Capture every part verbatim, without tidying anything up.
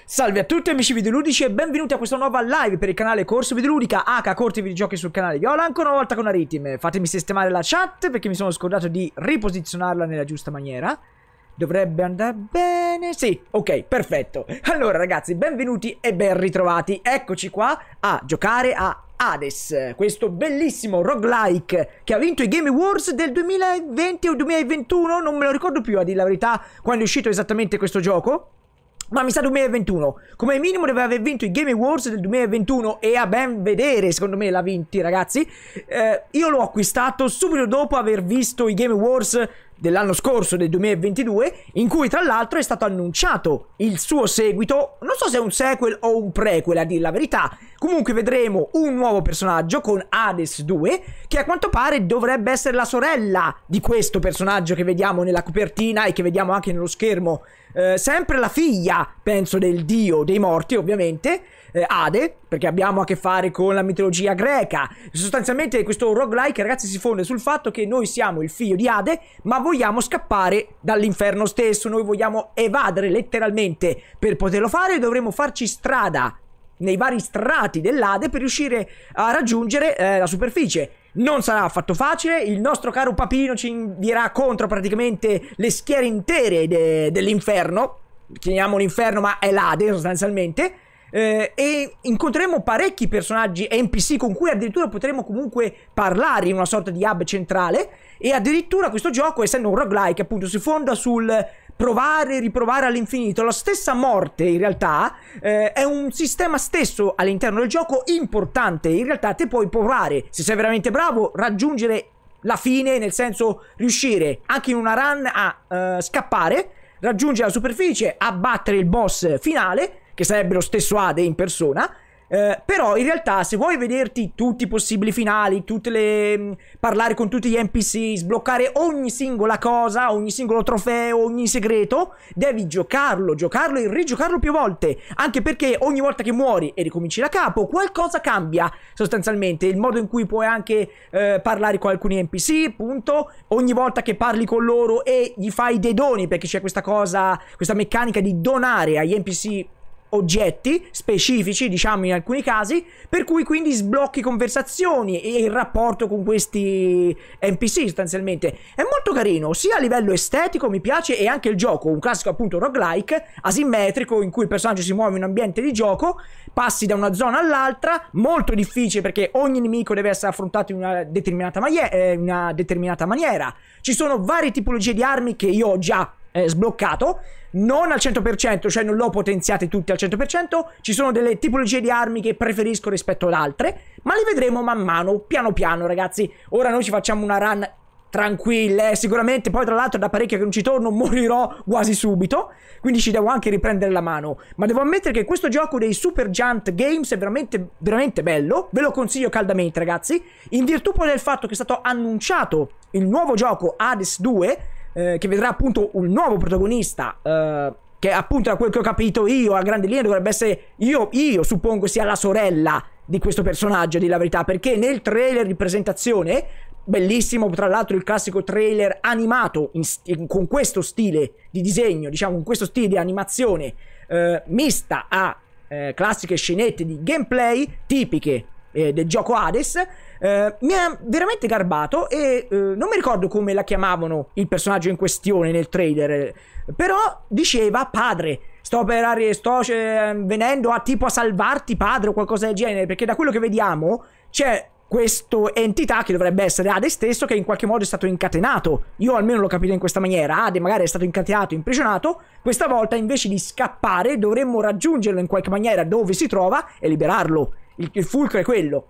Salve a tutti amici videoludici e benvenuti a questa nuova live per il canale Corso Videoludica H Corti Videogiochi sul canale Viola, ancora una volta con Aritim. Fatemi sistemare la chat perché mi sono scordato di riposizionarla nella giusta maniera. Dovrebbe andare bene, sì, ok, perfetto. Allora ragazzi, benvenuti e ben ritrovati. Eccoci qua a giocare a Hades, questo bellissimo roguelike che ha vinto i Game Awards del duemilaventi o duemilaventuno, non me lo ricordo più a dire la verità quando è uscito esattamente questo gioco. Ma mi sa duemilaventuno, come minimo deve aver vinto i Game Awards del duemilaventuno e a ben vedere secondo me l'ha vinti ragazzi. eh, Io l'ho acquistato subito dopo aver visto i Game Awards dell'anno scorso, del duemilaventidue, in cui tra l'altro è stato annunciato il suo seguito. Non so se è un sequel o un prequel a dire la verità. Comunque vedremo un nuovo personaggio con Hades due, che a quanto pare dovrebbe essere la sorella di questo personaggio che vediamo nella copertina e che vediamo anche nello schermo. Eh, sempre la figlia, penso, del dio dei morti, ovviamente, eh, Ade, perché abbiamo a che fare con la mitologia greca. Sostanzialmente questo roguelike, ragazzi, si fonda sul fatto che noi siamo il figlio di Ade, ma vogliamo scappare dall'inferno stesso. Noi vogliamo evadere letteralmente. Per poterlo fare dovremo farci strada nei vari strati dell'Ade per riuscire a raggiungere eh, la superficie. Non sarà affatto facile, il nostro caro papino ci invierà contro praticamente le schiere intere de dell'inferno, chiamiamolo inferno ma è l'Ade sostanzialmente, eh, e incontreremo parecchi personaggi N P C con cui addirittura potremo comunque parlare in una sorta di hub centrale. E addirittura questo gioco, essendo un roguelike, appunto si fonda sul provare e riprovare all'infinito. La stessa morte in realtà eh, è un sistema stesso all'interno del gioco importante. In realtà te puoi provare, se sei veramente bravo, raggiungere la fine, nel senso riuscire anche in una run a uh, scappare, raggiungere la superficie, abbattere il boss finale, che sarebbe lo stesso Ade in persona. Uh, però in realtà se vuoi vederti tutti i possibili finali, tutte le mh, parlare con tutti gli N P C, sbloccare ogni singola cosa, ogni singolo trofeo, ogni segreto, devi giocarlo, giocarlo e rigiocarlo più volte, anche perché ogni volta che muori e ricominci da capo qualcosa cambia sostanzialmente. Il modo in cui puoi anche uh, parlare con alcuni N P C, appunto, ogni volta che parli con loro e gli fai dei doni, perché c'è questa cosa, questa meccanica di donare agli N P C oggetti specifici, diciamo in alcuni casi, per cui quindi sblocchi conversazioni e il rapporto con questi N P C sostanzialmente. È molto carino, sia a livello estetico mi piace, e anche il gioco, un classico appunto roguelike, asimmetrico, in cui il personaggio si muove in un ambiente di gioco, passi da una zona all'altra, molto difficile perché ogni nemico deve essere affrontato in una determinata, eh, una determinata maniera. Ci sono varie tipologie di armi che io ho già eh, sbloccato, non al cento per cento, cioè non l'ho potenziate tutte al cento per cento, ci sono delle tipologie di armi che preferisco rispetto ad altre, ma li vedremo man mano, piano piano ragazzi. Ora noi ci facciamo una run tranquilla, eh, sicuramente poi tra l'altro da parecchio che non ci torno morirò quasi subito, quindi ci devo anche riprendere la mano. Ma devo ammettere che questo gioco dei Supergiant Games è veramente, veramente bello, ve lo consiglio caldamente ragazzi, in virtù poi del fatto che è stato annunciato il nuovo gioco Hades due, Eh, che vedrà appunto un nuovo protagonista, eh, che appunto da quel che ho capito io a grandi linee dovrebbe essere, io, io suppongo sia la sorella di questo personaggio, di la verità, perché nel trailer di presentazione, bellissimo tra l'altro il classico trailer animato in, in, con questo stile di disegno, diciamo con questo stile di animazione eh, mista a eh, classiche scenette di gameplay tipiche eh, del gioco Hades, Uh, mi ha veramente garbato. E uh, non mi ricordo come la chiamavano il personaggio in questione nel trailer, però diceva padre, sto per arri sto eh, venendo a tipo a salvarti padre o qualcosa del genere, perché da quello che vediamo c'è questa entità che dovrebbe essere Ade stesso, che in qualche modo è stato incatenato. Io almeno l'ho capito in questa maniera. Ade magari è stato incatenato, imprigionato. Questa volta invece di scappare dovremmo raggiungerlo in qualche maniera dove si trova e liberarlo. Il, il fulcro è quello.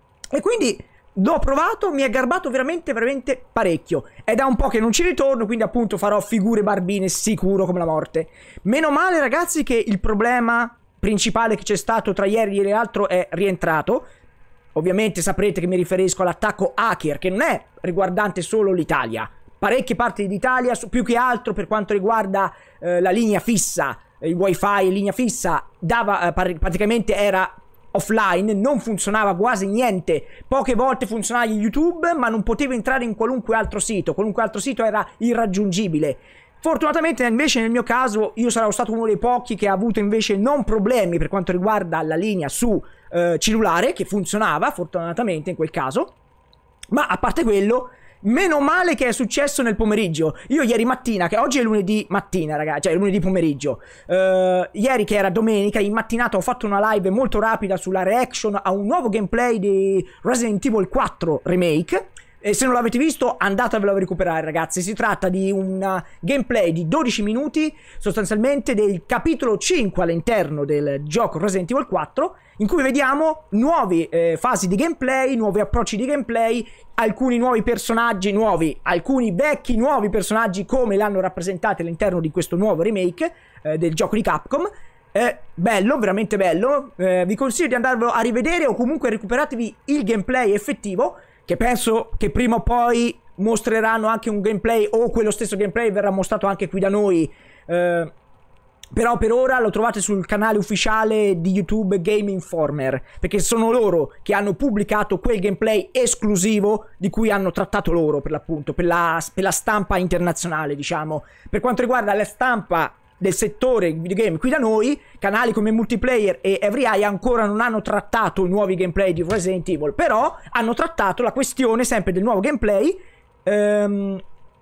E quindi l'ho provato, mi è garbato veramente veramente parecchio. È da un po' che non ci ritorno, quindi appunto farò figure barbine sicuro come la morte. Meno male ragazzi che il problema principale che c'è stato tra ieri e l'altro è rientrato. Ovviamente saprete che mi riferisco all'attacco hacker, che non è riguardante solo l'Italia. Parecchie parti d'Italia, più che altro per quanto riguarda eh, la linea fissa, il wifi, linea fissa, dava eh, praticamente era offline, non funzionava quasi niente. Poche volte funzionava YouTube, ma non potevo entrare in qualunque altro sito, qualunque altro sito era irraggiungibile. Fortunatamente invece nel mio caso io sarò stato uno dei pochi che ha avuto invece non problemi per quanto riguarda la linea su eh, cellulare, che funzionava fortunatamente in quel caso. Ma a parte quello, meno male che è successo nel pomeriggio. Io ieri mattina, che oggi è lunedì mattina ragazzi, cioè lunedì pomeriggio, uh, ieri che era domenica, in mattinata ho fatto una live molto rapida sulla reaction a un nuovo gameplay di Resident Evil quattro Remake. E se non l'avete visto andatevelo a recuperare ragazzi. Si tratta di un gameplay di dodici minuti sostanzialmente del capitolo cinque all'interno del gioco Resident Evil quattro, in cui vediamo nuove eh, fasi di gameplay, nuovi approcci di gameplay, alcuni nuovi personaggi nuovi, alcuni vecchi nuovi personaggi come l'hanno rappresentati all'interno di questo nuovo remake eh, del gioco di Capcom. È bello, veramente bello. Eh, vi consiglio di andarvelo a rivedere o comunque recuperatevi il gameplay effettivo, che penso che prima o poi mostreranno anche un gameplay, o quello stesso gameplay verrà mostrato anche qui da noi. Eh, però per ora lo trovate sul canale ufficiale di YouTube Game Informer, perché sono loro che hanno pubblicato quel gameplay esclusivo di cui hanno trattato loro, per l'appunto, per la, per la stampa internazionale, diciamo. Per quanto riguarda la stampa del settore videogame qui da noi, canali come Multiplayer e EveryEye ancora non hanno trattato i nuovi gameplay di Resident Evil, però hanno trattato la questione sempre del nuovo gameplay. Ehm,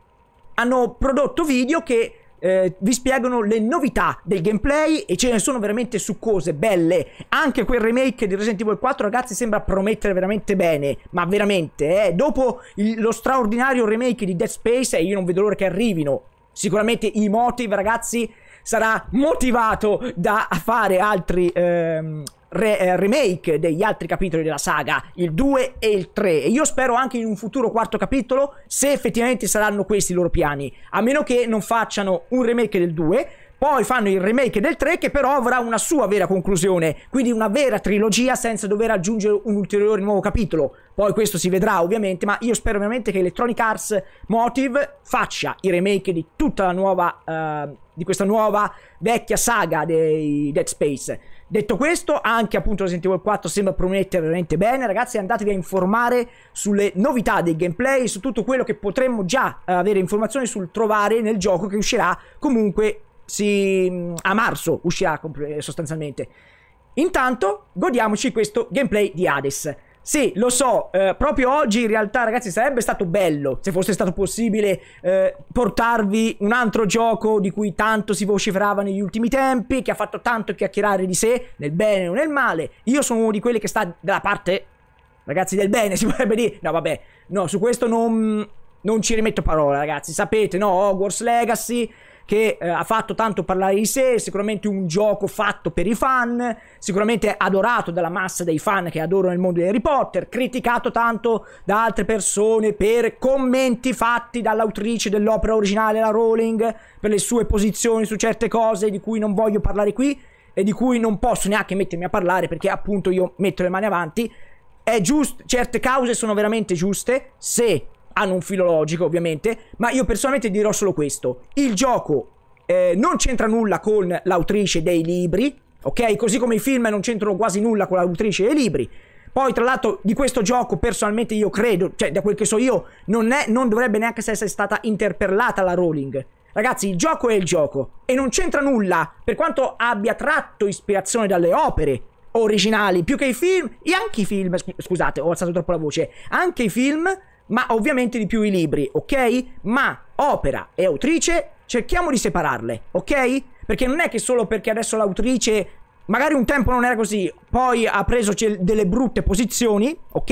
hanno prodotto video che eh, vi spiegano le novità del gameplay e ce ne sono veramente succose, belle. Anche quel remake di Resident Evil quattro ragazzi sembra promettere veramente bene, ma veramente eh. Dopo il, lo straordinario remake di Dead Space, e io non vedo l'ora che arrivino. Sicuramente i Motive ragazzi sarà motivato da fare altri ehm, re, eh, remake degli altri capitoli della saga, il due e il tre, e io spero anche in un futuro quarto capitolo, se effettivamente saranno questi i loro piani, a meno che non facciano un remake del due, poi fanno il remake del tre che però avrà una sua vera conclusione, quindi una vera trilogia senza dover aggiungere un ulteriore nuovo capitolo. Poi questo si vedrà ovviamente, ma io spero ovviamente che Electronic Arts Motive faccia i remake di tutta la nuova, uh, di questa nuova vecchia saga dei Dead Space. Detto questo, anche appunto Resident Evil quattro sembra promettere veramente bene. Ragazzi, andatevi a informare sulle novità del gameplay, su tutto quello che potremmo già uh, avere informazioni sul trovare nel gioco che uscirà comunque si, a marzo, uscirà sostanzialmente. Intanto godiamoci questo gameplay di Hades. Sì, lo so, eh, proprio oggi in realtà ragazzi sarebbe stato bello se fosse stato possibile eh, portarvi un altro gioco di cui tanto si vociferava negli ultimi tempi, che ha fatto tanto chiacchierare di sé, nel bene o nel male. Io sono uno di quelli che sta dalla parte, ragazzi, del bene, si potrebbe dire. No vabbè, no, su questo non, non ci rimetto parola ragazzi, sapete, no, Hogwarts Legacy, che eh, ha fatto tanto parlare di sé, sicuramente un gioco fatto per i fan, sicuramente adorato dalla massa dei fan che adorano il mondo di Harry Potter, criticato tanto da altre persone per commenti fatti dall'autrice dell'opera originale, la Rowling, per le sue posizioni su certe cose di cui non voglio parlare qui e di cui non posso neanche mettermi a parlare perché appunto io metto le mani avanti. È giusto, certe cause sono veramente giuste se hanno un filo logico ovviamente, ma io personalmente dirò solo questo: il gioco eh, non c'entra nulla con l'autrice dei libri, ok? Così come i film non c'entrano quasi nulla con l'autrice dei libri. Poi tra l'altro di questo gioco personalmente io credo, cioè da quel che so io, non, è, non dovrebbe neanche essere stata interpellata la Rowling. Ragazzi, il gioco è il gioco e non c'entra nulla, per quanto abbia tratto ispirazione dalle opere originali, più che i film, e anche i film, scusate, ho alzato troppo la voce, anche i film, ma ovviamente di più i libri, ok? Ma opera e autrice cerchiamo di separarle, ok? Perché non è che solo perché adesso l'autrice magari un tempo non era così, poi ha preso delle brutte posizioni, ok?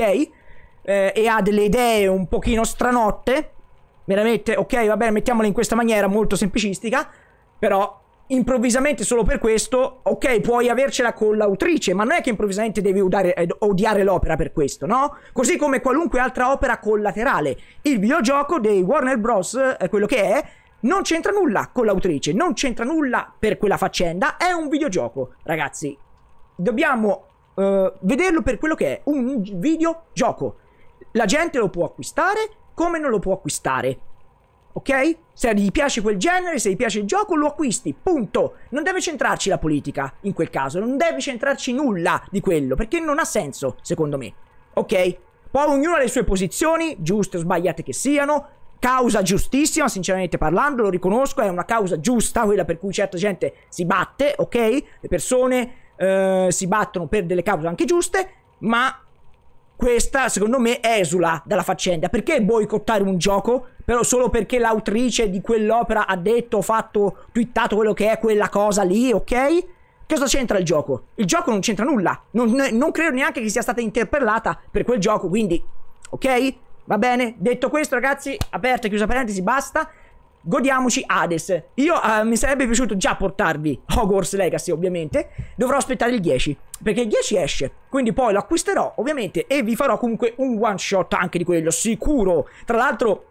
Eh, e ha delle idee un pochino stranotte, veramente, ok, va bene, mettiamole in questa maniera molto semplicistica, però improvvisamente solo per questo, ok, puoi avercela con l'autrice, ma non è che improvvisamente devi odiare, eh, odiare l'opera per questo, no? Così come qualunque altra opera collaterale. Il videogioco dei Warner Bros, eh, quello che è, non c'entra nulla con l'autrice, non c'entra nulla per quella faccenda, è un videogioco, ragazzi. Dobbiamo eh, vederlo per quello che è, un videogioco. La gente lo può acquistare come non lo può acquistare. Ok? Se gli piace quel genere, se gli piace il gioco, lo acquisti, punto. Non deve centrarci la politica, in quel caso. Non deve centrarci nulla di quello, perché non ha senso, secondo me. Ok? Poi ognuno ha le sue posizioni, giuste o sbagliate che siano. causa giustissima, sinceramente parlando, lo riconosco, è una causa giusta, quella per cui certa gente si batte, ok? Le persone eh, si battono per delle cause anche giuste, ma questa secondo me esula dalla faccenda. Perché boicottare un gioco però solo perché l'autrice di quell'opera ha detto, fatto, twittato quello che è quella cosa lì, ok? Cosa c'entra il gioco? Il gioco non c'entra nulla, non, non credo neanche che sia stata interpellata per quel gioco, quindi ok? Va bene? Detto questo, ragazzi, aperta e chiusa parentesi, basta. Godiamoci Hades. Io uh, mi sarebbe piaciuto già portarvi Hogwarts Legacy, ovviamente. Dovrò aspettare il dieci, perché il dieci esce, quindi poi lo acquisterò, ovviamente, e vi farò comunque un one shot anche di quello, sicuro. Tra l'altro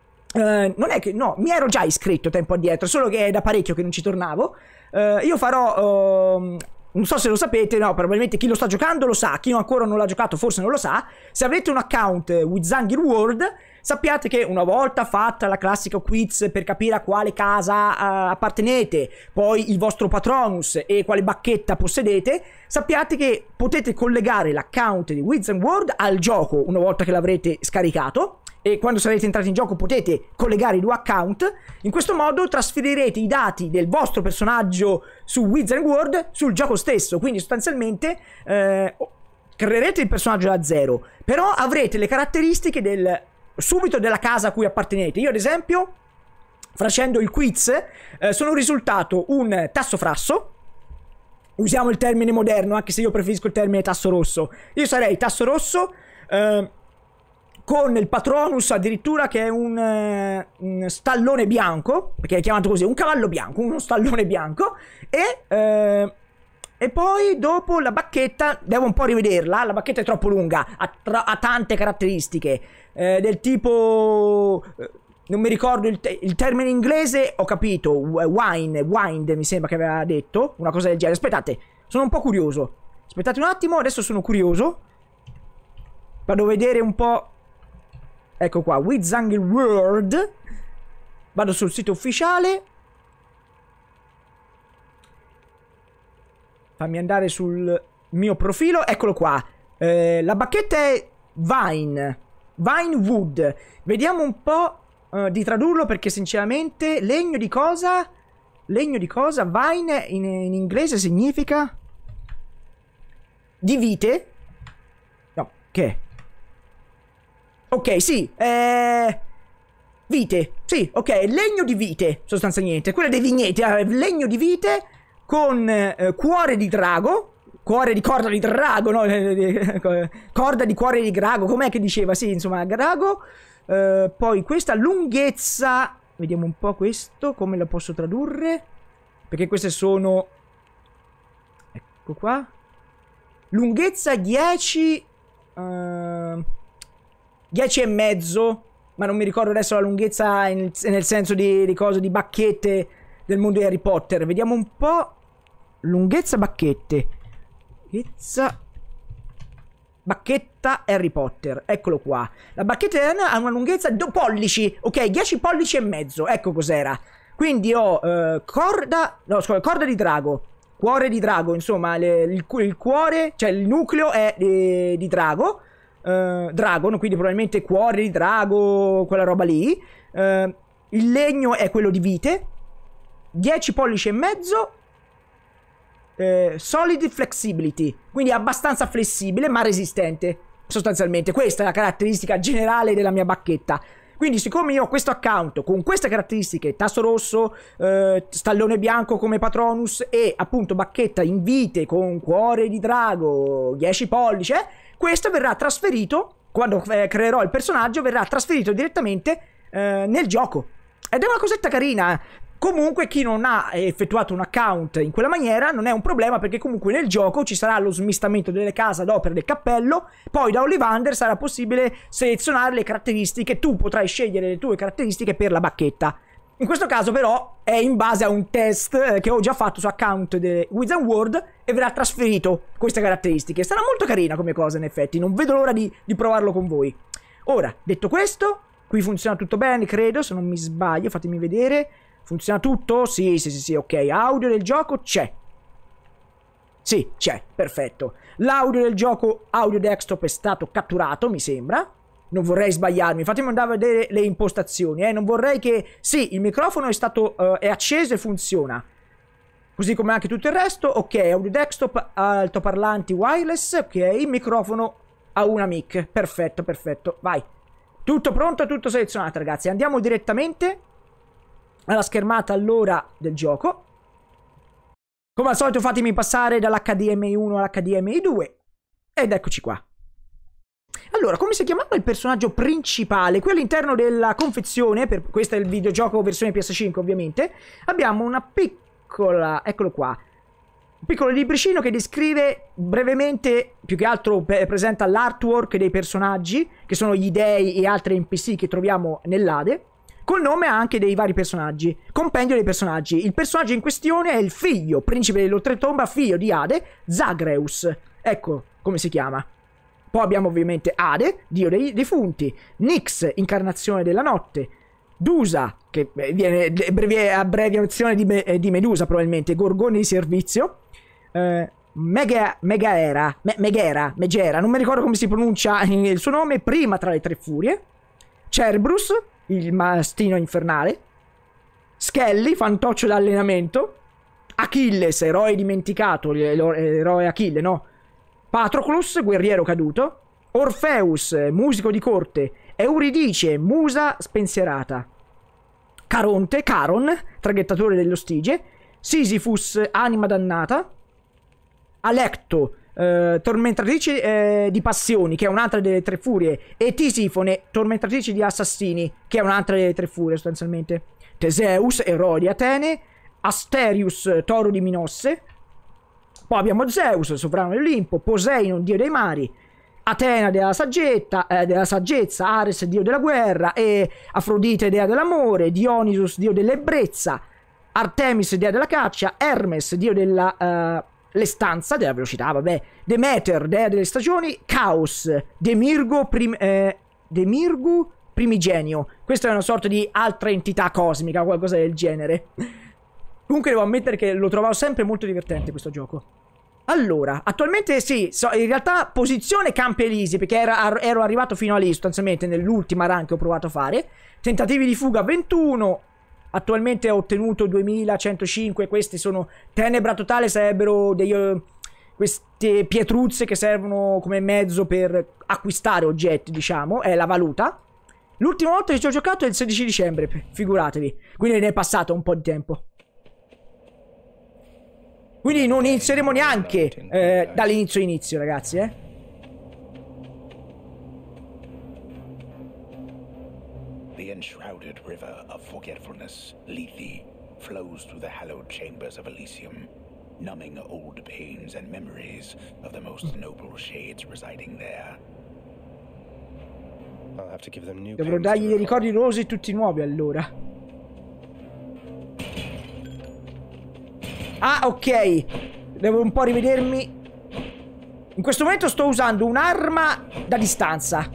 uh, non è che, no, mi ero già iscritto tempo addietro, solo che è da parecchio che non ci tornavo. uh, Io farò... Uh, non so se lo sapete, no, probabilmente chi lo sta giocando lo sa, chi ancora non l'ha giocato forse non lo sa. Se avete un account Wizangir World, sappiate che una volta fatta la classica quiz per capire a quale casa uh, appartenete, poi il vostro Patronus e quale bacchetta possedete, sappiate che potete collegare l'account di Wizangir World al gioco una volta che l'avrete scaricato. E quando sarete entrati in gioco potete collegare i due account. In questo modo trasferirete i dati del vostro personaggio su Wizarding World sul gioco stesso. Quindi sostanzialmente eh, creerete il personaggio da zero, però avrete le caratteristiche del subito della casa a cui appartenete. Io ad esempio, facendo il quiz, eh, sono risultato un tasso frasso. Usiamo il termine moderno, anche se io preferisco il termine tasso rosso. Io sarei tasso rosso, eh, con il Patronus addirittura che è un, uh, un stallone bianco, perché è chiamato così, un cavallo bianco, uno stallone bianco, e, uh, e poi dopo la bacchetta, devo un po' rivederla, la bacchetta è troppo lunga, ha, ha tante caratteristiche, uh, del tipo, uh, non mi ricordo il, te il termine inglese, ho capito, wine, wine mi sembra che aveva detto, una cosa del genere. Aspettate, sono un po' curioso, aspettate un attimo, adesso sono curioso, vado a vedere un po'. Ecco qua, Wizangir World. Vado sul sito ufficiale. Fammi andare sul mio profilo. Eccolo qua. Eh, la bacchetta è Vine. Vine Wood. Vediamo un po' eh, di tradurlo perché sinceramente... Legno di cosa? Legno di cosa? Vine in, in inglese significa... Di vite? No, che? Ok, sì, eh... vite, sì, ok, legno di vite, sostanzialmente, quelle dei vigneti, eh, legno di vite con eh, cuore di drago, cuore di corda di drago, no, corda di cuore di drago, com'è che diceva, sì, insomma, drago, eh, poi questa lunghezza, vediamo un po' questo, come lo posso tradurre, perché queste sono, ecco qua, lunghezza dieci... Uh... dieci e mezzo, ma non mi ricordo adesso la lunghezza in, nel senso di, di cose, di bacchette del mondo di Harry Potter. Vediamo un po'. Lunghezza bacchette. Lunghezza bacchetta Harry Potter. Eccolo qua. La bacchetta ha una lunghezza di pollici. Ok, dieci pollici e mezzo. Ecco cos'era. Quindi ho uh, corda, no, scusa, corda di drago, cuore di drago, insomma, le, il, il cuore, cioè il nucleo è di, di drago. Uh, Dragon, quindi probabilmente cuore di drago, quella roba lì. Uh, il legno è quello di vite. dieci pollici e mezzo. Uh, solid flexibility, quindi abbastanza flessibile ma resistente. Sostanzialmente questa è la caratteristica generale della mia bacchetta. Quindi siccome io ho questo account con queste caratteristiche, tasso rosso, uh, stallone bianco come Patronus e appunto bacchetta in vite con cuore di drago, dieci pollici, eh, questo verrà trasferito, quando eh, creerò il personaggio, verrà trasferito direttamente eh, nel gioco. Ed è una cosetta carina. Comunque chi non ha effettuato un account in quella maniera non è un problema, perché comunque nel gioco ci sarà lo smistamento delle case ad opera del cappello. Poi da Ollivander sarà possibile selezionare le caratteristiche. Tu potrai scegliere le tue caratteristiche per la bacchetta. In questo caso però è in base a un test che ho già fatto su account di Wizarding World e verrà trasferito queste caratteristiche. Sarà molto carina come cosa, in effetti, non vedo l'ora di, di provarlo con voi. Ora, detto questo, qui funziona tutto bene, credo, se non mi sbaglio, fatemi vedere. Funziona tutto? Sì, sì, sì, sì, ok. Audio del gioco c'è. Sì, c'è, perfetto. L'audio del gioco, audio desktop, è stato catturato, mi sembra. Non vorrei sbagliarmi. Fatemi andare a vedere le impostazioni, eh. Non vorrei che... Sì, il microfono è stato... Uh, è acceso e funziona. Così come anche tutto il resto. Ok, audio desktop, altoparlanti wireless. Ok, il microfono ha una mic. Perfetto, perfetto. Vai. Tutto pronto, tutto selezionato, ragazzi. Andiamo direttamente alla schermata allora del gioco. Come al solito fatemi passare dall'H D M I uno all'H D M I due. Ed eccoci qua. Allora, come si chiamava il personaggio principale? Qui all'interno della confezione, per, questo è il videogioco versione P S cinque ovviamente, abbiamo una piccola, eccolo qua, un piccolo libricino che descrive brevemente, più che altro presenta l'artwork dei personaggi, che sono gli dei e altri N P C che troviamo nell'Ade, col nome anche dei vari personaggi, compendio dei personaggi. Il personaggio in questione è il figlio, principe dell'oltretomba, figlio di Ade, Zagreus, ecco come si chiama. Poi abbiamo ovviamente Ade, dio dei defunti, Nyx, incarnazione della notte, Dusa, che viene breve, abbreviazione di, di Medusa probabilmente, Gorgone di servizio, eh, Mega, Megaera, Me, Megera, Megera, non mi ricordo come si pronuncia il suo nome, prima tra le tre furie, Cerberus, il mastino infernale, Skelly, fantoccio d'allenamento, Achilles, eroe dimenticato, l'eroe Achille, no? Patroclus, guerriero caduto, Orpheus, musico di corte, Euridice, musa spensierata, Caronte, Caron, traghettatore dello Stige, Sisyphus, anima dannata, Alecto, eh, tormentatrice eh, di passioni, che è un'altra delle tre furie, e Tisifone, tormentatrice di assassini, che è un'altra delle tre furie sostanzialmente, Teseus, eroe di Atene, Asterius, toro di Minosse. Poi abbiamo Zeus, sovrano dell'Olimpo, Poseidon, dio dei mari, Atena, della, saggetta, eh, della saggezza, Ares, dio della guerra, e Afrodite, dea dell'amore, Dionysus, dio dell'ebbrezza, Artemis, dea della caccia, Hermes, dio della uh, lestanza, della velocità, vabbè, Demeter, dea delle stagioni, Caos, Demirgo, prim, eh, Demirgu primigenio. Questa è una sorta di altra entità cosmica, qualcosa del genere. Comunque devo ammettere che lo trovavo sempre molto divertente questo gioco. Allora, attualmente sì, so, in realtà posizione campi elisi, perché era, ero arrivato fino a lì sostanzialmente nell'ultima run che ho provato a fare. Tentativi di fuga ventuno, attualmente ho ottenuto duemilacentocinque, questi sono tenebra totale, sarebbero dei, uh, queste pietruzze che servono come mezzo per acquistare oggetti, diciamo, è la valuta. L'ultima volta che ci ho giocato è il sedici dicembre, figuratevi, quindi ne è passato un po' di tempo. Quindi non inizieremo neanche eh, dall'inizio inizio, ragazzi, eh. The enshrouded river of forgetfulness, Lethe, flows through the hallowed chambers of Elysium, numbing old pains and memories of the most noble shades residing there. I'll have to give them new Dovrò dargli dei ricordi rossi tutti nuovi, allora. Ah, ok. Devo un po' rivedermi. In questo momento sto usando un'arma da distanza.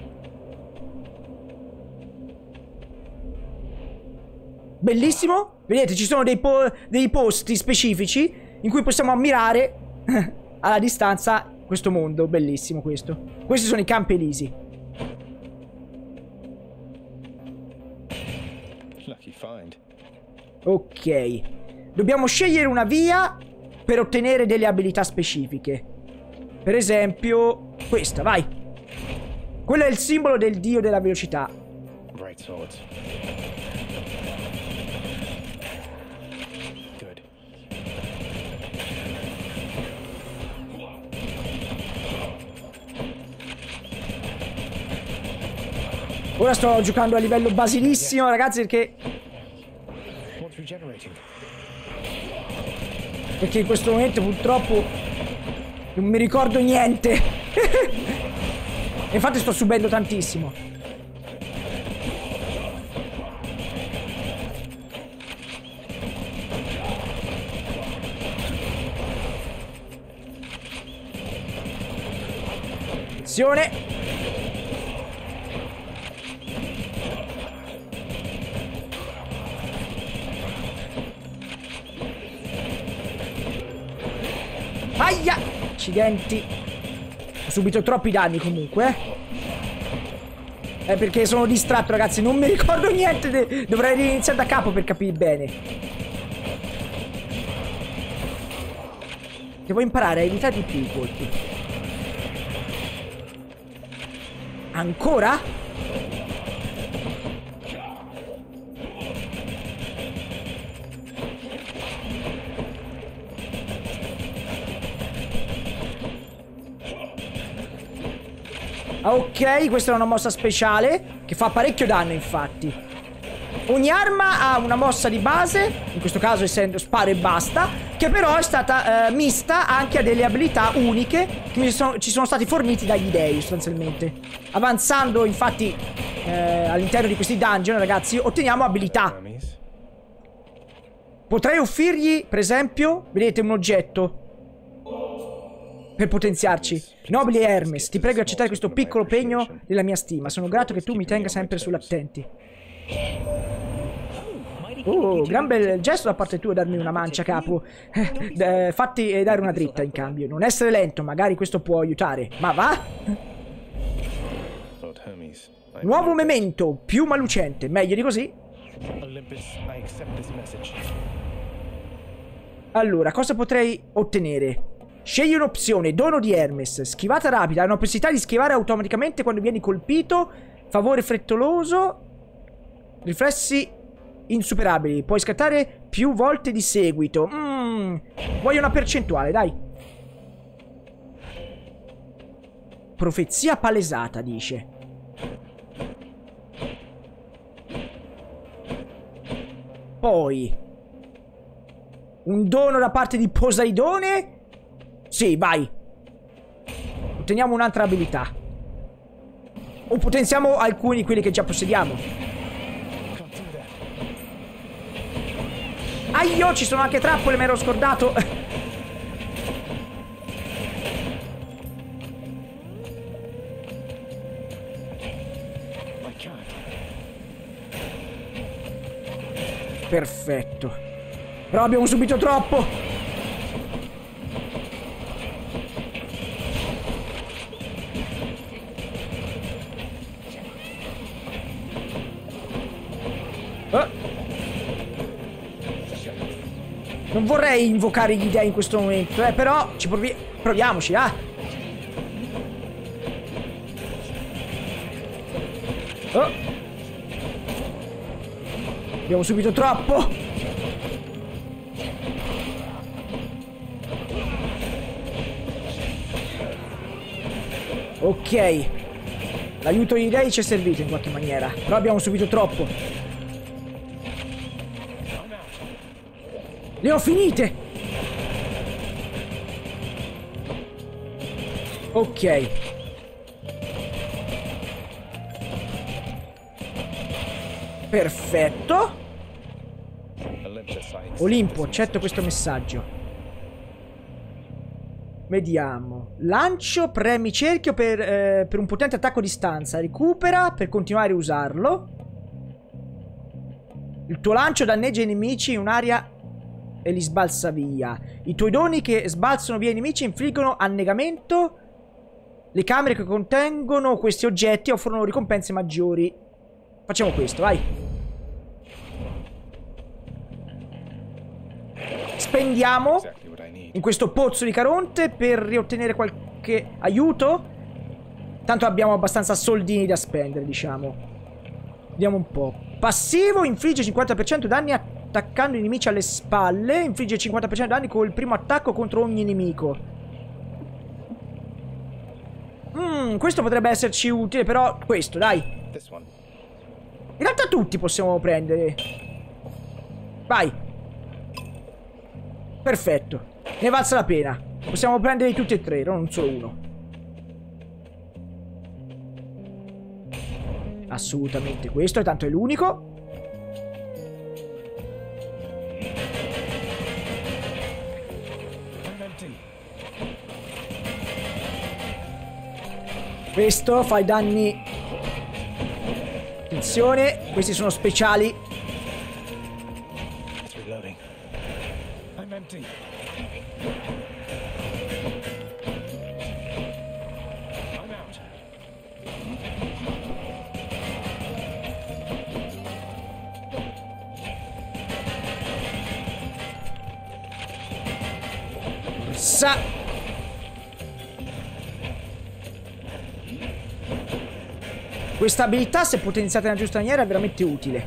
Bellissimo. Vedete, ci sono dei, po dei posti specifici in cui possiamo ammirare alla distanza questo mondo. Bellissimo questo. Questi sono i campi elisi. Lucky find. Ok. Dobbiamo scegliere una via per ottenere delle abilità specifiche. Per esempio, questa, vai. Quello è il simbolo del dio della velocità. Right swords. Good. Ora sto giocando a livello basilissimo, ragazzi, perché... What's regenerating? Perché in questo momento purtroppo non mi ricordo niente. Infatti sto subendo tantissimo. Attenzione. Aia! Accidenti. Ho subito troppi danni comunque. È perché sono distratto, ragazzi, non mi ricordo niente. De... Dovrei riniziare da capo per capire bene. Devo imparare a evitare di più i colpi. Ancora? Ok, questa è una mossa speciale che fa parecchio danno, infatti. Ogni arma ha una mossa di base, in questo caso essendo sparo e basta, che però è stata eh, mista anche a delle abilità uniche che mi sono, ci sono stati forniti dagli dei, sostanzialmente. Avanzando, infatti, eh, all'interno di questi dungeon, ragazzi, otteniamo abilità. Potrei offrirgli, per esempio, vedete, un oggetto per potenziarci. Nobile Hermes, ti prego di accettare questo piccolo pegno della mia stima. Sono grato che tu mi tenga sempre sull'attenti. Oh, gran bel gesto da parte tua darmi una mancia, capo. Eh, fatti eh, dare una dritta in cambio. Non essere lento, magari questo può aiutare. Ma va? Nuovo memento, più malucente. Meglio di così? Allora, cosa potrei ottenere? Scegli un'opzione, dono di Hermes, schivata rapida, hai una possibilità di schivare automaticamente quando vieni colpito, favore frettoloso, riflessi insuperabili, puoi scattare più volte di seguito. Mm, voglio una percentuale, dai. Profezia palesata, dice. Poi un dono da parte di Poseidone. Sì, vai. Otteniamo un'altra abilità. O potenziamo alcuni di quelli che già possediamo. Aio, ci sono anche trappole, mi ero scordato. Perfetto. Però abbiamo subito troppo. Non vorrei invocare gli dei in questo momento, eh, però ci provi proviamoci, ah! Oh. Abbiamo subito troppo! Ok. L'aiuto degli dei ci è servito in qualche maniera, però abbiamo subito troppo. Le ho finite! Ok. Perfetto. Olimpo, accetto questo messaggio. Vediamo. Lancio, premi cerchio per, eh, per un potente attacco a distanza. Recupera per continuare a usarlo. Il tuo lancio danneggia i nemici in un'area e li sbalza via. I tuoi doni che sbalzano via i nemici infliggono annegamento. Le camere che contengono questi oggetti offrono ricompense maggiori. Facciamo questo, vai. Spendiamo in questo pozzo di Caronte per riottenere qualche aiuto. Tanto abbiamo abbastanza soldini da spendere, diciamo. Vediamo un po'. Passivo, infligge cinquanta per cento danni attaccando i nemici alle spalle. Infligge cinquanta per cento danni col primo attacco contro ogni nemico. Mm, questo potrebbe esserci utile, però questo, dai. In realtà tutti possiamo prendere. Vai. Perfetto. Ne valsa la pena. Possiamo prendere tutti e tre, non solo uno. Assolutamente questo, tanto è l'unico. Questo fa i danni. Attenzione, questi sono speciali. Sa. Questa abilità, se potenziata nella giusta maniera, è veramente utile.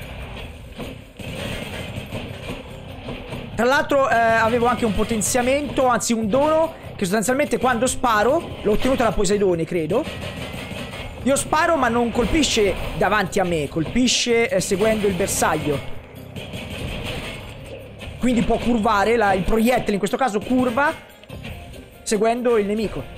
Tra l'altro eh, avevo anche un potenziamento, anzi un dono, che sostanzialmente quando sparo, l'ho ottenuto da Poseidone, credo. Io sparo ma non colpisce davanti a me, colpisce eh, seguendo il bersaglio. Quindi può curvare, la, il proiettile in questo caso curva seguendo il nemico.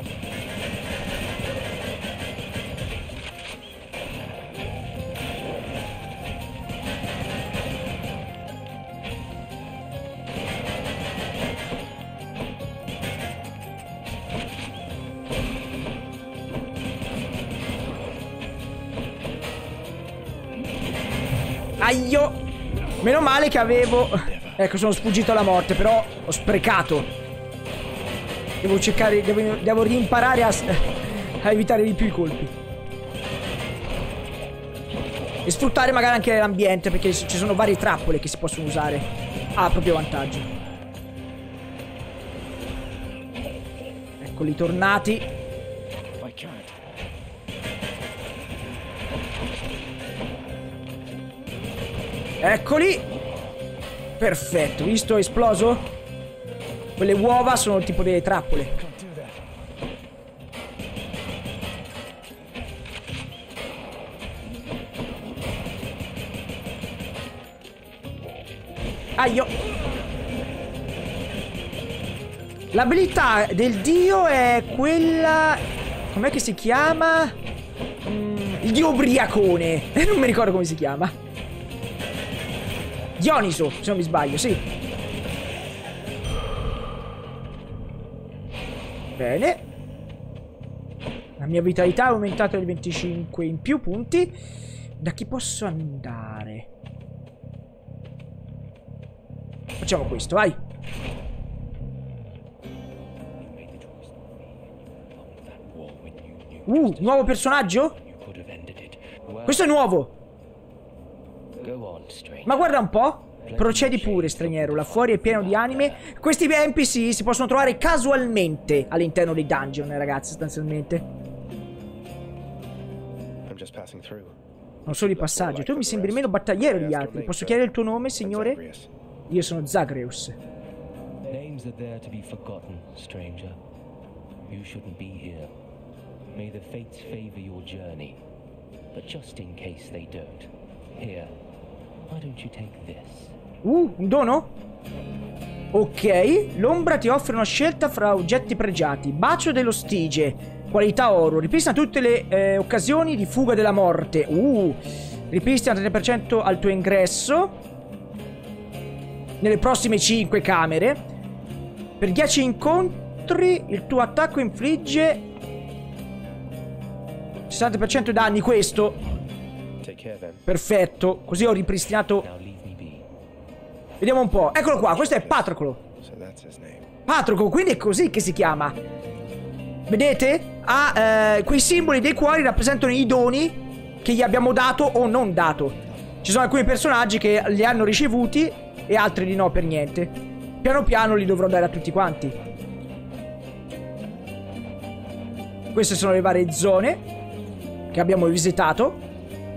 Aio! Meno male che avevo... Ecco, sono sfuggito alla morte, però ho sprecato. Devo cercare... Devo, devo rimparare a, a evitare di più i colpi. E sfruttare magari anche l'ambiente, perché ci sono varie trappole che si possono usare a proprio vantaggio. Eccoli tornati. Eccoli. Perfetto, visto esploso? Quelle uova sono tipo delle trappole. Aio. L'abilità del dio è quella... Com'è che si chiama? Mm, il dio ubriacone. Non mi ricordo come si chiama. Dioniso, se non mi sbaglio, sì. Bene. La mia vitalità è aumentata di venticinque in più punti. Da chi posso andare? Facciamo questo, vai. Uh, nuovo personaggio? Questo è nuovo. Ma guarda un po'. Procedi pure, straniero. Là fuori è pieno di anime. Questi N P C si possono trovare casualmente all'interno dei dungeon, ragazzi, sostanzialmente. Non solo di passaggio. Tu mi sembri meno battagliero degli altri. Posso chiedere il tuo nome, signore? Io sono Zagreus. Names are there to be forgotten, stranger. You shouldn't be here. May the fates favor your journey. But just in case they don't, here, why don't you take this? Uh, un dono? Ok, l'ombra ti offre una scelta fra oggetti pregiati. Bacio dello Stige, qualità oro. Ripristina tutte le eh, occasioni di fuga della morte. Uh, ripristina il trenta per cento al tuo ingresso nelle prossime cinque camere. Per dieci incontri il tuo attacco infligge sessanta per cento danni. Questo perfetto, così ho ripristinato. Vediamo un po'. Eccolo qua, questo è Patroclo. Patroclo, quindi è così che si chiama. Vedete? Ha eh, quei simboli dei cuori rappresentano i doni che gli abbiamo dato o non dato. Ci sono alcuni personaggi che li hanno ricevuti e altri di no per niente. Piano piano li dovrò dare a tutti quanti. Queste sono le varie zone che abbiamo visitato.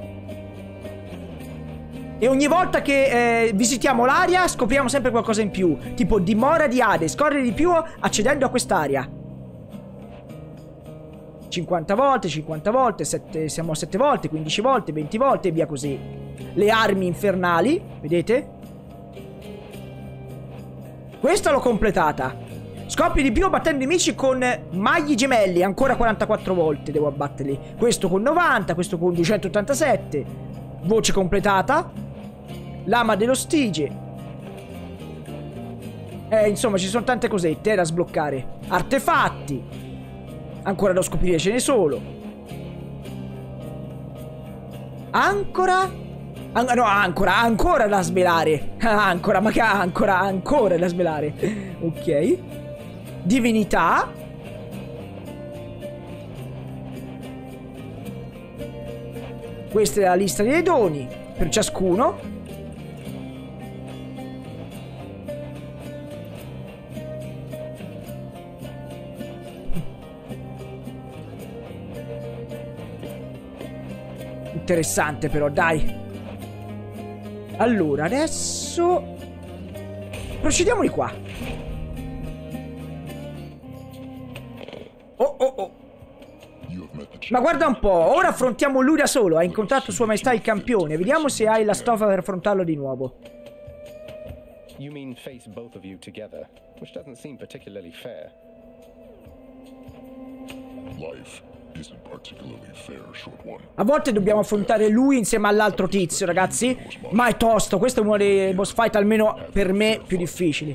E ogni volta che eh, visitiamo l'area scopriamo sempre qualcosa in più. Tipo dimora di Hades, scorrere di più accedendo a quest'area. cinquanta volte, cinquanta volte, sette, siamo a sette volte, quindici volte, venti volte e via così. Le armi infernali, vedete? Questa l'ho completata. Scopri di più battendo nemici con magli gemelli, ancora quarantaquattro volte devo abbatterli. Questo con novanta, questo con duecentottantasette. Voce completata. Lama dello Stige. Eh, insomma, ci sono tante cosette eh, da sbloccare. Artefatti. Ancora da scoprire, ce ne sono. Ancora? An no, ancora, ancora da svelare. Ancora, ma che ancora, ancora da svelare. Ok. Divinità. Questa è la lista dei doni per ciascuno. interessante però, dai. Allora, adesso procediamo di qua. Oh, oh, oh. Ma guarda un po', ora affrontiamo lui da solo. Ha incontrato Sua Maestà il campione. Vediamo se hai la stoffa per affrontarlo di nuovo. You mean face both of you together, which doesn't seem particularly fair. Life isn't particularly fair, short one. A volte dobbiamo affrontare lui insieme all'altro tizio, ragazzi. Ma è tosto, questo è uno dei boss fight, almeno per me, più difficili.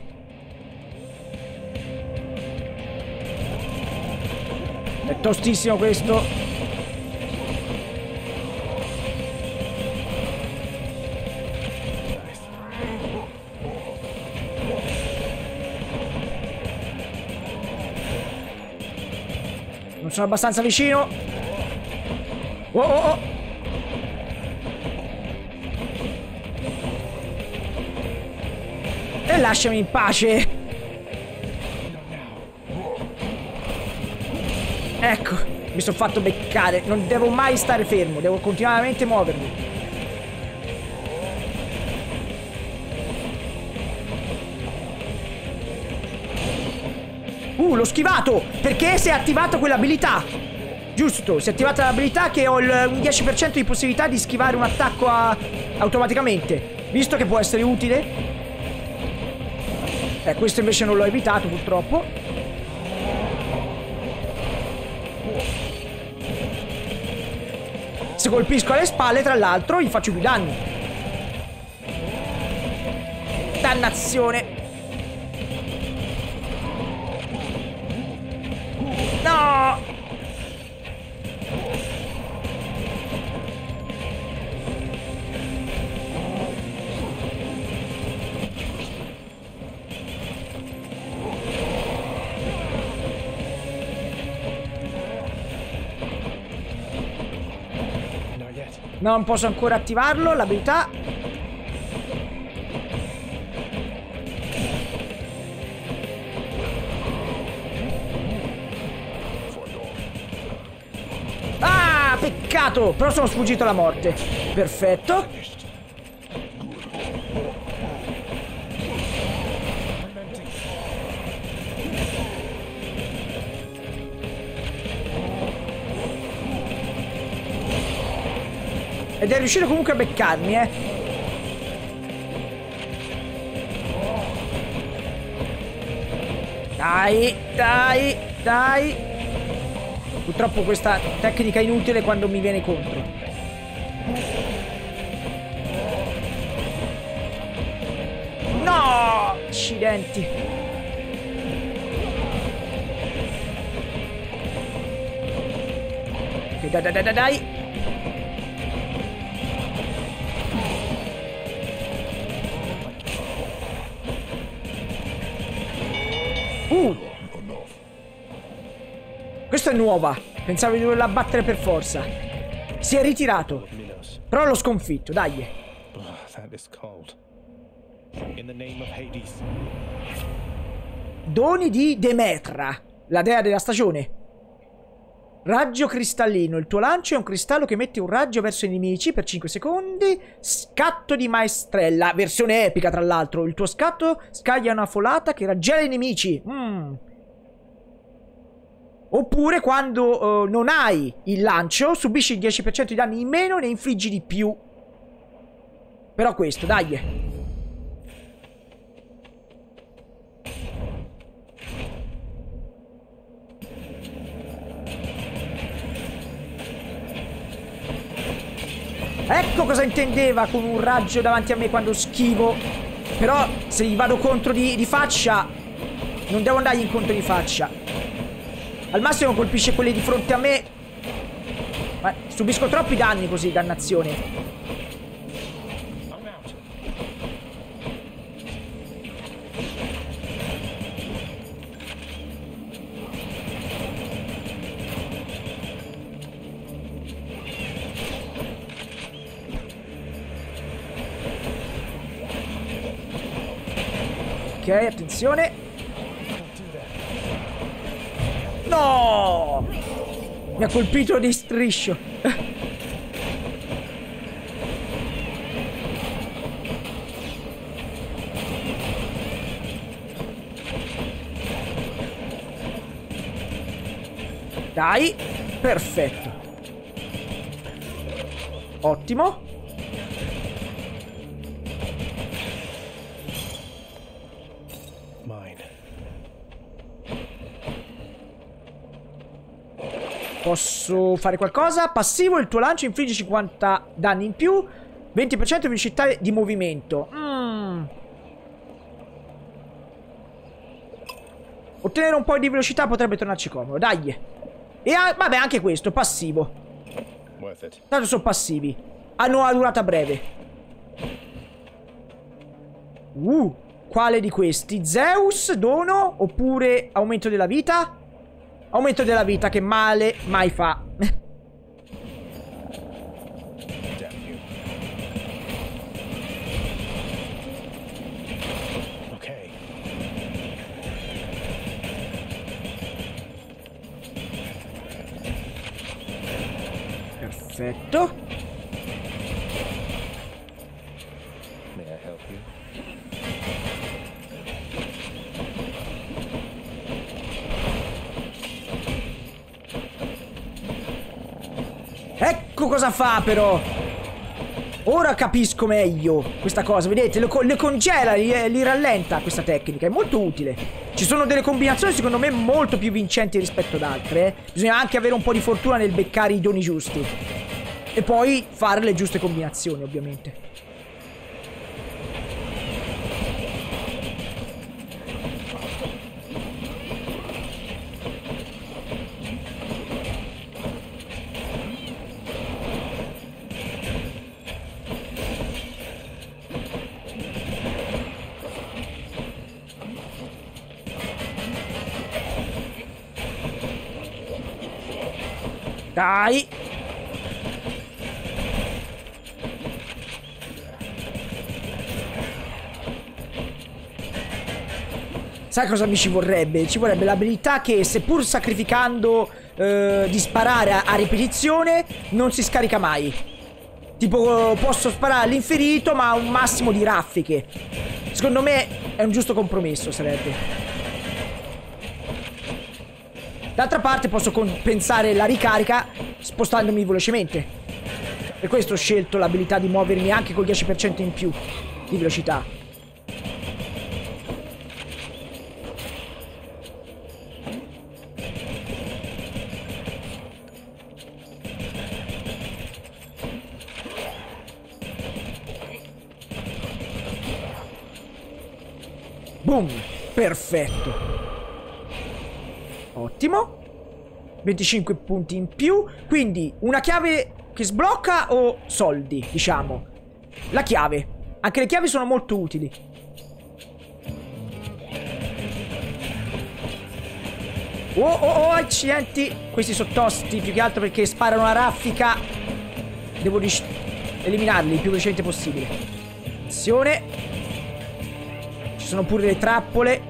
È tostissimo questo. Non sono abbastanza vicino. Oh, oh, oh. E lasciami in pace. Ecco, mi sono fatto beccare. Non devo mai stare fermo, devo continuamente muovermi. Uh, l'ho schivato! Perché si è attivato quell'abilità? Giusto, si è attivata l'abilità che ho il un dieci per cento di possibilità di schivare un attacco a... automaticamente. Visto che può essere utile. Eh, questo invece non l'ho evitato purtroppo. Se colpisco alle spalle, tra l'altro, gli faccio più danni. Dannazione. No! Non posso ancora attivarlo, l'abilità. Ah, peccato! Però sono sfuggito alla morte. Perfetto. Ed è riuscito comunque a beccarmi, eh. Dai, dai, dai. Purtroppo questa tecnica è inutile quando mi viene contro. No! Accidenti. Ok, dai, dai, dai, dai. Uh. Questa è nuova. Pensavo di doverla battere per forza. Si è ritirato. Però l'ho sconfitto, dai. Doni di Demetra, la dea della stagione. Raggio cristallino. Il tuo lancio è un cristallo che emette un raggio verso i nemici per cinque secondi. Scatto di maestrella. Versione epica, tra l'altro. Il tuo scatto scaglia una folata che raggela i nemici. Mm. Oppure quando uh, non hai il lancio, subisci il dieci per cento di danni in meno e ne infliggi di più. Però questo, dai. Ecco cosa intendeva con un raggio davanti a me quando schivo. Però se gli vado contro di, di faccia, non devo andargli incontro di faccia. Al massimo colpisce quelli di fronte a me. Ma subisco troppi danni così, dannazione. Ok, attenzione. No! Mi ha colpito di striscio. Dai. Perfetto. Ottimo. Mine. Posso fare qualcosa? Passivo, il tuo lancio infligge cinquanta danni in più, venti per cento di velocità di movimento. Mm. Ottenere un po' di velocità potrebbe tornarci comodo, dai. E a vabbè, anche questo, passivo. Worth it. Tanto sono passivi. Hanno una durata breve. Uh, quale di questi? Zeus, dono, oppure aumento della vita? Aumento della vita, che male mai fa. Damn you. Okay. Perfetto. May I help you? Ecco cosa fa però. Ora capisco meglio questa cosa. Vedete, le, co le congela, li, li rallenta questa tecnica. È molto utile. Ci sono delle combinazioni secondo me molto più vincenti rispetto ad altre, eh. Bisogna anche avere un po' di fortuna nel beccare i doni giusti. E poi fare le giuste combinazioni, ovviamente. Dai. Sai cosa mi ci vorrebbe? Ci vorrebbe l'abilità che, seppur sacrificando eh, di sparare a, a ripetizione, non si scarica mai. Tipo, posso sparare all'infinito, ma a un massimo di raffiche. Secondo me è un giusto compromesso, sarebbe. D'altra parte posso compensare la ricarica spostandomi velocemente. Per questo ho scelto l'abilità di muovermi anche col dieci per cento in più di velocità. Boom! Perfetto. Ottimo. venticinque punti in più. Quindi una chiave che sblocca o soldi, diciamo. La chiave. Anche le chiavi sono molto utili. Oh oh oh, accidenti. Questi sono tosti più che altro perché sparano a raffica. Devo eliminarli il più velocemente possibile. Attenzione. Ci sono pure le trappole.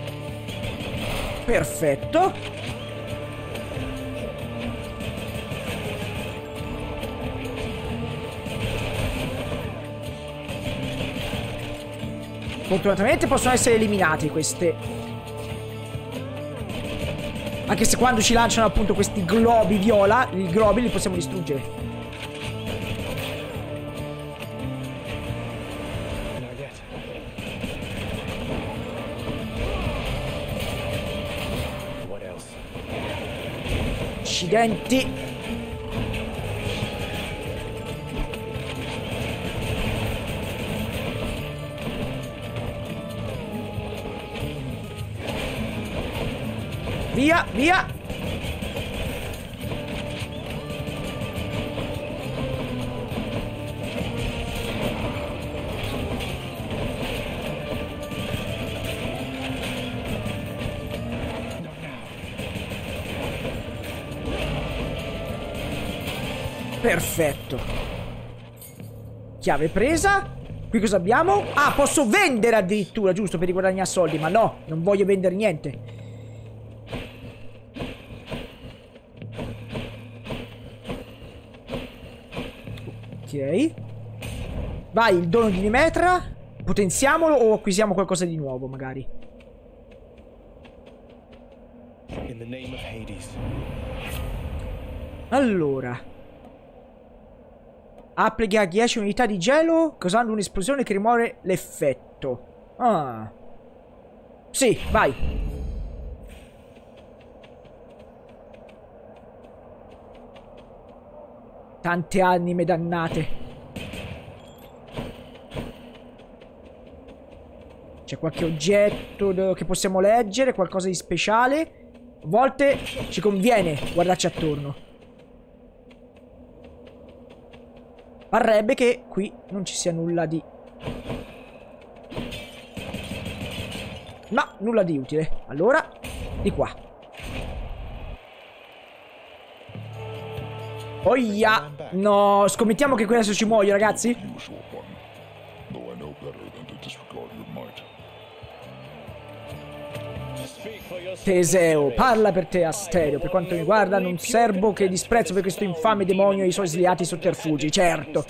Perfetto. Fortunatamente possono essere eliminati queste. Anche se quando ci lanciano appunto questi globi viola, i globi li possiamo distruggere. Accidenti. Via, via. Perfetto. Chiave presa. Qui cosa abbiamo? Ah, posso vendere addirittura, giusto, per riguadagnare soldi. Ma no, non voglio vendere niente. Ok. Vai, il dono di Dimetra. Potenziamolo o acquisiamo qualcosa di nuovo, magari. In the name of Hades. Allora. Applica dieci unità di gelo, causando un'esplosione che rimuove l'effetto. Ah. Sì, vai. Tante anime dannate. C'è qualche oggetto che possiamo leggere, qualcosa di speciale. A volte ci conviene guardarci attorno. Parrebbe che qui non ci sia nulla di... Ma nulla di utile. Allora, di qua. Oia! No, scommettiamo che qui adesso ci muoio, ragazzi. Teseo, parla per te, Asterio. Per quanto mi riguarda, non serbo che disprezzo per questo infame demonio e i suoi sliati sotterfugi, certo.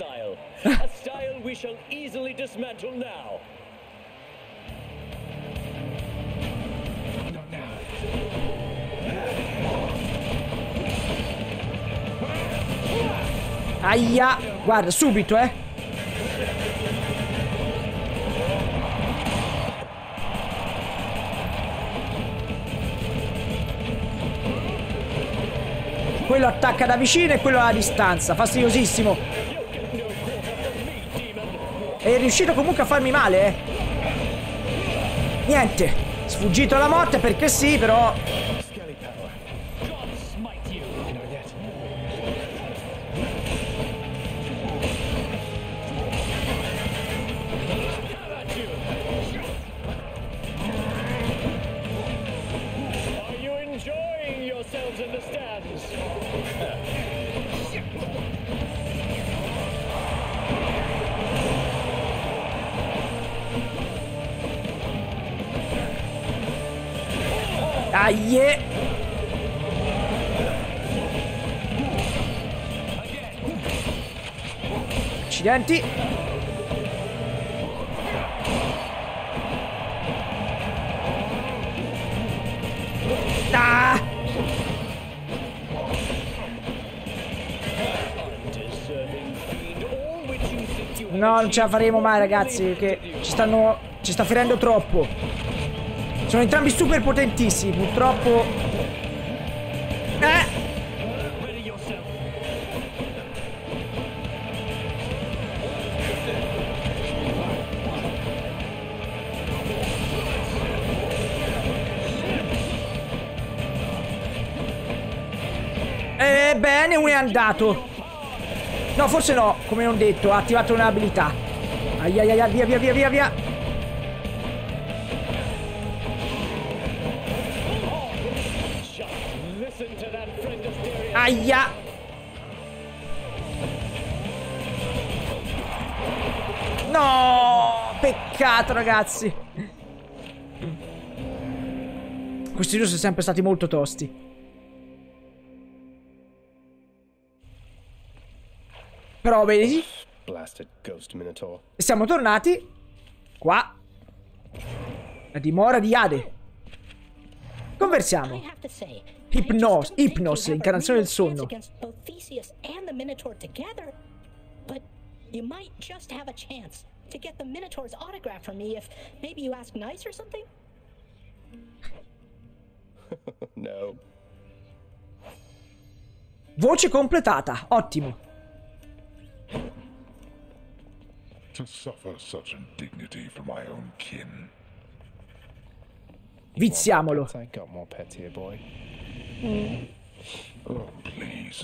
Aia, guarda, subito, eh. Quello attacca da vicino e quello alla distanza. Fastidiosissimo. È riuscito comunque a farmi male, eh. Niente. Sfuggito alla morte perché sì, però... Aie! Accidenti! Ah! No, non ce la faremo mai, ragazzi, perché ci stanno... ci sta ferendo troppo. Sono entrambi super potentissimi, purtroppo... Eh! Ebbene, uno è andato. No, forse no, come non detto, ha attivato un'abilità. Aia, aia, via, via, via, via, via. Aia! No! Peccato, ragazzi. Questi due sono sempre stati molto tosti. Però vedi? Siamo tornati qua. La dimora di Ade. Conversiamo. Hypnos, Hypnos, incarnazione del sonno. No. Voce completata, ottimo. To suffer such indignity from my own kin. Viziamolo. I got more pets here, boy. Oh, please.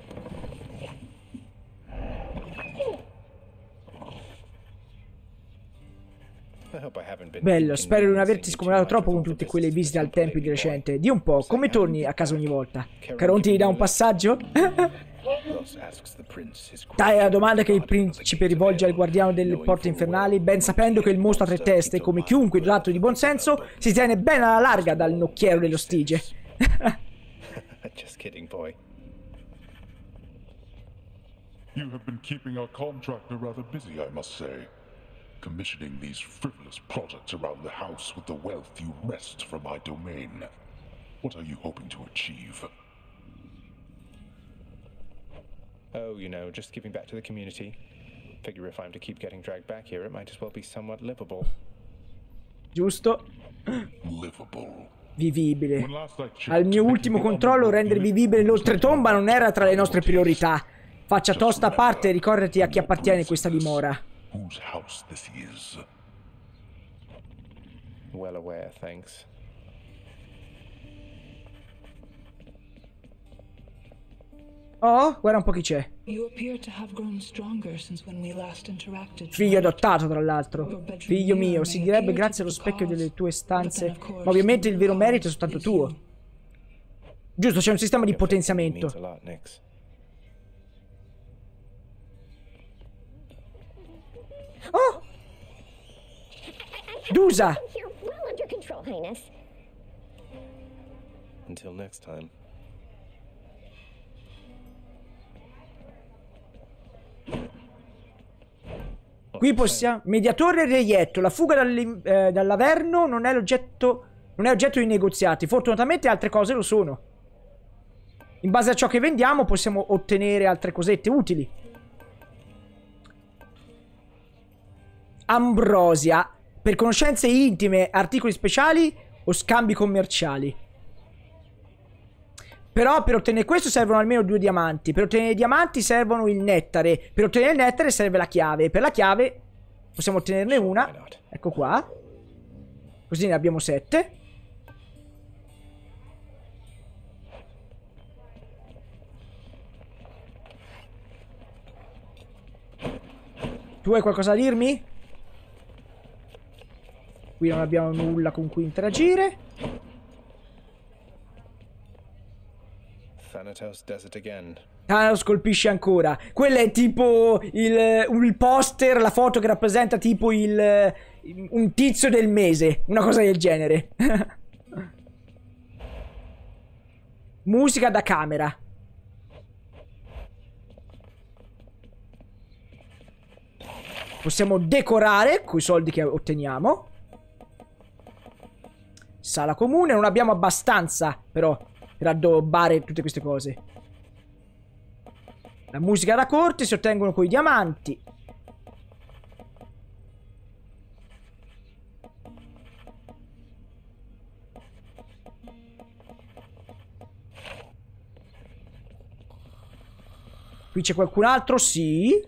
Bello, spero di non averti scomodato troppo con tutte quelle visite al tempio di recente. Di un po', come torni a casa ogni volta? Caronte gli dà un passaggio? Dai, è la domanda che il principe rivolge al guardiano delle porte infernali, ben sapendo che il mostro a tre teste, come chiunque dotato di buon senso, si tiene ben alla larga dal nocchiero dello stige. Just kidding, boy. You have been keeping our contractor rather busy, I must say. Commissioning these frivolous projects around the house with the wealth you wrest from my domain. What are you hoping to achieve? Oh, you know, just giving back to the community. Figure if I'm to keep getting dragged back here, it might as well be somewhat livable. Giusto? Livable. Vivibile. When last I checked, Al mio making ultimo the controllo, underworld rendere livable vivibile was l'oltretomba non era tra le nostre priorities. priorità. Faccia tosta a parte e ricordati a chi appartiene questa dimora. Whose house this is. Well aware, thanks. Oh, guarda un po' chi c'è. You appear to have grown stronger since when we last interacted. Figlio adottato, tra l'altro. Figlio mio, si direbbe grazie allo specchio delle tue stanze. Ma ovviamente il vero merito è soltanto tuo. Giusto, c'è un sistema di potenziamento. Means a lot, Nix. Oh! Dusa! You're well under control, Highness. Until next time. Qui possiamo... Mediatore reietto. La fuga eh, dall'Averno non è l'oggetto... Non è oggetto di negoziati. Fortunatamente altre cose lo sono. In base a ciò che vendiamo possiamo ottenere altre cosette utili. Ambrosia. Per conoscenze intime, articoli speciali o scambi commerciali. Però per ottenere questo servono almeno due diamanti. Per ottenere i diamanti servono il nettare. Per ottenere il nettare serve la chiave. Per la chiave possiamo ottenerne una. Ecco qua. Così ne abbiamo sette. Tu hai qualcosa da dirmi? Qui non abbiamo nulla con cui interagire. Thanatos does it again. Thanatos colpisce ancora. Quello è tipo il, il poster, la foto che rappresenta tipo il un tizio del mese. Una cosa del genere. Musica da camera. Possiamo decorare coi soldi che otteniamo. Sala comune. Non abbiamo abbastanza però per addobbare tutte queste cose. La musica da corte si ottengono coi diamanti. Qui c'è qualcun altro? Sì.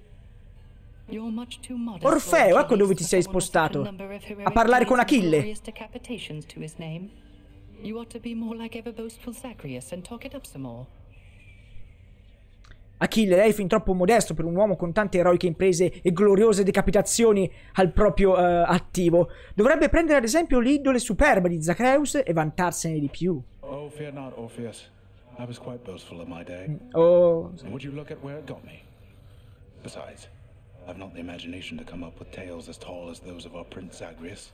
Orfeo, ecco dove ti sei spostato. A parlare con Achille. Achille, lei è fin troppo modesto per un uomo con tante eroiche imprese e gloriose decapitazioni al proprio uh, attivo. Dovrebbe prendere ad esempio l'idole superba di Zagreus e vantarsene di più. Oh, fear not, Orpheus. I was quite boastful in my day. Oh. And would you look at where it got me? Besides, I've not the imagination to come up with tales as tall as those of our Prince Zagreus.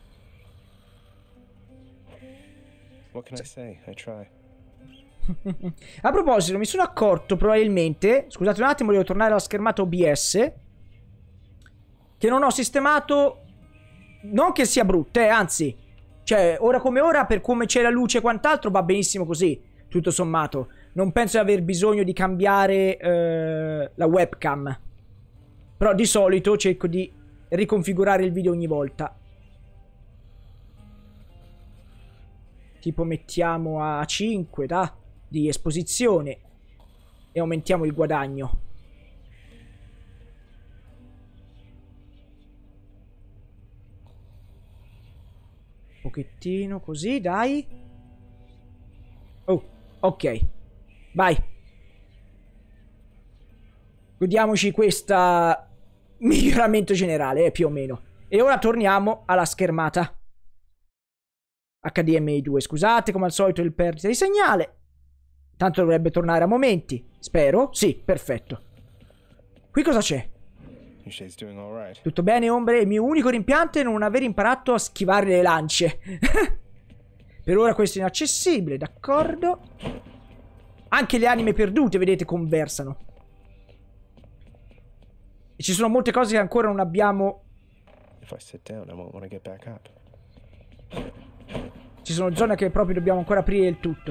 What can I say? I try. A proposito, mi sono accorto probabilmente, scusate un attimo, devo tornare alla schermata O B S, che non ho sistemato, non che sia brutta, eh, anzi, cioè, ora come ora, per come c'è la luce e quant'altro, va benissimo così, tutto sommato. Non penso di aver bisogno di cambiare eh, la webcam, però di solito cerco di riconfigurare il video ogni volta. Tipo mettiamo a cinque, da, di esposizione e aumentiamo il guadagno. Un pochettino così, dai. Oh, ok. Vai. Godiamoci questo miglioramento generale, eh, più o meno. E ora torniamo alla schermata. H D M I due, scusate, come al solito il perdita di segnale. Tanto dovrebbe tornare a momenti. Spero. Sì, perfetto. Qui cosa c'è? Tutto bene, ombre? Il mio unico rimpianto è non aver imparato a schivare le lance. Per ora questo è inaccessibile, d'accordo. Anche le anime perdute, vedete, conversano. E ci sono molte cose che ancora non abbiamo. If I sit down, I won't want to get back up. Ci sono zone che proprio dobbiamo ancora aprire il tutto.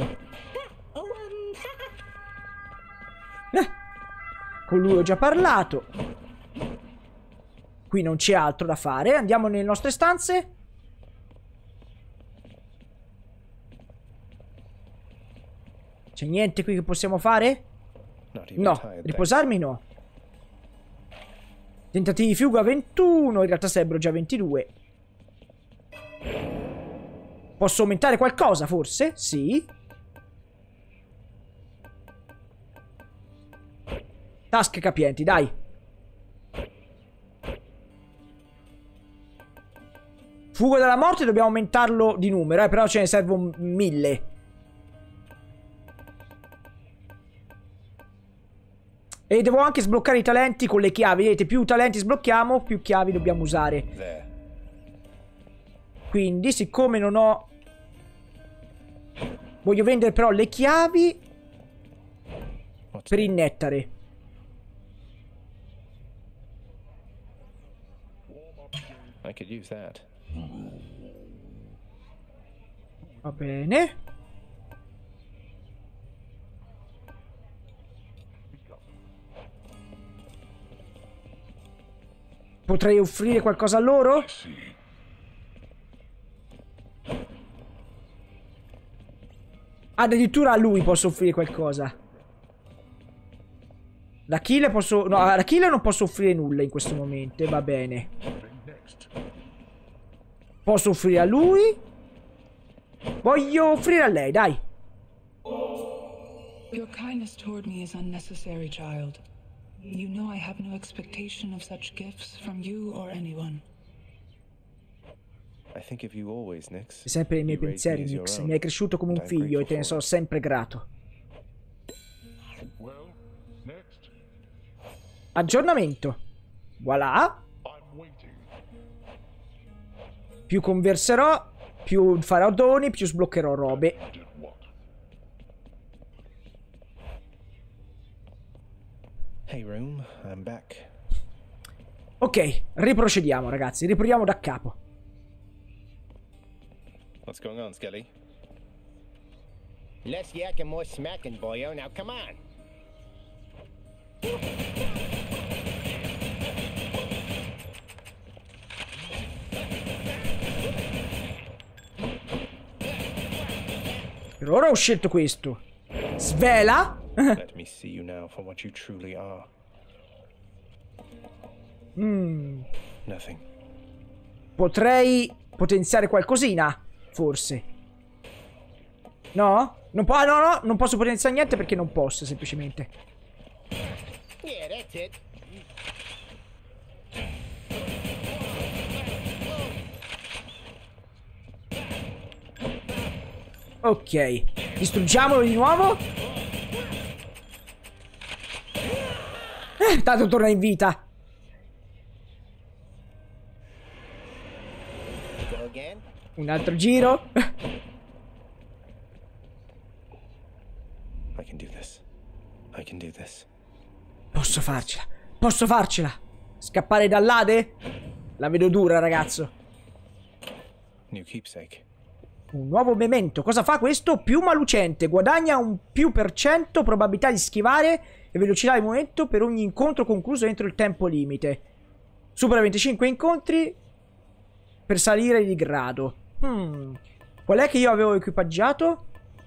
Eh, con lui ho già parlato. Qui non c'è altro da fare. Andiamo nelle nostre stanze. C'è niente qui che possiamo fare? No, riposarmi no. Tentativi di fuga ventuno, in realtà sarebbero già ventidue. Posso aumentare qualcosa, forse? Sì. Tasche capienti, dai. Fuga dalla morte, dobbiamo aumentarlo di numero, eh, però ce ne servono mille. E devo anche sbloccare i talenti con le chiavi. Vedete, più talenti sblocchiamo, più chiavi dobbiamo usare. Quindi, siccome non ho... Voglio vendere però le chiavi per il nettare. I could use that. Va bene. Potrei offrire qualcosa a loro? Addirittura a lui posso offrire qualcosa. La killer posso... No, alla killer non posso offrire nulla in questo momento. Va bene. Posso offrire a lui. Voglio offrire a lei, dai. Your kindness toward me is unnecessary, child. You know I have no expectation of such gifts from you or anyone. I think of you always, Nix. È sempre nei miei pensieri, Nix. Mi hai cresciuto come un figlio e te ne sono sempre grato. Aggiornamento. Voilà. Più converserò, più farò doni, più sbloccherò robe. Hey room, I'm back. Ok, riprocediamo ragazzi, riproviamo da capo. What's going on, Skelly? Less yak and more smacking, boyo. Now come on. Per ora ho scelto questo. Svela? Let me see you now for what you truly are. Mm. Nothing. Potrei potenziare qualcosina, forse. No? Non po- ah, no, no, non posso potenziare niente perché non posso, semplicemente. Yeah, that's it. Ok, distruggiamolo di nuovo. Eh, tanto torna in vita. Un altro giro. I can do this. I can do this. Posso farcela. Posso farcela. Scappare dall'Ade? La vedo dura, ragazzo. New keepsake. Un nuovo memento. Cosa fa questo? Più malucente. Guadagna un più per cento probabilità di schivare e velocità di movimento per ogni incontro concluso entro il tempo limite. Supera venticinque incontri per salire di grado. Hmm. Qual è che io avevo equipaggiato?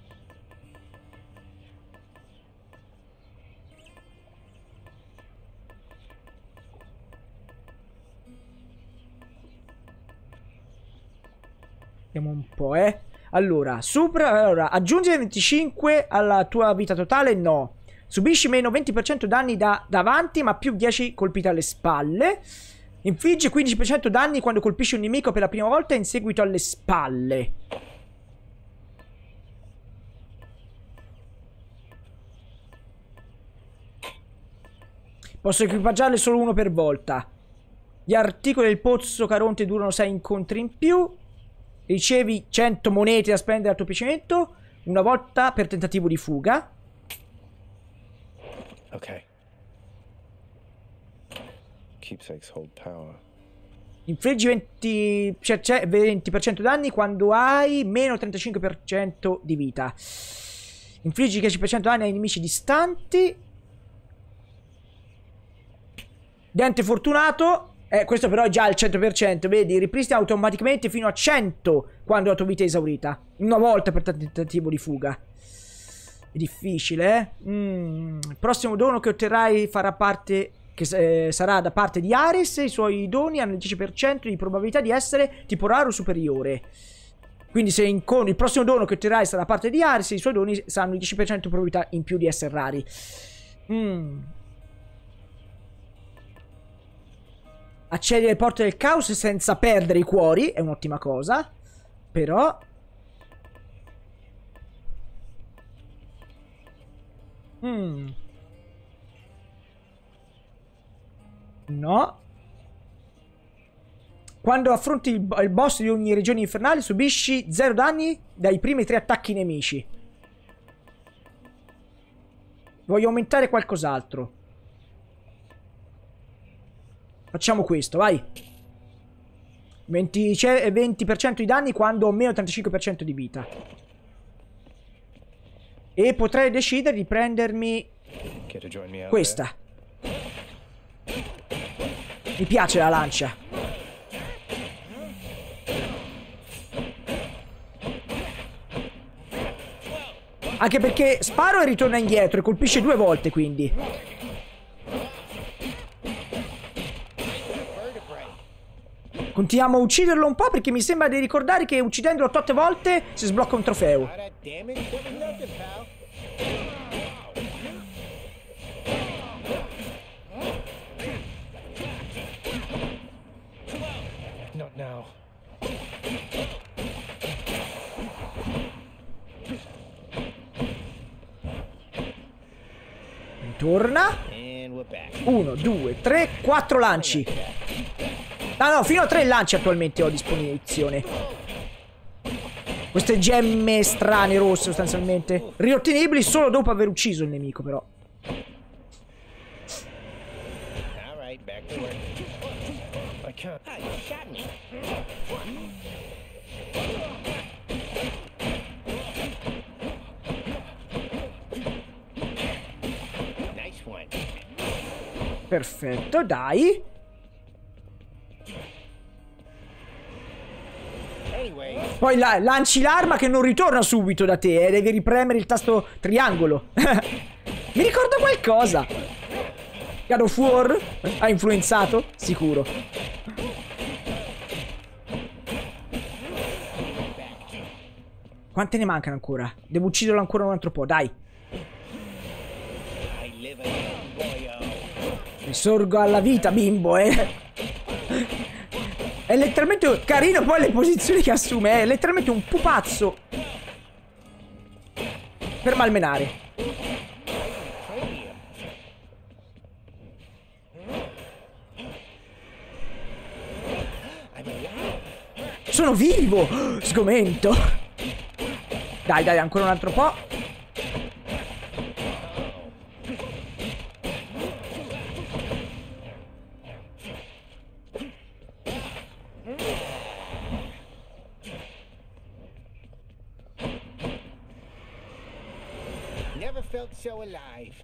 Vediamo un po', eh. Allora, supera, allora, aggiungi venticinque alla tua vita totale? No. Subisci meno venti per cento danni da davanti, ma più dieci colpite alle spalle. Infligge quindici per cento danni quando colpisci un nemico per la prima volta in seguito alle spalle. Posso equipaggiarle solo uno per volta. Gli articoli del pozzo Caronte durano sei incontri in più. Ricevi cento monete da spendere al tuo piacimento una volta per tentativo di fuga. Ok. Keepsakes hold power. Infliggi venti per cento, venti per cento danni quando hai meno trentacinque per cento di vita. Infliggi dieci per cento danni ai nemici distanti. Dente fortunato. Eh, questo però è già al cento per cento, vedi? Ripristina automaticamente fino a cento quando la tua vita è esaurita. Una volta per tentativo di fuga. È difficile, eh? Mm. Il prossimo dono che otterrai farà parte... che eh, sarà da parte di Ares. I suoi doni hanno il dieci per cento di probabilità di essere tipo raro superiore. Quindi se in con il prossimo dono che otterrai sarà da parte di Ares, i suoi doni saranno il dieci per cento di probabilità in più di essere rari. Mm. Accedi alle porte del caos senza perdere i cuori, è un'ottima cosa. Però mm. No. Quando affronti il, il boss di ogni regione infernale subisci zero danni dai primi tre attacchi nemici. Voglio aumentare qualcos'altro. Facciamo questo, vai. venti per cento di danni quando ho meno trentacinque per cento di vita. E potrei decidere di prendermi questa. Mi piace la lancia. Anche perché sparo e ritorna indietro e colpisce due volte, quindi. Continuiamo a ucciderlo un po' perché mi sembra di ricordare che uccidendolo otto volte si sblocca un trofeo. Not now. Torna. Uno, due, tre, quattro lanci. No, no, fino a tre lanci attualmente ho a disposizione. Queste gemme strane rosse sostanzialmente. Riottenibili solo dopo aver ucciso il nemico, però. Perfetto, dai. Poi la lanci l'arma che non ritorna subito da te, eh. Devi ripremere il tasto triangolo. Mi ricordo qualcosa. God of War ha influenzato? Sicuro. Quante ne mancano ancora? Devo ucciderlo ancora un altro po', dai. Risorgo alla vita, bimbo, eh. È letteralmente carino poi le posizioni che assume. È letteralmente un pupazzo per malmenare. Sono vivo. Sgomento. Dai, dai, ancora un altro po'. So alive.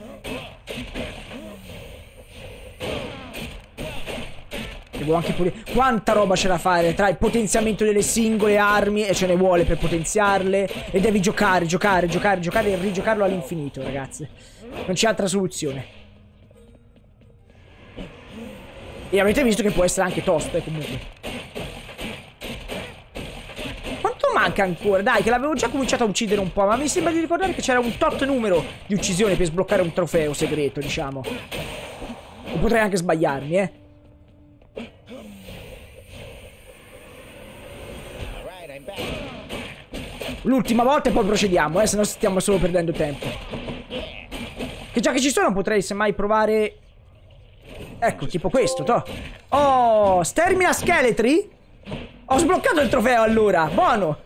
Devo anche pure... Quanta roba c'è da fare tra il potenziamento delle singole armi, e ce ne vuole per potenziarle, e devi giocare, giocare, giocare, giocare e rigiocarlo all'infinito, ragazzi. Non c'è altra soluzione. E avete visto che può essere anche tosto, eh, comunque. Manca ancora, dai, che l'avevo già cominciato a uccidere un po', ma mi sembra di ricordare che c'era un tot numero di uccisioni per sbloccare un trofeo segreto, diciamo. O potrei anche sbagliarmi, eh. L'ultima volta e poi procediamo, eh, se no stiamo solo perdendo tempo. Che già che ci sono potrei semmai provare... Ecco, tipo questo, toh. Oh, stermina scheletri? Ho sbloccato il trofeo allora, buono.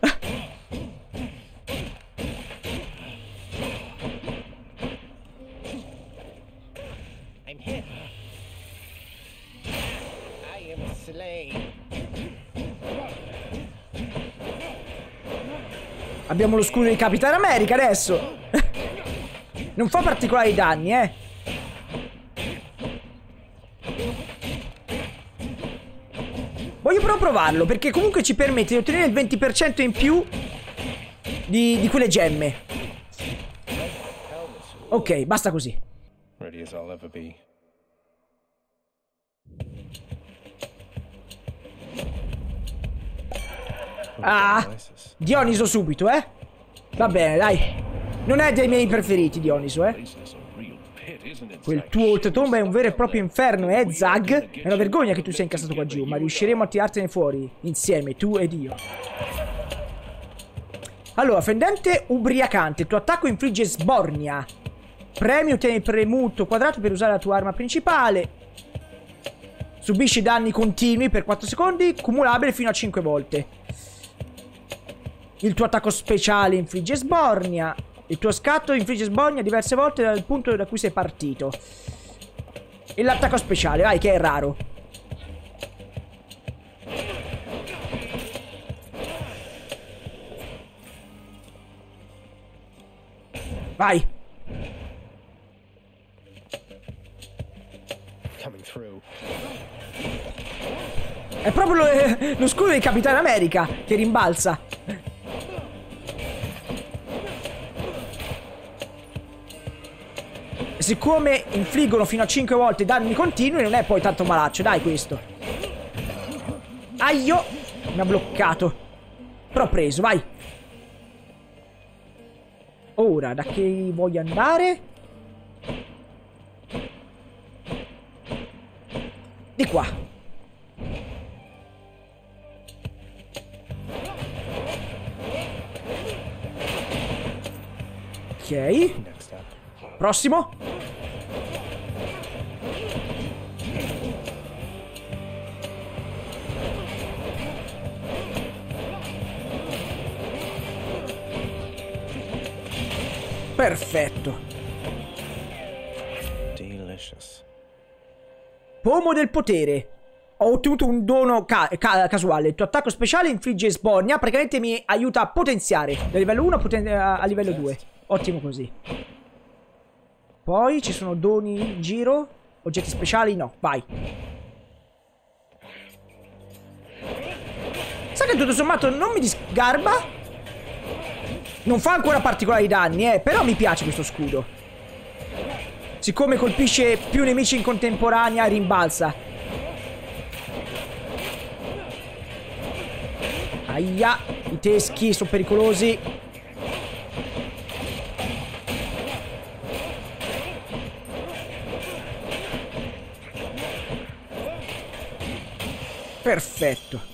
I'm hit. I am slain. Abbiamo lo scudo di Capitan America adesso. Non fa particolari danni, eh. Voglio però provarlo, perché comunque ci permette di ottenere il venti per cento in più di, di quelle gemme. Ok, basta così. Ready as I'll ever be. Ah, Dioniso subito, eh. Va bene, dai. Non è dei miei preferiti, Dioniso, eh. Quel tuo oltretomba è un vero e proprio inferno, eh, Zag? È una vergogna che tu sia incassato qua giù, ma riusciremo a tirartene fuori, insieme, tu ed io. Allora, fendente ubriacante, il tuo attacco infligge sbornia. Premi, ottieni premuto quadrato per usare la tua arma principale. Subisci danni continui per quattro secondi, cumulabile fino a cinque volte. Il tuo attacco speciale infligge sbornia. Il tuo scatto infligge sbornia diverse volte dal punto da cui sei partito. E l'attacco speciale, vai, che è raro. Vai. È proprio lo, eh, lo scudo di Capitan America che rimbalza. E siccome infliggono fino a cinque volte danni continui, non è poi tanto malaccio, dai questo. Aio! Mi ha bloccato. Però ho preso, vai. Ora, da che voglio andare? Di qua. Ok. Prossimo. Perfetto. Delicious. Pomo del potere. Ho ottenuto un dono ca ca casuale. Il tuo attacco speciale infligge sbornia. Praticamente mi aiuta a potenziare da livello uno a, a livello due. Ottimo così. Poi ci sono doni in giro. Oggetti speciali no. Vai. Sai che tutto sommato non mi disgarba. Non fa ancora particolari danni, eh. Però mi piace questo scudo. Siccome colpisce più nemici in contemporanea, rimbalza. Aia, i teschi sono pericolosi. Perfetto.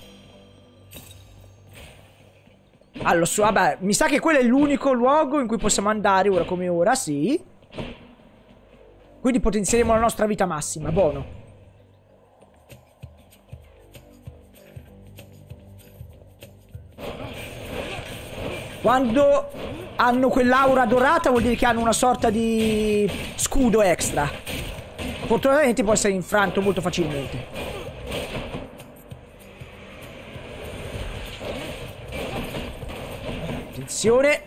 Allora, su, vabbè, mi sa che quello è l'unico luogo in cui possiamo andare ora come ora, sì. Quindi potenzieremo la nostra vita massima, buono. Quando hanno quell'aura dorata vuol dire che hanno una sorta di scudo extra. Fortunatamente può essere infranto molto facilmente. Attenzione.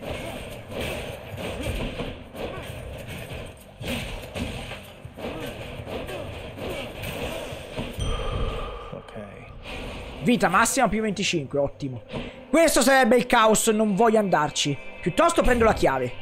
Ok. Vita massima più venticinque, ottimo. Questo sarebbe il caos, non voglio andarci. Piuttosto prendo la chiave.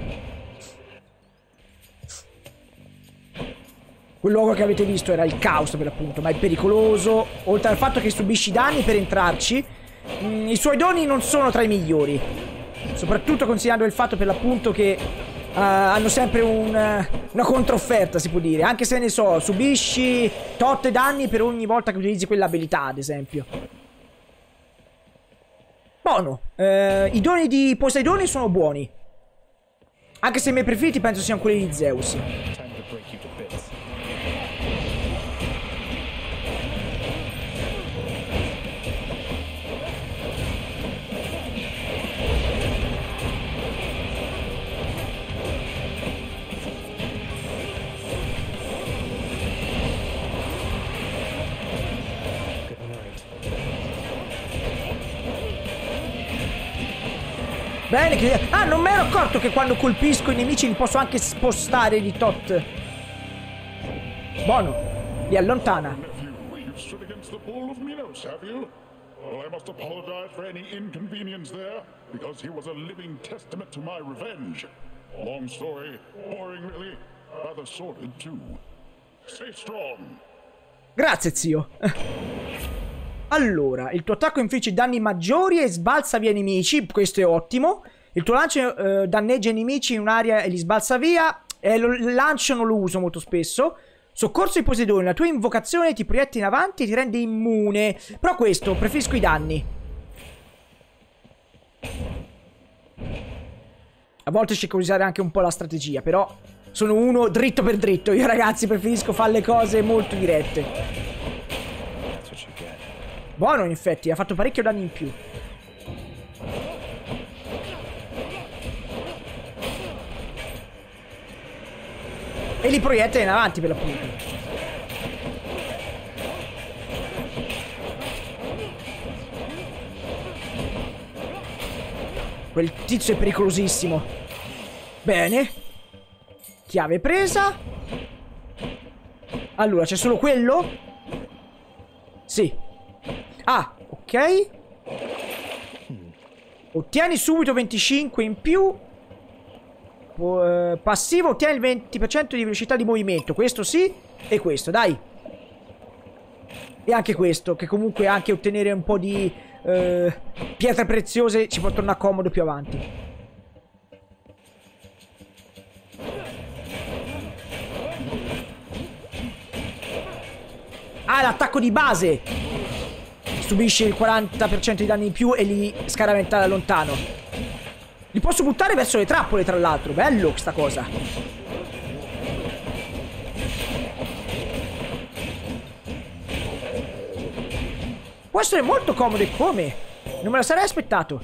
Quel luogo che avete visto era il caos per l'appunto, ma è pericoloso. Oltre al fatto che subisci danni per entrarci, mh, i suoi doni non sono tra i migliori. Soprattutto considerando il fatto per l'appunto che uh, hanno sempre un, uh, una controfferta, si può dire. Anche se ne so, subisci tot danni per ogni volta che utilizzi quell'abilità, ad esempio. Buono. Uh, I doni di Poseidone sono buoni. Anche se i miei preferiti penso siano quelli di Zeus. Bene, che... Ah, non mi ero accorto che quando colpisco i nemici li posso anche spostare di tot. Buono. Li allontana. You've stood against the bull of Minos, have you? Well, I must apologize for any inconvenience there, because he was a living testament to my revenge. Long story, boring really, rather sordid too. Stay strong. Grazie, zio. Allora, il tuo attacco infligge danni maggiori e sbalza via i nemici. Questo è ottimo. Il tuo lancio eh, danneggia i nemici in un'area e li sbalza via. E lo, il lancio non lo uso molto spesso. Soccorso di Poseidone. La tua invocazione ti proietta in avanti e ti rende immune. Però questo, preferisco i danni. A volte cerco di usare anche un po' la strategia, però sono uno dritto per dritto. Io, ragazzi, preferisco fare le cose molto dirette. Buono, in effetti, ha fatto parecchio danni in più. E li proietta in avanti, per l'appunto. Quel tizio è pericolosissimo. Bene. Chiave presa. Allora, c'è solo quello? Sì. Ah, ok. Ottieni subito venticinque in più. Uh, passivo, ottieni il venti per cento di velocità di movimento. Questo sì. E questo, dai. E anche questo, che comunque anche ottenere un po' di uh, pietre preziose ci può tornare comodo più avanti. Ah, l'attacco di base. Subisce il quaranta per cento di danni in più e li scaraventa da lontano. Li posso buttare verso le trappole, tra l'altro. Bello questa cosa. Può essere molto comodo e come? Non me lo sarei aspettato.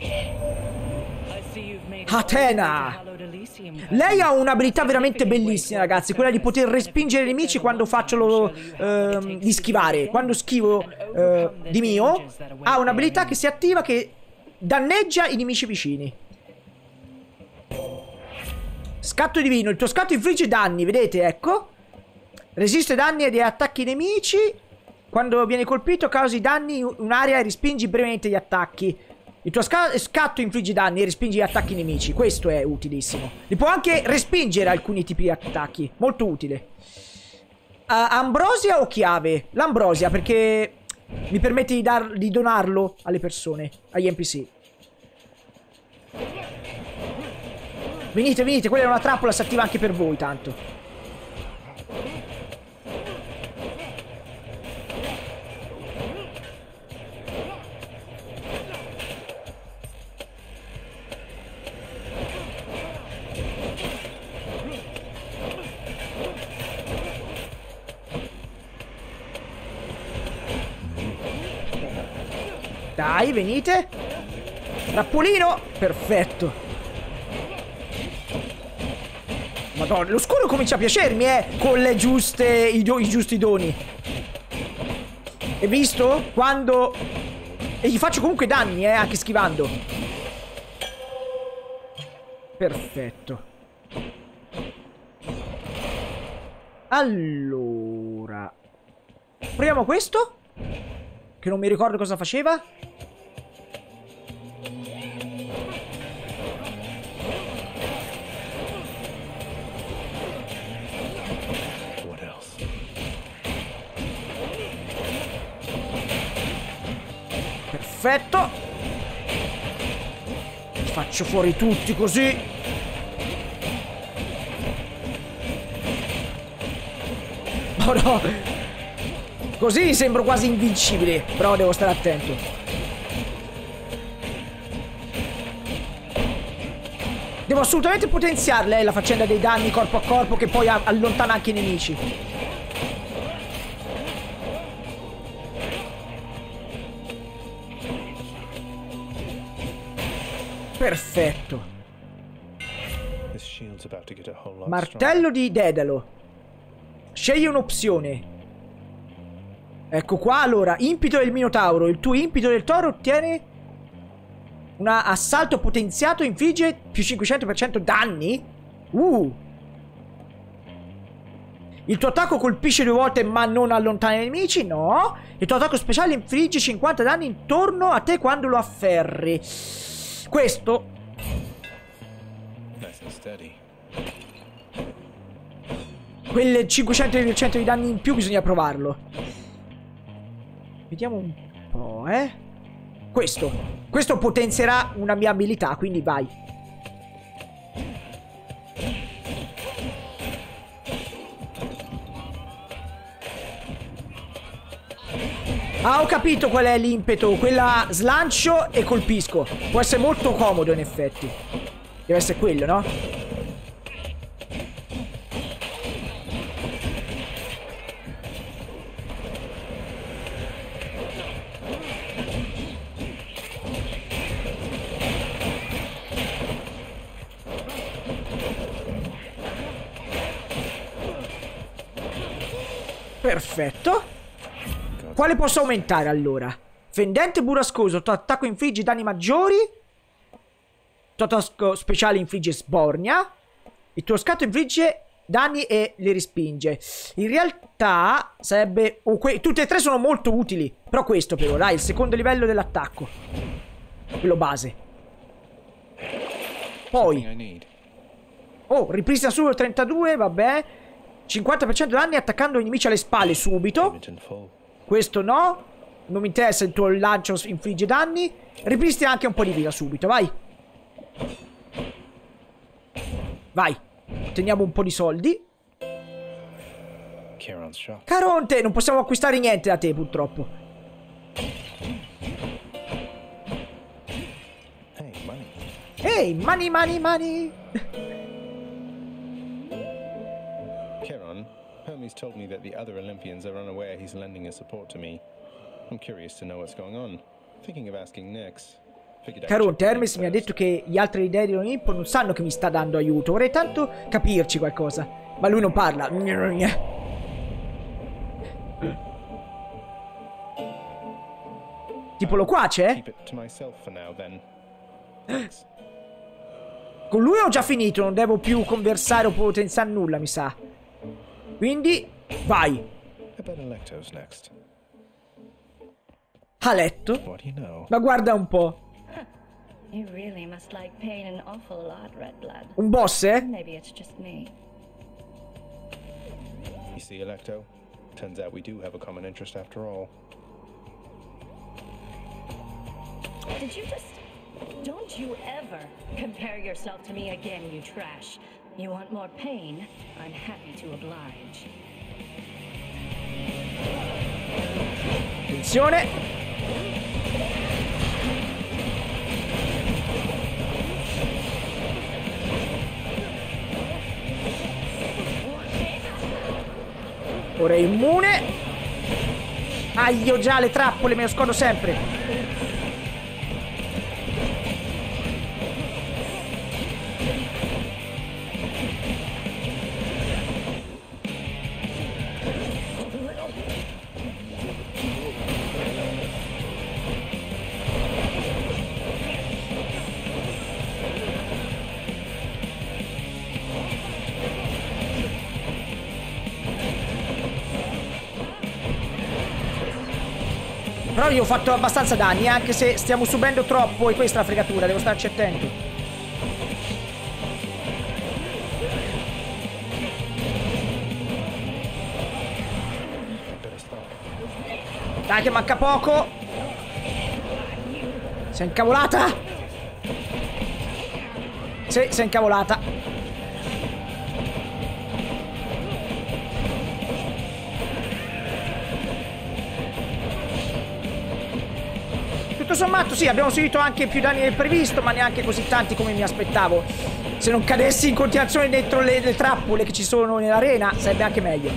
Athena! Lei ha un'abilità veramente bellissima, ragazzi. Quella di poter respingere i nemici quando faccio lo... Uh, di schivare. Quando schivo uh, di mio, ha un'abilità che si attiva che danneggia i nemici vicini. Scatto divino. Il tuo scatto infligge danni, vedete, ecco. Resiste danni e attacchi nemici. Quando viene colpito causi danni in un'area e respingi brevemente gli attacchi. Il tuo sca scatto infligge danni e respingi gli attacchi nemici. Questo è utilissimo. Li può anche respingere alcuni tipi di attacchi. Molto utile. Uh, ambrosia o chiave? L'ambrosia, perché mi permette di, dar di donarlo alle persone, agli N P C. Venite, venite, quella è una trappola, si attiva anche per voi, tanto. Dai, venite. Trappolino. Perfetto. Madonna, lo scuro comincia a piacermi, eh. Con le giuste, i, i giusti doni. E visto? Quando... E gli faccio comunque danni, eh, anche schivando. Perfetto. Allora, proviamo questo, che non mi ricordo cosa faceva. Perfetto. Faccio fuori tutti così. Oh no. Così sembro quasi invincibile. Però devo stare attento. Devo assolutamente potenziarle, eh, la faccenda dei danni corpo a corpo, che poi allontana anche i nemici. Perfetto. Martello di Dedalo. Scegli un'opzione. Ecco qua, allora. Impito del Minotauro. Il tuo impito del toro ottiene Un assalto potenziato infligge più cinquecento per cento danni? Uh! Il tuo attacco colpisce due volte ma non allontana i nemici? No. Il tuo attacco speciale infligge cinquanta danni intorno a te quando lo afferri. Questo... Nice and steady. Quel cinquecento per cento di danni in più bisogna provarlo. Vediamo un po', eh. Questo. Questo potenzierà una mia abilità, quindi vai. Ah, ho capito qual è l'impeto. Quella slancio e colpisco. Può essere molto comodo in effetti. Deve essere quello, no? Perfetto. Quale posso aumentare allora? Fendente burrascoso. Tuo attacco infligge danni maggiori. Tuo attacco speciale infligge sbornia. Il tuo scatto infligge danni e li respinge. In realtà sarebbe... Oh, tutte e tre sono molto utili. Però questo però, dai, il secondo livello dell'attacco. Quello base. Poi... Oh, ripristina solo trentadue, vabbè. cinquanta per cento danni attaccando i nemici alle spalle subito. Questo no. Non mi interessa, il tuo lancio infligge danni. Ripristina anche un po' di vita subito, vai. Vai. Otteniamo un po' di soldi. Caronte, non possiamo acquistare niente da te purtroppo. Ehi, hey, money, money, money. Charon, Hermes told me that the other Olympians are unaware he's lending his support to me. I'm curious to know what's going on. Thinking of asking Nyx. Caronte, Hermes mi ha detto che gli altri dei dell'Olimpo non sanno che mi sta dando aiuto. Vorrei tanto capirci qualcosa. Ma lui non parla. Tipo loquace? Con lui ho già finito. Non devo più conversare o potenziare nulla, mi sa. Quindi, vai. A letto? Ma guarda un po'. You really must like pain an awful lot, Red Blood. Un boss, eh? Maybe it's just me. You see, Electo? Turns out we do have a common interest after all. Did you just... Don't you ever compare yourself to me again, you trash. You want more pain? I'm happy to oblige. Attenzione! Ora è immune. Ah, io già le trappole me le scordo sempre. Però io ho fatto abbastanza danni, anche se stiamo subendo troppo, e questa è la fregatura, devo starci attento. Dai che manca poco. Si è incavolata? Sì, si è incavolata. Tutto sommato sì, abbiamo subito anche più danni del previsto, ma neanche così tanti come mi aspettavo. Se non cadessi in continuazione dentro le, le trappole che ci sono nell'arena, sarebbe anche meglio.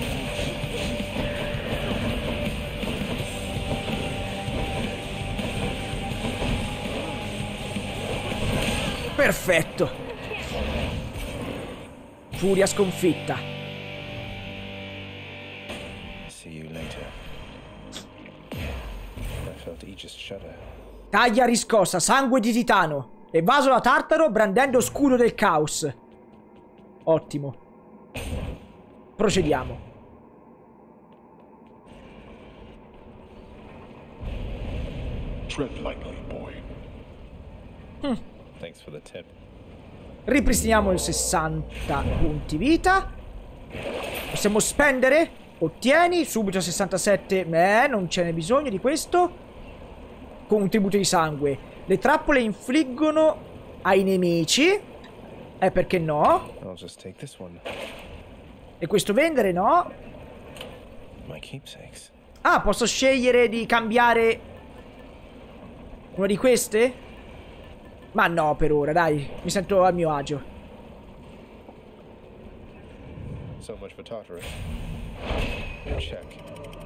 Perfetto. Furia sconfitta. See you later. I felt Aegis shudder. Taglia riscossa, sangue di titano. Evaso da Tartaro brandendo scudo del caos. Ottimo. Procediamo. Tread lightly, boy. Hm. Thanks for the tip. Ripristiniamo i sessanta punti vita. Possiamo spendere. Ottieni subito sessantasette. Beh, non ce n'è bisogno di questo. Con un tributo di sangue. Le trappole infliggono ai nemici. Eh, perché no? I'll just take this one. E questo vendere, no? My keepsakes. Ah, posso scegliere di cambiare una di queste? Ma no, per ora, dai. Mi sento a mio agio. So much for Tartarus. Check.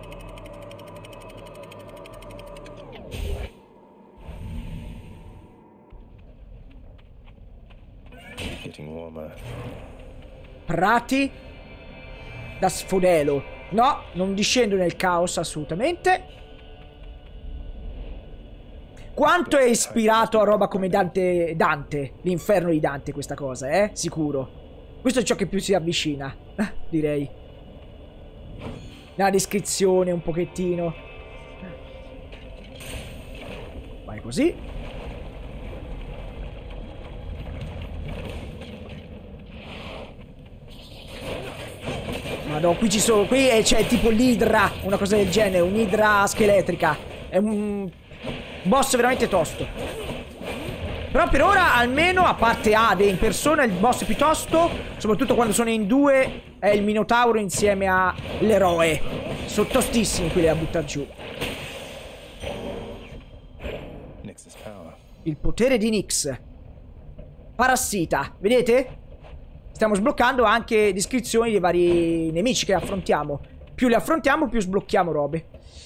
Getting warmer. Prati da sfodelo. No, non discendo nel caos assolutamente. Quanto è ispirato a roba come Dante, Dante, l'inferno di Dante questa cosa, eh? Sicuro. Questo è ciò che più si avvicina, direi. La descrizione un pochettino. Vai così. Madonna, qui ci sono, qui c'è tipo l'idra, una cosa del genere, un'idra scheletrica. È un boss veramente tosto. Però per ora, almeno, a parte Ade in persona, il boss più tosto, soprattutto quando sono in due, è il Minotauro insieme all'eroe. Sono tostissimi quelli da buttare giù. Il potere di Nyx. Parassita, vedete? Stiamo sbloccando anche descrizioni dei vari nemici che affrontiamo. Più li affrontiamo, più sblocchiamo robe.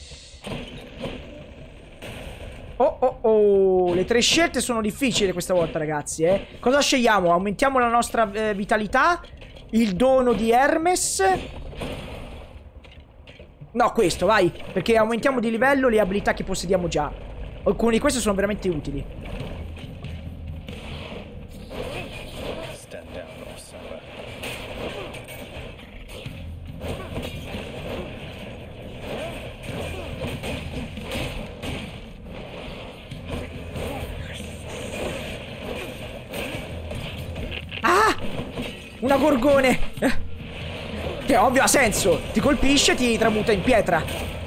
Oh oh oh, le tre scelte sono difficili questa volta, ragazzi, eh. Cosa scegliamo? Aumentiamo la nostra eh, vitalità? Il dono di Hermes? No, questo, vai. Perché aumentiamo di livello le abilità che possediamo già. Alcune di queste sono veramente utili. Ah! Una gorgone! Che ovvio ha senso! Ti colpisce e ti tramuta in pietra.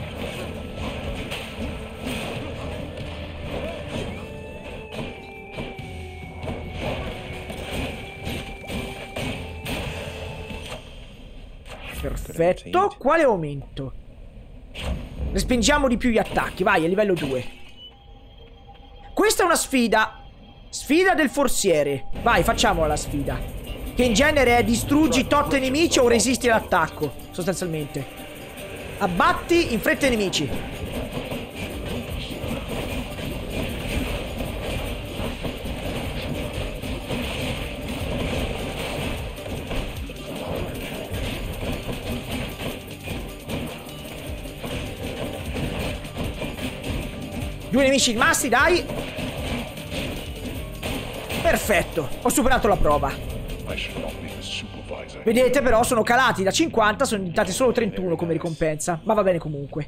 Perfetto. Quale aumento? Respingiamo di più gli attacchi. Vai, a livello due. Questa è una sfida. Sfida del forziere. Vai, facciamola la sfida. Che in genere è distruggi tot nemici o resisti all'attacco. Sostanzialmente. Abbatti in fretta i nemici. Due nemici rimasti, dai. Perfetto, ho superato la prova. Vedete però sono calati da cinquanta, sono diventati solo trentuno come ricompensa. Ma va bene comunque.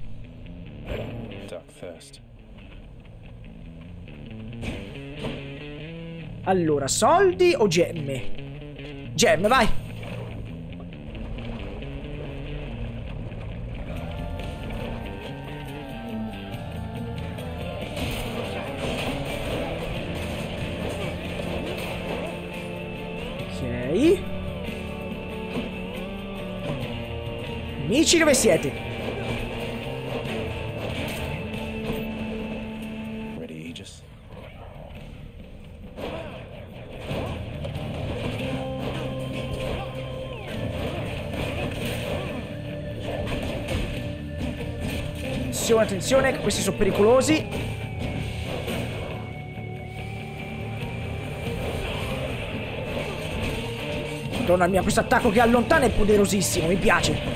Allora, soldi o gemme? Gemme, vai. Amici, dove siete? Ready, Aegis? Attenzione, attenzione, che questi sono pericolosi. Madonna mia, questo attacco che allontana è poderosissimo, mi piace.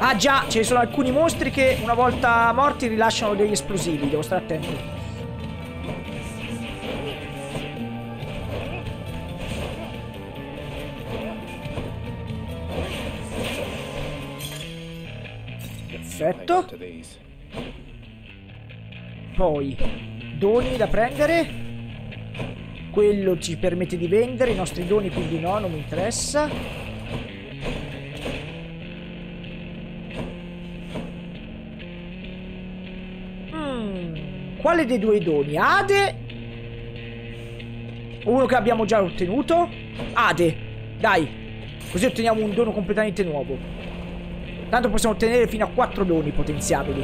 Ah già, ci sono alcuni mostri che una volta morti rilasciano degli esplosivi. Devo stare attento. Perfetto. Poi doni da prendere. Quello ci permette di vendere i nostri doni, quindi no, non mi interessa. mm, Quale dei due doni? Ade? Uno che abbiamo già ottenuto? Ade. Dai, così otteniamo un dono completamente nuovo. Tanto possiamo ottenere fino a quattro doni potenziabili.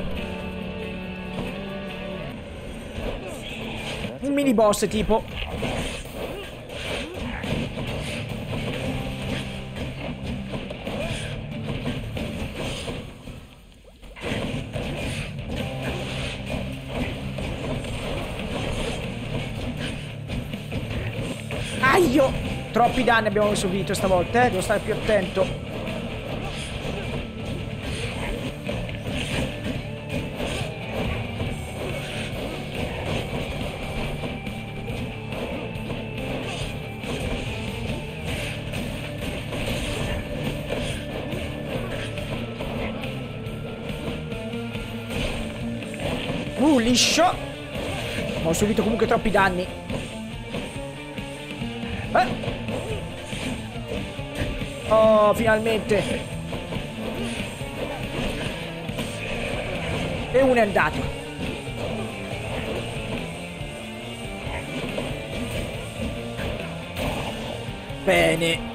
Un mini boss tipo. Aio! Troppi danni abbiamo subito stavolta, eh? Devo stare più attento. Uh, liscio. Ho subito comunque troppi danni. Eh. Oh, finalmente. E uno è andato. Bene.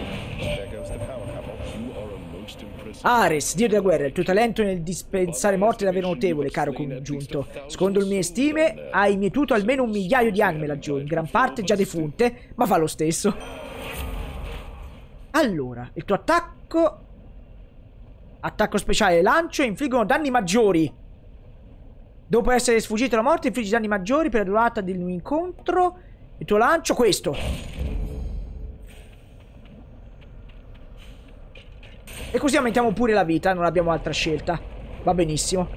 Ares, dio della guerra, il tuo talento nel dispensare morte è davvero notevole, caro congiunto. Secondo le mie stime, hai mietuto almeno un migliaio di anime laggiù, in gran parte già defunte, ma fa lo stesso. Allora, il tuo attacco... Attacco speciale, lancio e infliggono danni maggiori. Dopo essere sfuggito alla morte, infliggi danni maggiori per la durata di un incontro. Il tuo lancio, questo. E così aumentiamo pure la vita, non abbiamo altra scelta. Va benissimo.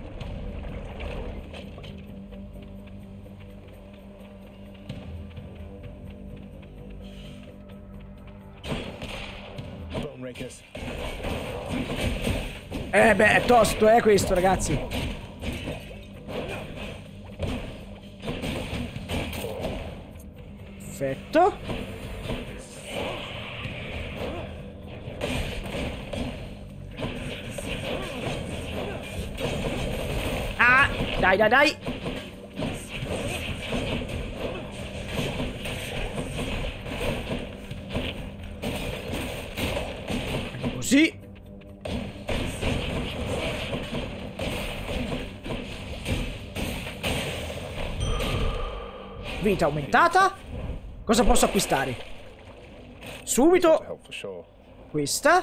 Eh beh, è tosto, eh, questo, ragazzi. Perfetto. Dai, dai, dai. Così. Vita aumentata. Cosa posso acquistare? Subito. Questa.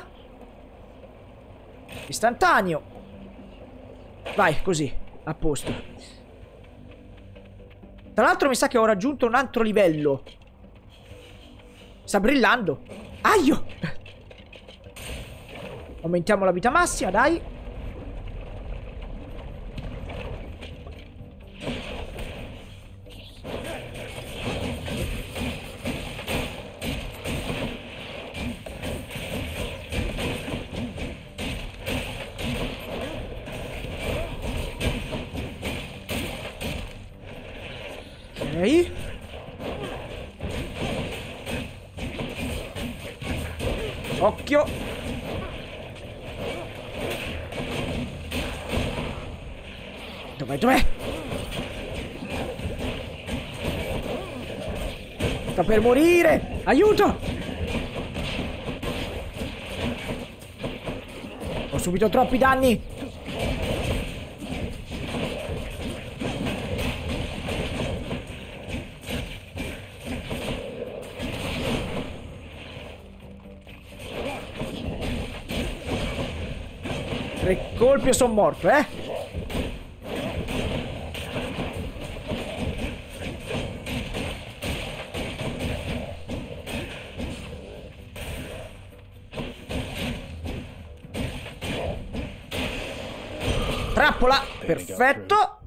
Istantaneo. Vai, così. A posto. Tra l'altro mi sa che ho raggiunto un altro livello. Sta brillando. Aio! Aumentiamo la vita massima, dai. Ok. Occhio. Dov'è, dov'è? Sta per morire. Aiuto. Ho subito troppi danni. Tre colpi e sono morto, eh? Trappola. Perfetto.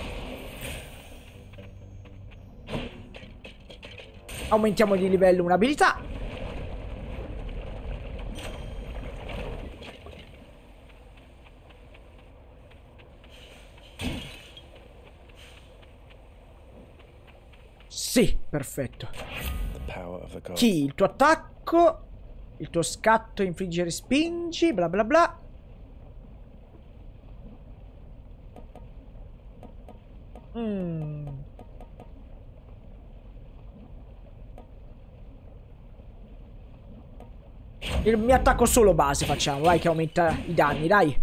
Aumentiamo di livello un'abilità. Sì, perfetto. Chi? Il tuo attacco, il tuo scatto, infliggere, spingi, bla bla bla. Mm. Il mio attacco solo base facciamo, vai, che aumenta i danni, dai.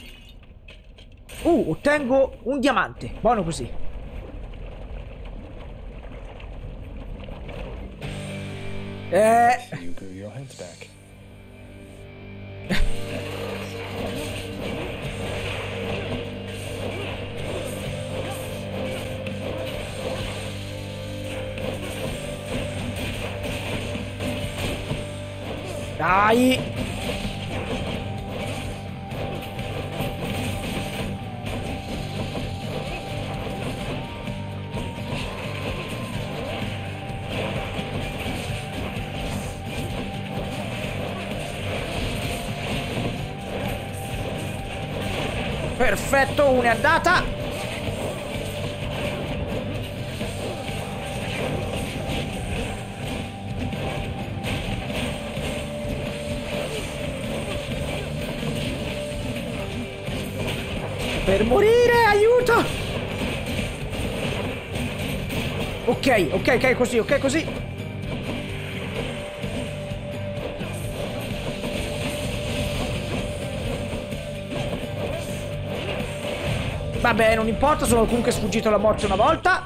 Uh, ottengo un diamante, buono così. Eh. Dai. Perfetto, una è andata. Per morire, aiuto. Ok, ok, ok, così, ok, così. Vabbè, non importa, sono comunque sfuggito alla morte una volta.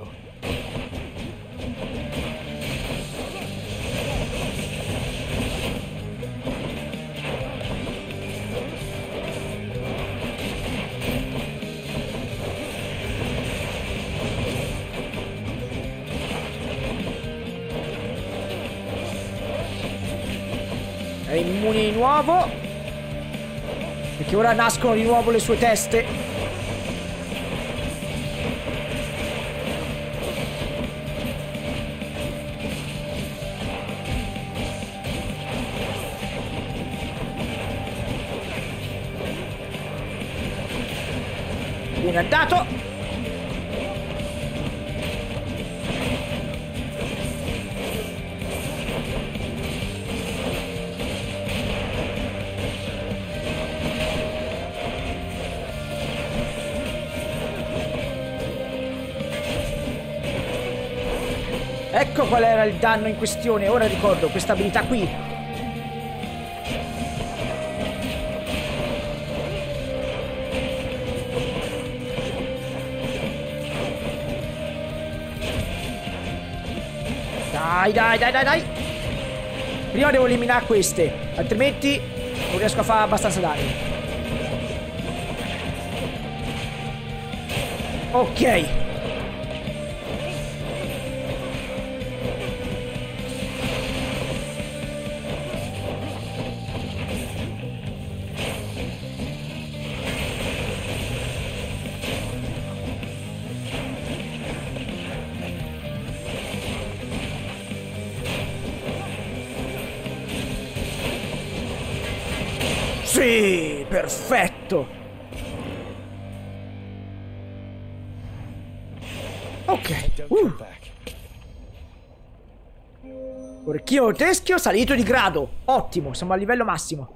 È immune di nuovo. Perché ora nascono di nuovo le sue teste. Uno è andato. Ecco qual era il danno in questione. Ora ricordo questa abilità qui. Dai, dai, dai, dai, dai. Prima devo eliminare queste, altrimenti non riesco a fare abbastanza danni. Ok. Sì, perfetto. Ok. Uh. Orecchino teschio salito di grado. Ottimo, siamo a livello massimo.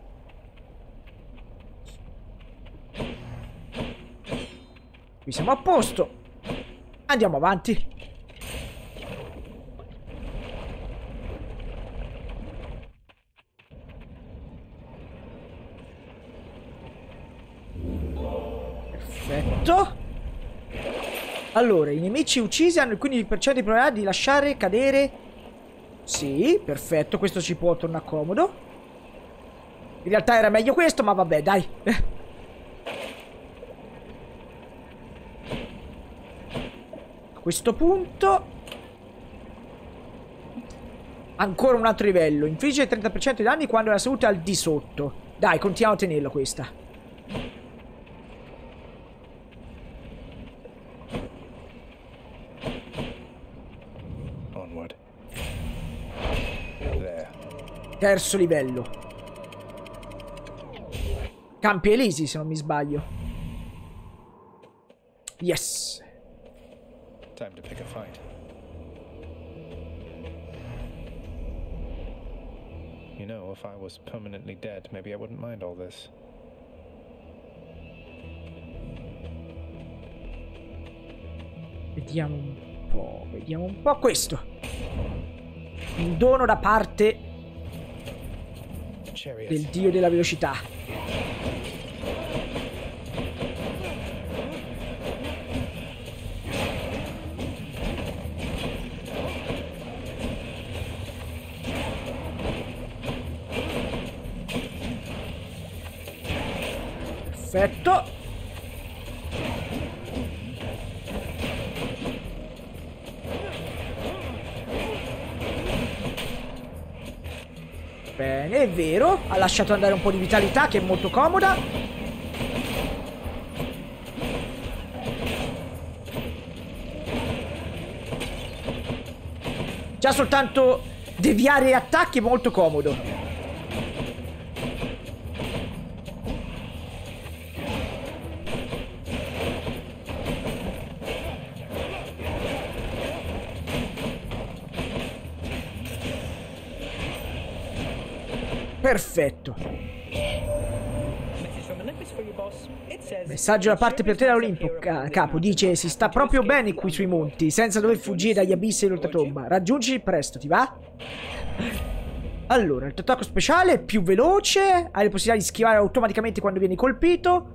Qui siamo a posto. Andiamo avanti. Perfetto. Allora, i nemici uccisi hanno il quindici per cento di probabilità di lasciare cadere. Sì, perfetto, questo ci può tornare comodo. In realtà era meglio questo, ma vabbè, dai. A questo punto ancora un altro livello. Infligge il trenta per cento di danni quando la salute è al di sotto. Dai, continuiamo a tenerlo questa. Terzo livello. Campi Elisi, se non mi sbaglio. Yes. Time to pick a fight. You know, if I was permanently dead, maybe I wouldn't mind all this. Vediamo un po', vediamo un po' questo. Un dono da parte del dio della velocità. Perfetto. Bene, è vero. Ha lasciato andare un po' di vitalità, che è molto comoda. Già soltanto deviare gli attacchi è molto comodo. Perfetto. Messaggio da parte per te da Olimpo, ca capo. Dice: si sta proprio bene qui sui monti, senza dover fuggire dagli abissi dell'oltretomba. Raggiungi presto, ti va? Allora, il tuo attacco speciale è più veloce. Hai la possibilità di schivare automaticamente quando vieni colpito.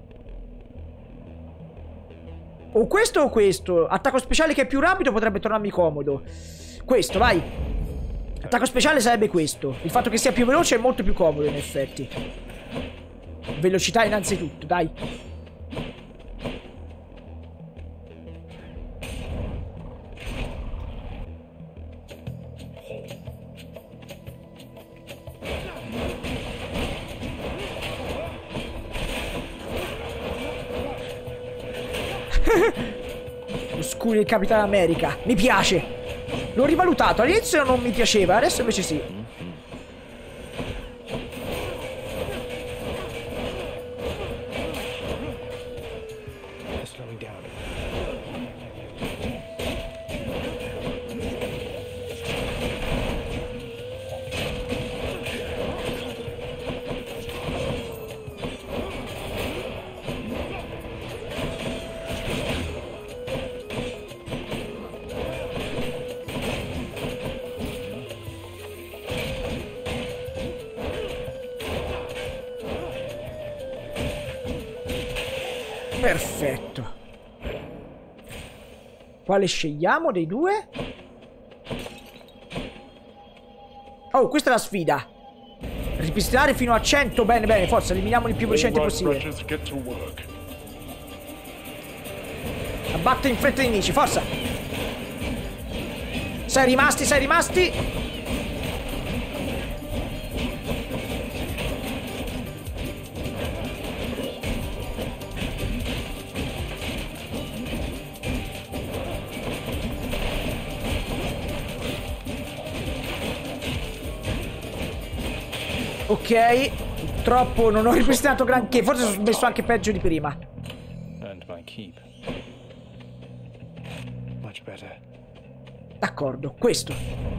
O questo o questo. Attacco speciale che è più rapido potrebbe tornarmi comodo. Questo, vai. Attacco speciale sarebbe questo. Il fatto che sia più veloce è molto più comodo, in effetti. Velocità innanzitutto, dai. Lo scudo del Capitano America. Mi piace. L'ho rivalutato. All'inizio non mi piaceva, adesso invece sì. Perfetto. Quale scegliamo dei due? Oh, questa è la sfida. Ripristinare fino a cento. Bene, bene, forza, eliminiamo il più velocemente possibile. Abbatte in fretta i nemici, forza. Sei rimasti, sei rimasti. Ok, purtroppo non ho ripristinato granché, forse sono messo anche peggio di prima. D'accordo, questo.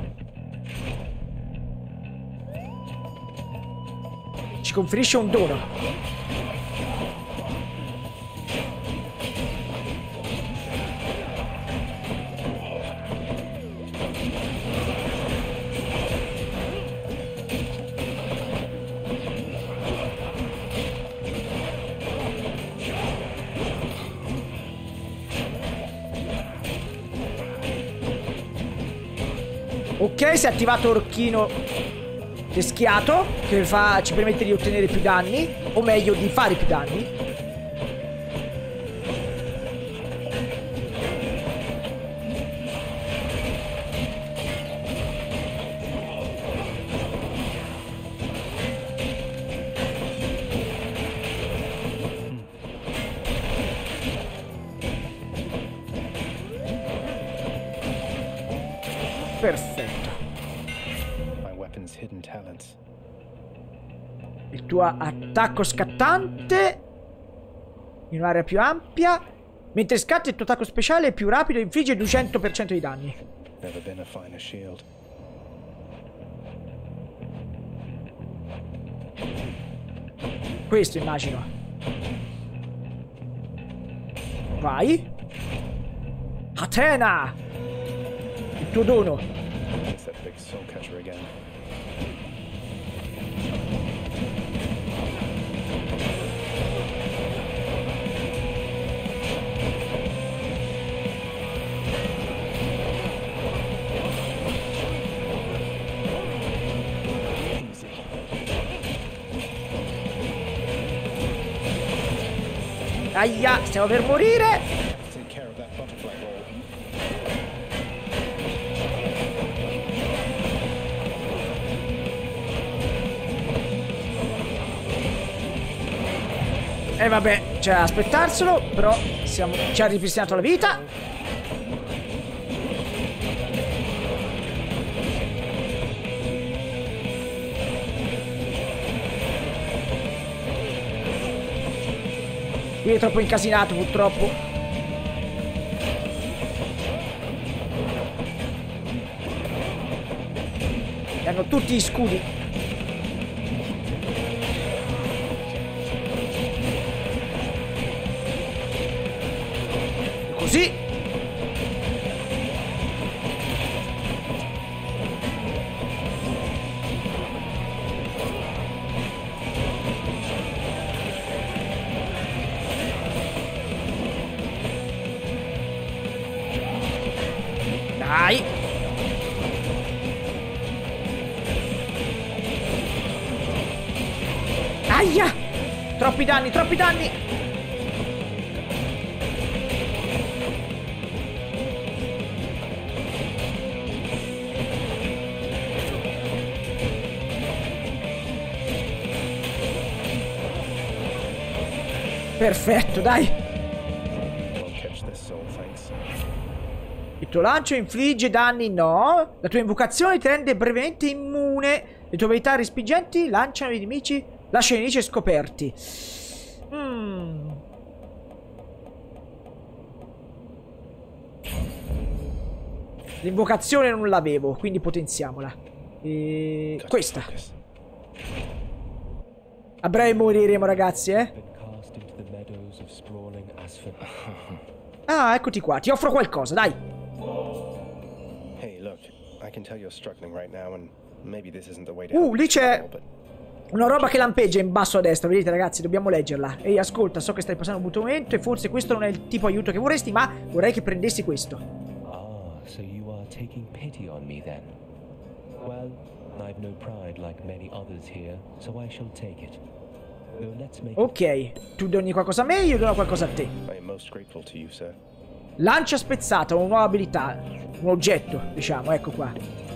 Ci conferisce un dono. Ok, si è attivato Orchino Deschiato, che fa, ci permette di ottenere più danni, o meglio di fare più danni. Perfetto. My weapon's hidden talents. Il tuo attacco scattante in un'area più ampia. Mentre scatta il tuo attacco speciale è più rapido e infligge duecento per cento di danni. Never been a finer shield. Questo immagino. Vai. Athena! Il tuo dono. It's that big soul catcher again. Aia, stiamo per morire. Take care of that butterfly roll. E vabbè, c'è da aspettarselo, però siamo, ci ha ripristinato la vita. Qui è troppo incasinato purtroppo. E hanno tutti gli scudi. Così. Dai. Aia! Troppi danni, troppi danni! Perfetto, dai! I'll catch this soul, thanks. Il tuo lancio infligge danni? No. La tua invocazione ti rende brevemente immune. Le tue abilità respingenti lanciano i nemici. Lasciano i nemici scoperti. Mm. L'invocazione non l'avevo, quindi potenziamola. E... questa. A breve moriremo, ragazzi, eh. Ah, eccoti qua. Ti offro qualcosa, dai. Hey, look, I can tell you're struggling right now and maybe this isn't the way to Uh, help lì you c'è struggle, but una roba che lampeggia in basso a destra. Vedete, ragazzi, dobbiamo leggerla. Ehi, ascolta, so che stai passando un brutto momento e forse questo non è il tipo di aiuto che vorresti, ma vorrei che prendessi questo. Ah, so you are taking pity on me then. Well, I've no pride like many others here, so I shall take it. Though let's make Ok, tu doni qualcosa a me, io dono qualcosa a te. I am most grateful to you, sir. Lancia spezzata, una nuova abilità. Un oggetto, diciamo, ecco qua.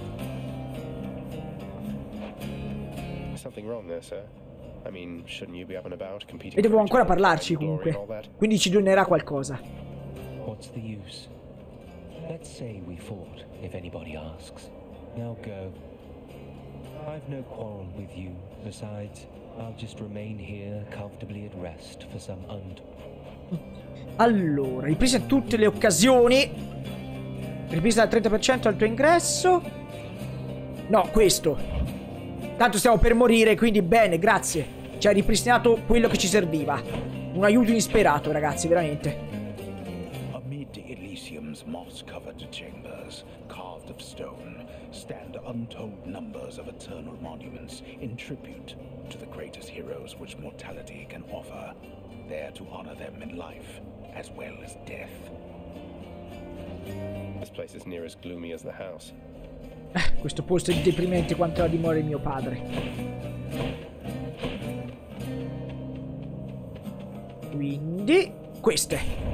Something wrong there, sir? I mean, shouldn't you be up and about competing? E devo for ancora each other, parlarci finding glory and comunque. all that? Quindi ci donerà qualcosa. What's the use? Let's say we fought, if anybody asks. Now go. I've no quarrel with you. Besides, I'll just remain here comfortably at rest for some und... Allora, ripristina tutte le occasioni. Ripristina il trenta per cento al tuo ingresso. No, questo. Tanto stiamo per morire, quindi bene, grazie. Ci ha ripristinato quello che ci serviva. Un aiuto insperato, ragazzi, veramente. Amid Elysium's moss-covered chambers, carved of stone, stand untold numbers of eternal monuments in tribute to the greatest heroes which mortality can offer, there to honor them in life as well as death. This place is near as gloomy as the house. Eh, questo posto è deprimente quanto la dimora di mio padre. Quindi, queste.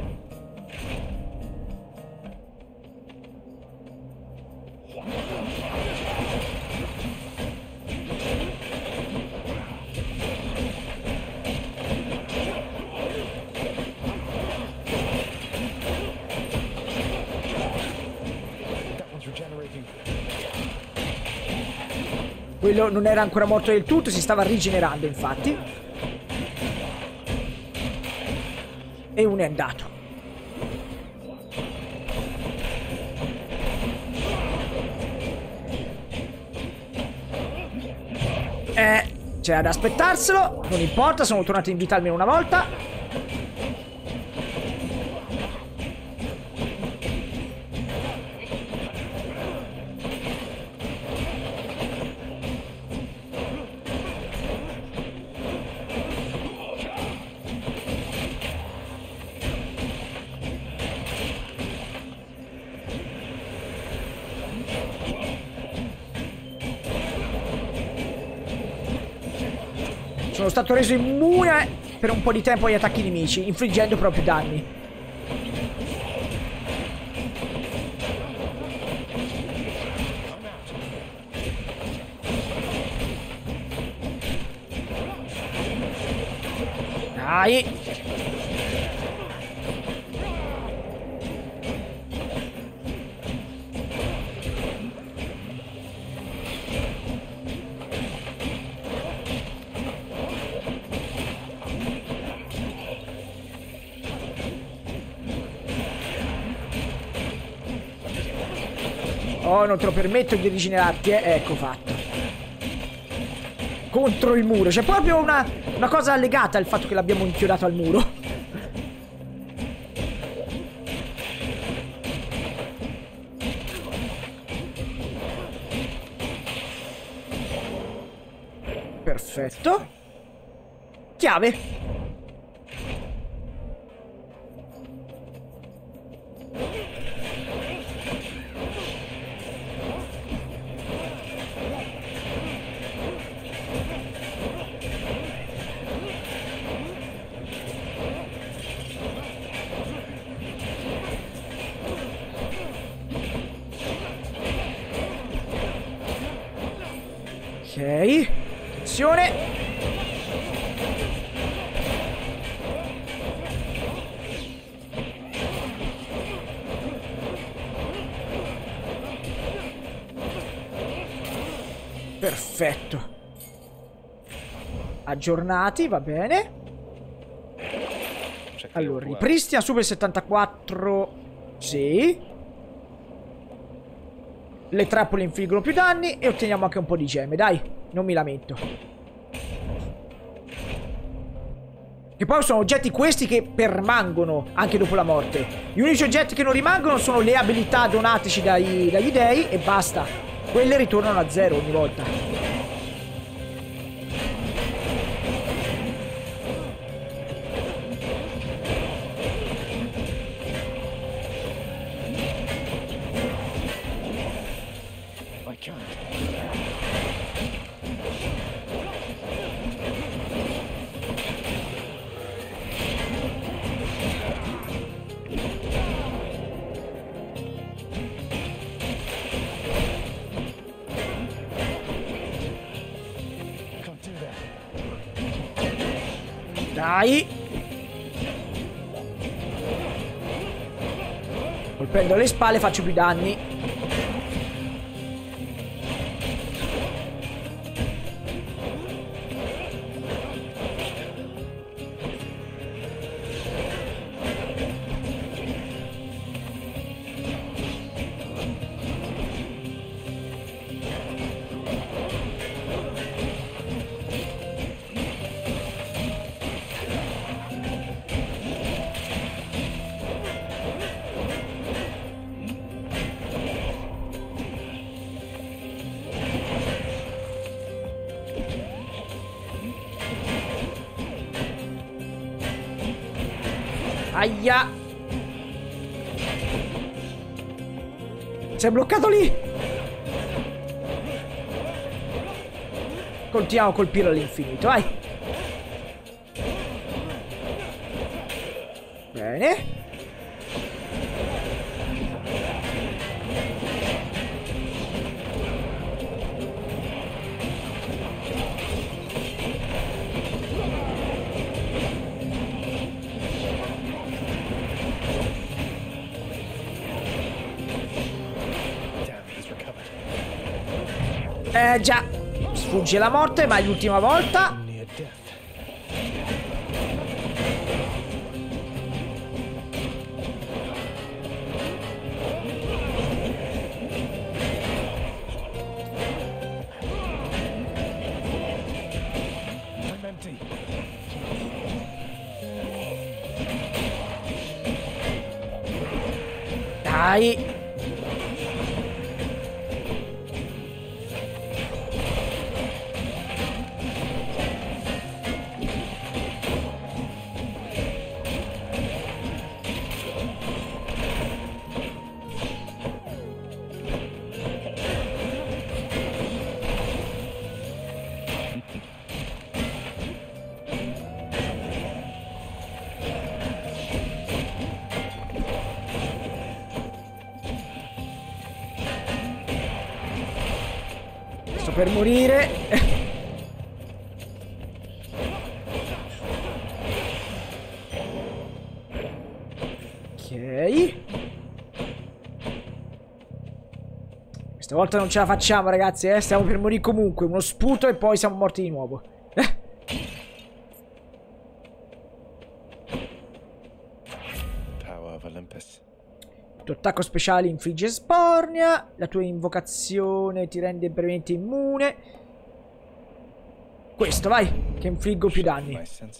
Quello non era ancora morto del tutto, si stava rigenerando infatti. E uno è andato. Eh, c'era da aspettarselo. Non importa, sono tornati in vita almeno una volta. Sono stato reso immune per un po' di tempo agli attacchi nemici, infliggendo però più danni. Dai! Oh, non te lo permetto di rigenerarti, eh? Ecco fatto. Contro il muro. C'è proprio una, una cosa legata al fatto che l'abbiamo inchiodato al muro. Perfetto. Chiave. Ok, attenzione. Perfetto. Aggiornati, va bene. Allora, ripristina Super settantaquattro. Sì. Le trappole infliggono più danni e otteniamo anche un po' di gemme, dai, non mi lamento. Che poi sono oggetti questi che permangono anche dopo la morte. Gli unici oggetti che non rimangono sono le abilità donateci dai, dagli dei e basta. Quelle ritornano a zero ogni volta. Dai. Colpendo le spalle faccio più danni. Aia. Sei bloccato lì. Continuiamo a colpire all'infinito, vai. Bene. Eh già, Sfugge la morte, ma è l'ultima volta. Dai. Sto per morire. Ok. Questa volta non ce la facciamo, ragazzi, eh. Stiamo per morire comunque. Uno sputo e poi siamo morti di nuovo. Eh. Power of Olympus. Il tuo attacco speciale infligge spornia. La tua invocazione ti rende brevemente immune. Questo, vai, che infliggo più danni.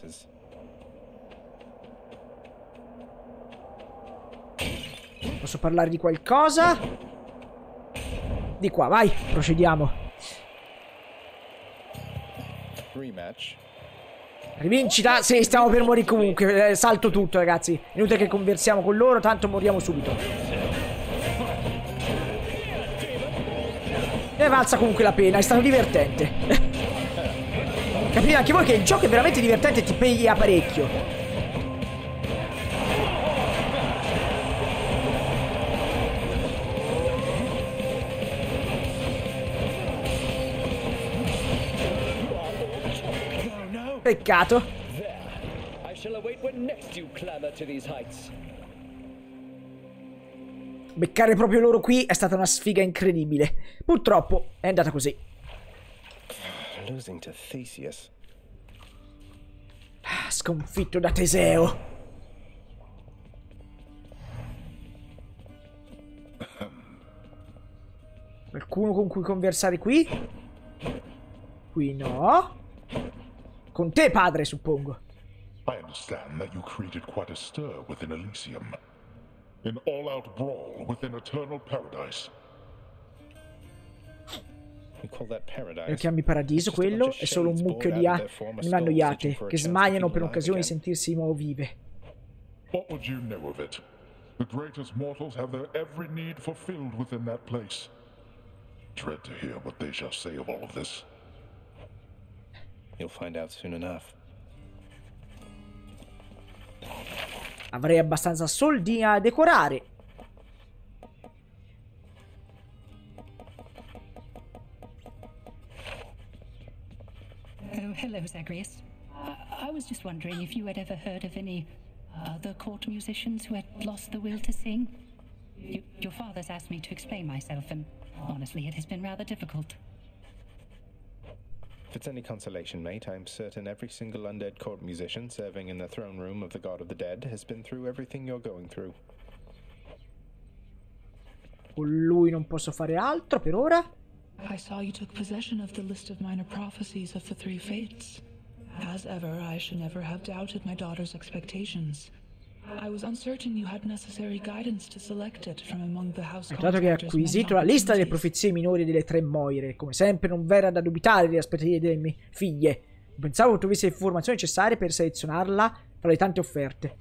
Posso parlare di qualcosa? Di qua, vai, procediamo. Rematch. Rivincita? Sì, stiamo per morire comunque. Eh, salto tutto, ragazzi. Inutile che conversiamo con loro, tanto moriamo subito. Ne valsa comunque la pena, è stato divertente. Capite anche voi che il gioco è veramente divertente e ti piglia parecchio. Peccato. Beccare proprio loro qui è stata una sfiga incredibile. Purtroppo è andata così. Losing to Theseus. Sconfitto da Teseo. Qualcuno con cui conversare qui? Qui no. Con te, padre, suppongo. I understand that you created quite a stir within Elysium. An all-out brawl within eternal paradise. Lo chiami paradiso quello? È solo un mucchio di anime annoiate che smaiano per occasione di sentirsi di nuovo vive. What would you know of it? The greatest mortals have their every need fulfilled within that place. Dread to hear what they shall say of all of this. You'll find out soon enough. Avrei abbastanza soldi a decorare. Oh, hello, Zagreus. I, I was just wondering if you had ever heard of any other court musicians who had lost the will to sing. You, your father's asked me to explain myself, and honestly, it has been rather difficult. If it's any consolation, mate, I'm certain every single undead court musician serving in the throne room of the God of the Dead has been through everything you're going through. Con lui non posso fare altro per ora. I saw you took possession of the list of minor prophecies of the three fates. As ever, I should never have doubted my daughter's expectations. I was uncertain you had necessary guidance to select it from among the house. Notato che ha acquisito la lista delle profezie minori delle tre Moire. Come sempre non verrà da dubitare delle aspettative delle mie figlie. Pensavo che tu avessi le informazioni necessarie per selezionarla tra le tante offerte.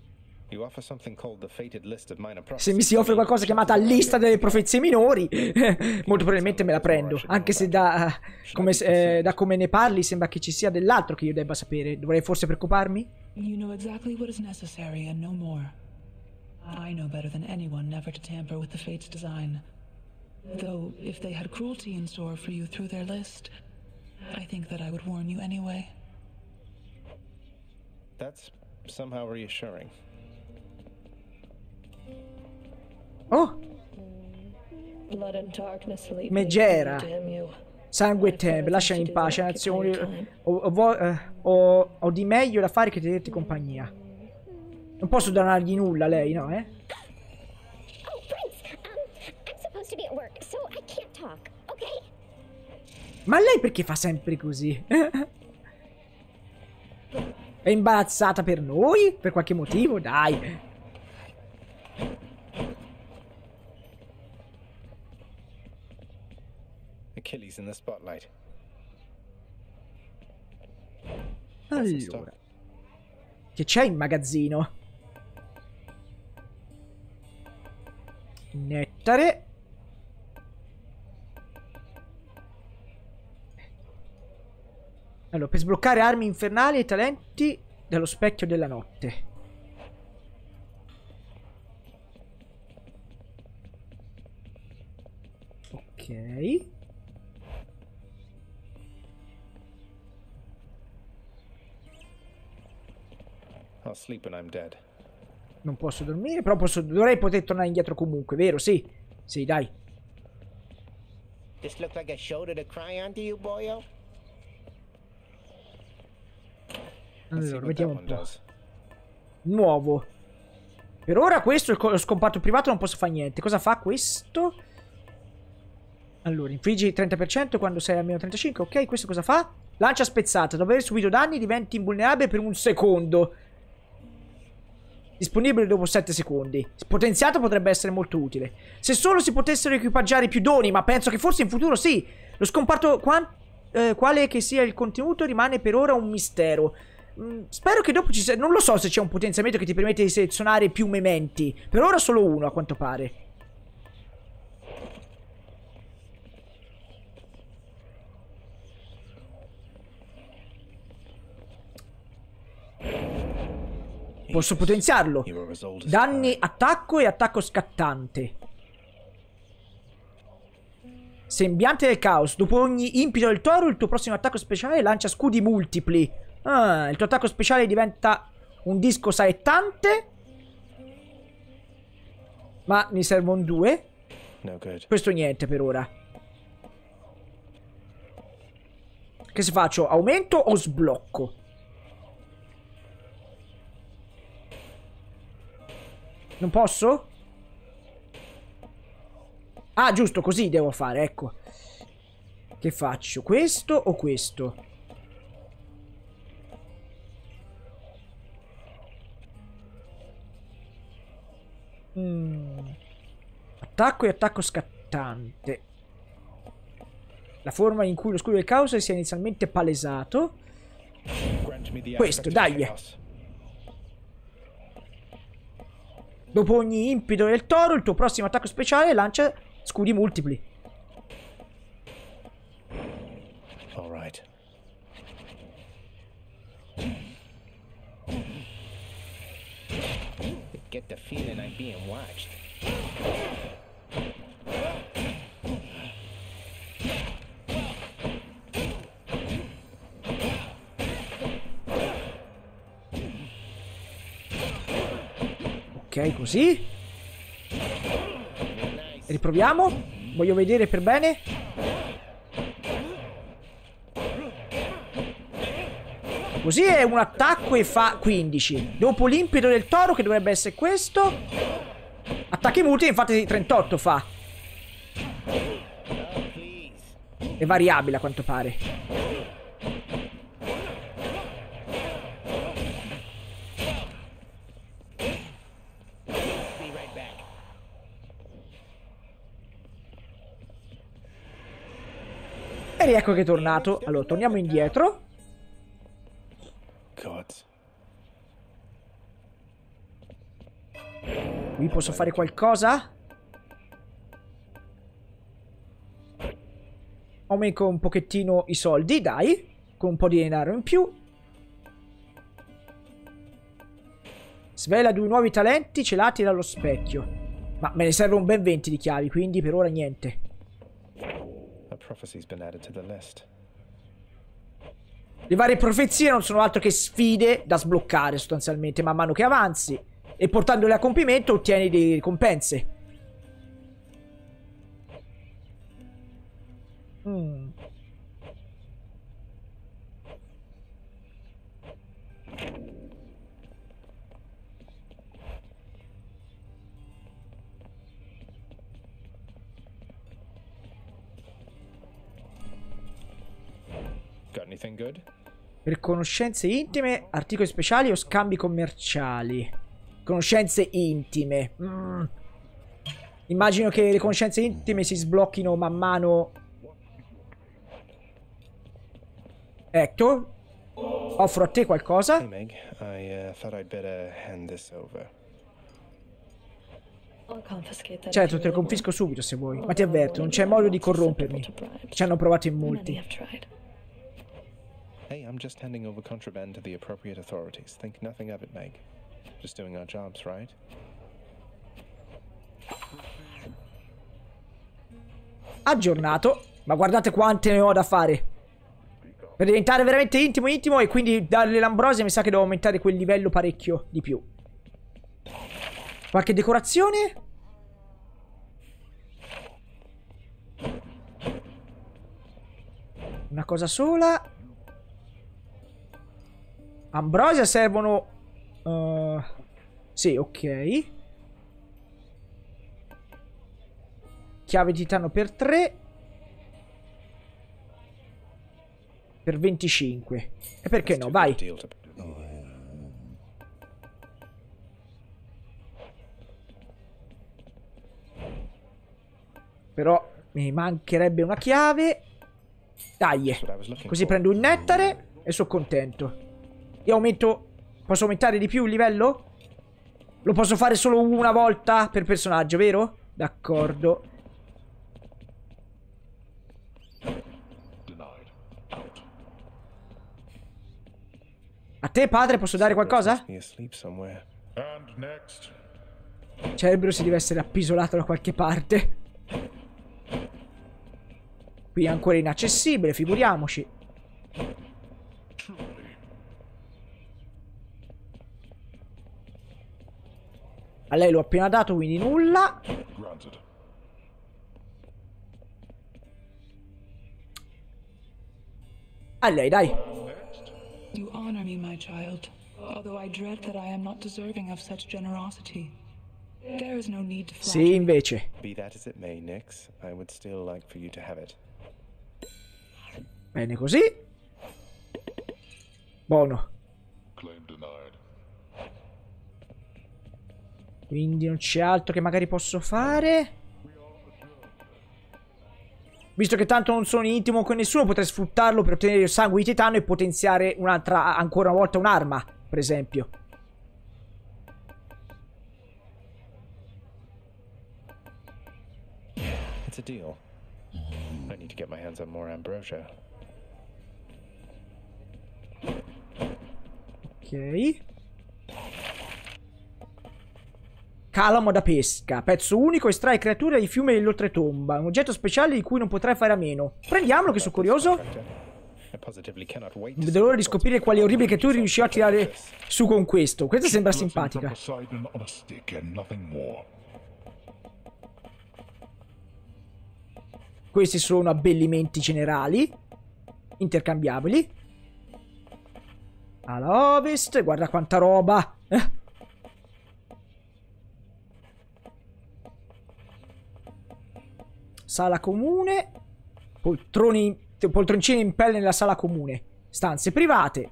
Se mi si offre qualcosa chiamata lista delle profezie minori, molto probabilmente me la prendo. Anche se da come, eh, da come ne parli sembra che ci sia dell'altro che io debba sapere. Dovrei forse preoccuparmi? You know exactly what is necessary and no more. I know better than anyone never to tamper with the Fates' design. Though, if they had cruelty in store for you through their list, I think that I would warn you anyway. That's somehow reassuring. Oh! Blood and darkness lead Megera. me, damn you. Sangue e tempo, lasciami in pace, nazioni. Ho, ho, eh, ho, ho di meglio da fare che tenerti compagnia. Non posso donargli nulla a lei, no, eh? Oh, Prince, um, I'm supposed to be at work, so I can't talk, okay? Ma lei perché fa sempre così? È imbarazzata per noi? Per qualche motivo? Dai. Achilles in the spotlight. Allora. Che c'è in magazzino? Nettare. Allora, per sbloccare armi infernali e talenti dello specchio della notte. Ok. I'll sleep when I'm dead. Non posso dormire, però posso, dovrei poter tornare indietro comunque, vero? Sì. Sì, dai. This look like a shoulder to cry on to you, boyo? Allora, vediamo un po'. Nuovo. Per ora questo, lo scomparto privato, non posso fare niente. Cosa fa questo? Allora, infliggi il trenta per cento quando sei a meno trentacinque. Ok, questo cosa fa? Lancia spezzata. Dopo aver subito danni diventi invulnerabile per un secondo. Disponibile dopo sette secondi. Potenziato potrebbe essere molto utile. Se solo si potessero equipaggiare più doni, ma penso che forse in futuro sì. Lo scomparto eh, quale che sia il contenuto rimane per ora un mistero. Mm, spero che dopo ci sia... Non lo so se c'è un potenziamento che ti permette di selezionare più mementi. Per ora solo uno, a quanto pare. Posso potenziarlo. Danni, attacco e attacco scattante. Sembiante del caos. Dopo ogni impito del toro, il tuo prossimo attacco speciale lancia scudi multipli. Ah, il tuo attacco speciale diventa un disco saettante. Ma mi servono due. No good. Questo niente per ora. Che se faccio? Aumento o sblocco? Non posso? Ah, giusto, così devo fare, ecco. Che faccio? Questo o questo? Mm. Attacco e attacco scattante. La forma in cui lo scudo del caos sia inizialmente palesato. Questo, dai. Dopo ogni impeto del toro, il tuo prossimo attacco speciale lancia scudi multipli. All right. Get the feeling I'm being watched. Ok, così. Riproviamo. Voglio vedere per bene. Così è un attacco e fa quindici. Dopo l'impeto del toro, che dovrebbe essere questo. Attacchi multipli, infatti trentotto fa. È variabile a quanto pare. E riecco che è tornato. Allora, torniamo indietro. Qui posso fare qualcosa? Aumento un pochettino i soldi, dai. Con un po' di denaro in più. Svela due nuovi talenti celati dallo specchio. Ma me ne serve un ben venti di chiavi, quindi per ora niente. Le varie profezie non sono altro che sfide da sbloccare sostanzialmente man mano che avanzi. E portandole a compimento ottieni delle ricompense. Mm. Anything good? Per conoscenze intime, articoli speciali o scambi commerciali? Conoscenze intime. Mm. Immagino che le conoscenze intime si sblocchino man mano. Ecco. Offro a te qualcosa. Hey Meg, I uh, thought I'd better hand this over. Certo, te lo confisco subito se vuoi. Ma ti avverto, non c'è modo di corrompermi. Ci hanno provato in molti. Hey, I'm just handing over contraband to the appropriate authorities. Think nothing of it, Meg. Just doing our jobs, right? Aggiornato. Ma guardate quante ne ho da fare. Per diventare veramente intimo intimo e quindi darle l'ambrosia mi sa che devo aumentare quel livello parecchio di più. Qualche decorazione? Una cosa sola. Ambrosia servono... Uh, sì, ok. Chiave di titano per tre. Per venticinque. E perché no? Vai. Però mi mancherebbe una chiave. Dai. Così prendo un nettare e sono contento. Io aumento... Posso aumentare di più il livello? Lo posso fare solo una volta per personaggio, vero? D'accordo. A te, padre, posso dare qualcosa? Cerbero si deve essere appisolato da qualche parte. Qui è ancora inaccessibile, figuriamoci. A lei l'ho appena dato, quindi nulla. A lei, dai. You honor me, my child, although I dread that I am not deserving of such generosity. There is no need to flatter. Sì, invece. Be that as it may, Nix, I would still like for you to have it. Bene così. Buono. Quindi non c'è altro che magari posso fare. Visto che tanto non sono intimo con nessuno, potrei sfruttarlo per ottenere il sangue di titano e potenziare un'altra, ancora una volta un'arma, per esempio. It's a deal. I need to get my hands on more ambrosia. Ok. Calamo da pesca. Pezzo unico, estrae creature dai fiumi dell'oltretomba. Un oggetto speciale di cui non potrai fare a meno. Prendiamolo che sono curioso. Non vedo l'ora di scoprire quali orribili creature riuscirò a tirare su con questo. Questa sembra simpatica. Questi sono abbellimenti generali. Intercambiabili. Alla ovest. Guarda quanta roba. Eh. Sala comune. Poltroni, poltroncini in pelle nella sala comune. Stanze private.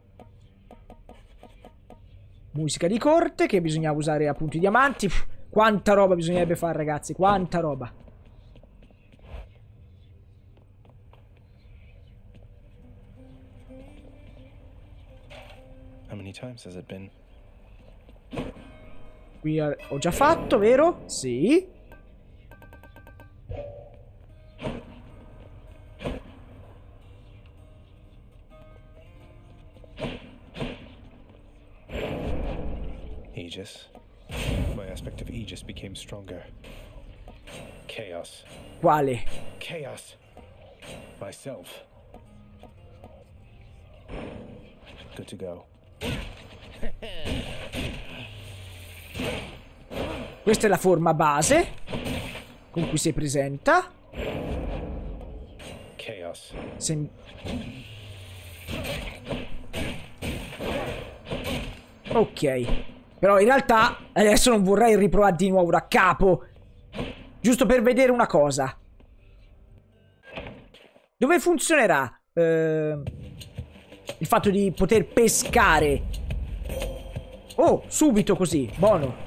Musica di corte che bisognava usare appunto i diamanti. Pff, quanta roba bisognerebbe fare, ragazzi. Quanta roba. How many times has it been? Qui ho già fatto, vero? Sì. Aegis. My aspect of Aegis became stronger. Chaos. Quale? Chaos. Myself. Good to go. Questa è la forma base con cui si presenta. Chaos. Sem ok. Però in realtà adesso non vorrei riprovare di nuovo da capo. Giusto per vedere una cosa. Dove funzionerà? Eh... il fatto di poter pescare. Oh, subito così, buono.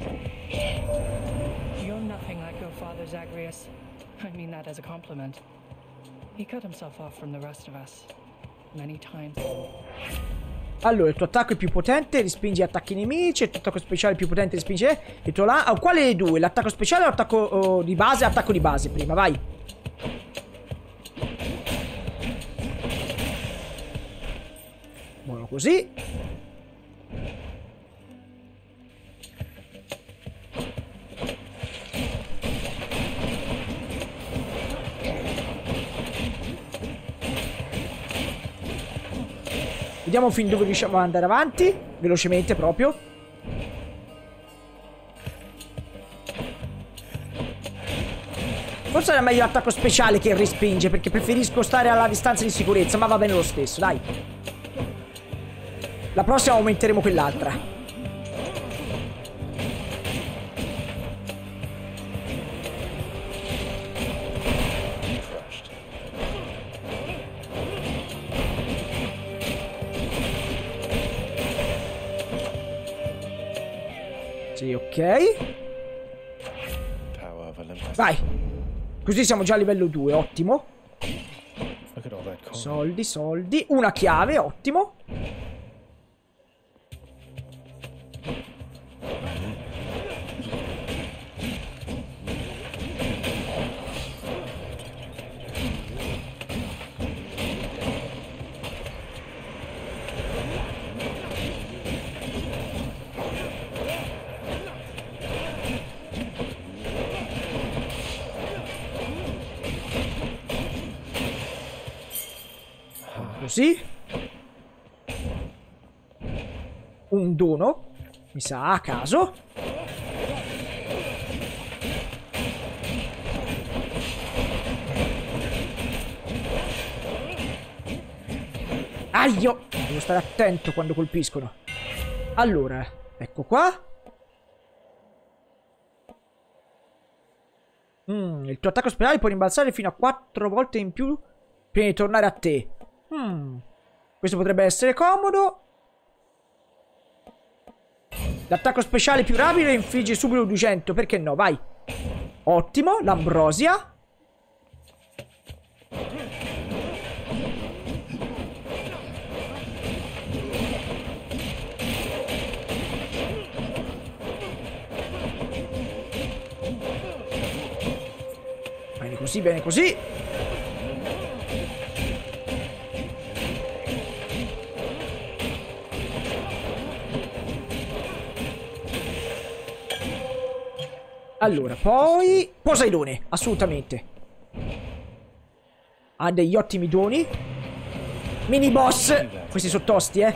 You're nothing like your father, Zagreus. I mean that as a compliment. He cut himself off from the rest of us many times. Allora, il tuo attacco è più potente, respinge attacchi nemici. Il tuo attacco speciale è più potente, respinge. Il tuo là. Oh, quale dei due? L'attacco speciale o l'attacco oh, di base? Attacco di base prima, vai. Buono così. Vediamo fin dove riusciamo ad andare avanti. Velocemente proprio. Forse era meglio l'attacco speciale che respinge, perché preferisco stare alla distanza di sicurezza. Ma va bene lo stesso, dai. La prossima aumenteremo quell'altra. Sì, ok. Vai. Così siamo già a livello due, ottimo. Soldi, soldi. Una chiave, ottimo. Così. Un dono. Mi sa a caso. Aio! Devo stare attento quando colpiscono. Allora, ecco qua. Mm, il tuo attacco speciale può rimbalzare fino a quattro volte in più prima di tornare a te. Hmm. Questo potrebbe essere comodo. L'attacco speciale più rapido infligge subito duecento. Perché no? Vai. Ottimo. L'ambrosia. Bene così, bene così. Allora, poi Poseidone, assolutamente. Ha degli ottimi doni. Mini boss. Questi sono tosti, eh.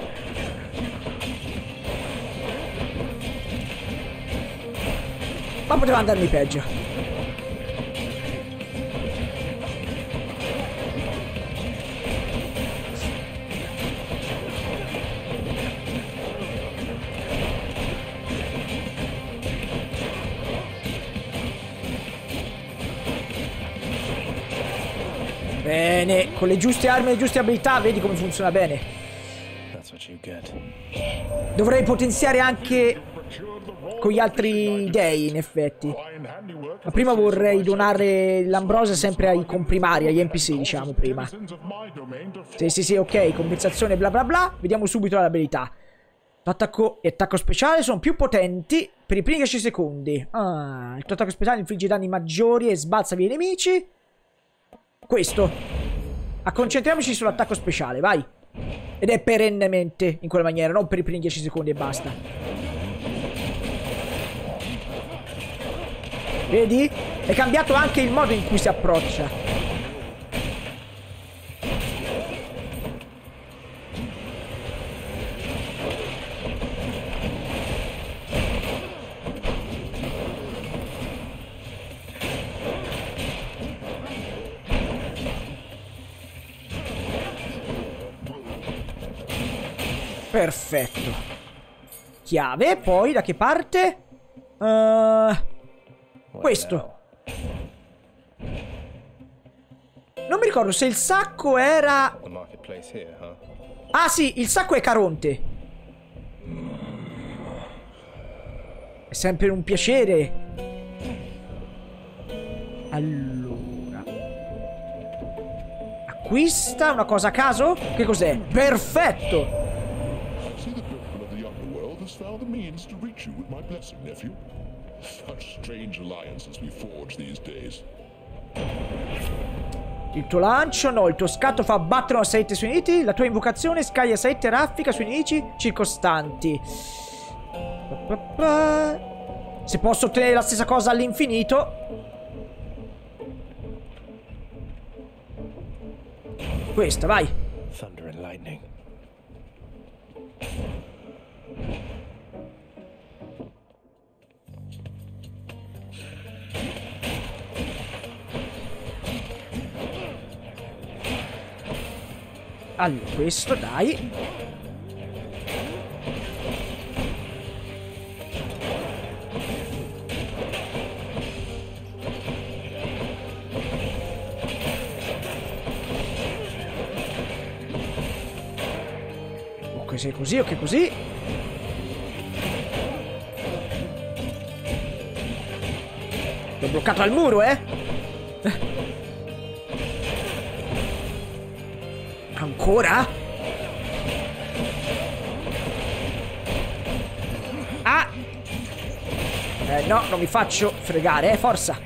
Ma poteva andarmi peggio. Bene, con le giuste armi e le giuste abilità, vedi come funziona bene. Dovrei potenziare anche con gli altri dei, in effetti. Ma prima vorrei donare l'ambrosia sempre ai comprimari, agli N P C, diciamo, prima. Sì, sì, sì, ok, compensazione, bla bla bla. Vediamo subito l'abilità. L'attacco e attacco speciale sono più potenti per i primi dieci secondi. Ah, il tuo attacco speciale infligge danni maggiori e sbalza via i nemici. Questo. Concentriamoci sull'attacco speciale, vai. Ed è perennemente in quella maniera, non per i primi dieci secondi e basta. Vedi? È cambiato anche il modo in cui si approccia. Perfetto. Chiave, poi da che parte? Uh, questo. Non mi ricordo se il sacco era... Ah sì, il sacco è Caronte. È sempre un piacere. Allora, acquista una cosa a caso? Che cos'è? Perfetto. See, the people of the underworld has found the means to reach you with my blessing, nephew. Such strange alliances we forge these days. Il tuo lancio, no, il tuo scatto fa abbattere una saetta sui nemici. La tua invocazione scaglia saette e raffica sui nemici circostanti. Se posso ottenere la stessa cosa all'infinito. Questa, vai. Thunder and lightning. Allora, questo, dai. Ok, se è così, ok, così. L'ho bloccato al muro, eh? Ancora? Ah! Eh no, non mi faccio fregare, eh, forza.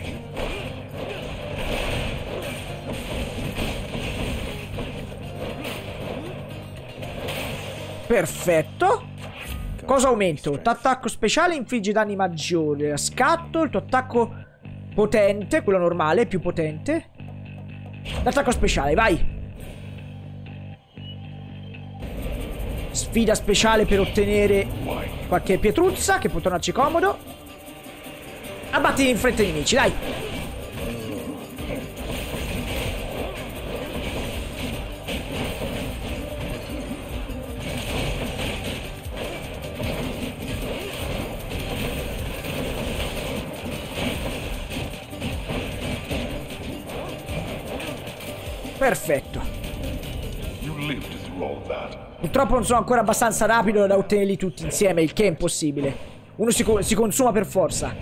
Perfetto. Cosa aumento? Il tuo attacco speciale infligge danni maggiori. Scatto, il tuo attacco potente, quello normale, più potente. L'attacco speciale, vai. Sfida speciale per ottenere qualche pietruzza che può tornarci comodo. Abbatti in fretta i nemici, dai. Perfetto. You lived through all that. Purtroppo non sono ancora abbastanza rapido da ottenerli tutti insieme, il che è impossibile. Uno si, co si consuma per forza.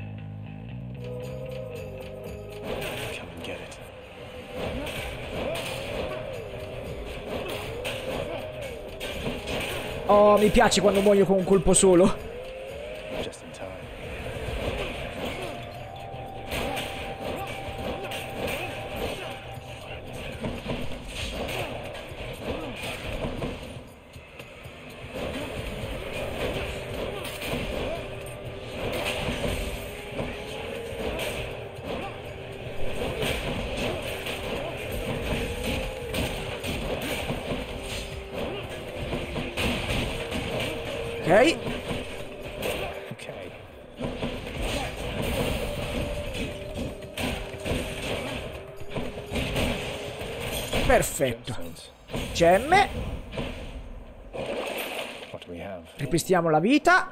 Oh, mi piace quando muoio con un colpo solo. Ok. Ok. Perfetto. Gemme. What do we have? Ripristiniamo la vita.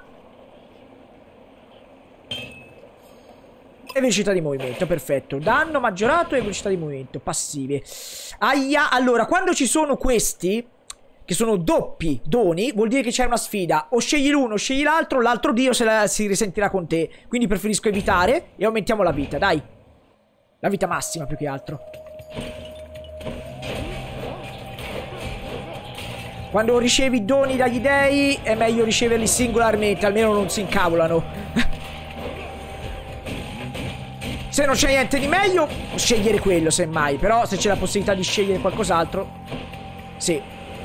E velocità di movimento, perfetto. Danno maggiorato e velocità di movimento, passive. Aia, allora, quando ci sono questi, che sono doppi doni, vuol dire che c'è una sfida. O scegli l'uno, o scegli l'altro, l'altro dio se la, si risentirà con te. Quindi preferisco evitare e aumentiamo la vita, dai. La vita massima più che altro. Quando ricevi doni dagli dei è meglio riceverli singolarmente, almeno non si incavolano. Se non c'è niente di meglio, scegliere quello semmai. Però se c'è la possibilità di scegliere qualcos'altro, sì.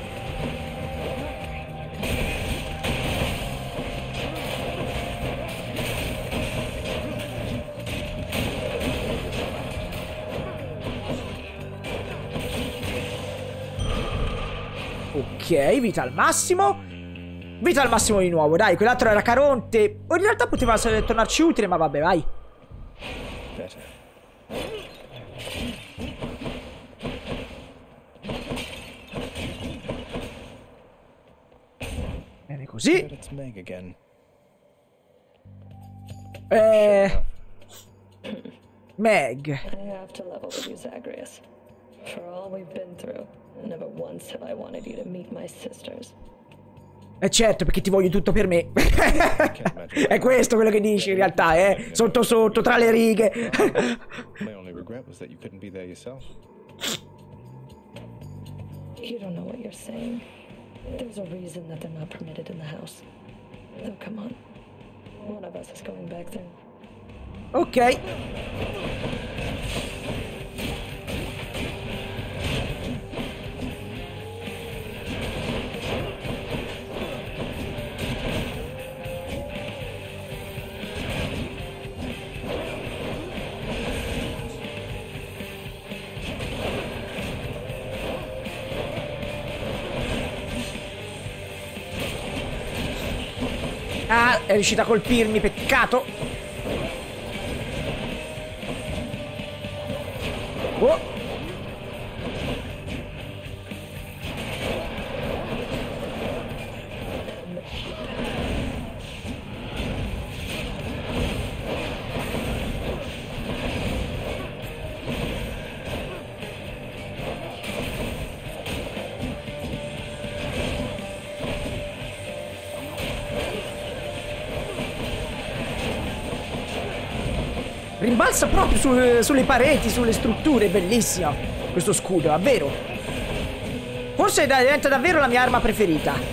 Ok, vita al massimo. Vita al massimo di nuovo, dai, quell'altro era Caronte. O in realtà poteva tornarci utile, ma vabbè, vai. Bene così. Eh... Meg. I have to level with you, Zagreus. For all we've been through, never once have I wanted you to meet my sisters. Eh certo, perché ti voglio tutto per me. È questo quello che dici in realtà, eh? Sotto sotto, tra le righe. My only regret was that you couldn't be there yourself. You don't know what you're saying. There's a reason that they're not permitted in the house. Oh, come on. One of us is going back there. Ok. Ah, è riuscita a colpirmi, peccato. Oh. Rimbalza proprio su, sulle pareti, sulle strutture, bellissimo questo scudo, davvero. Forse diventa davvero la mia arma preferita.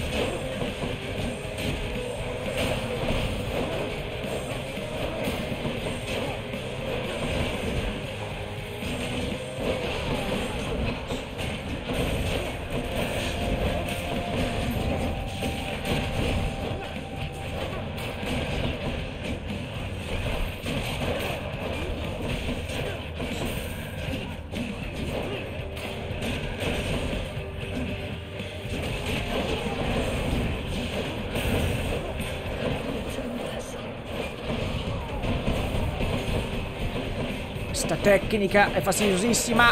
Questa tecnica è fastidiosissima.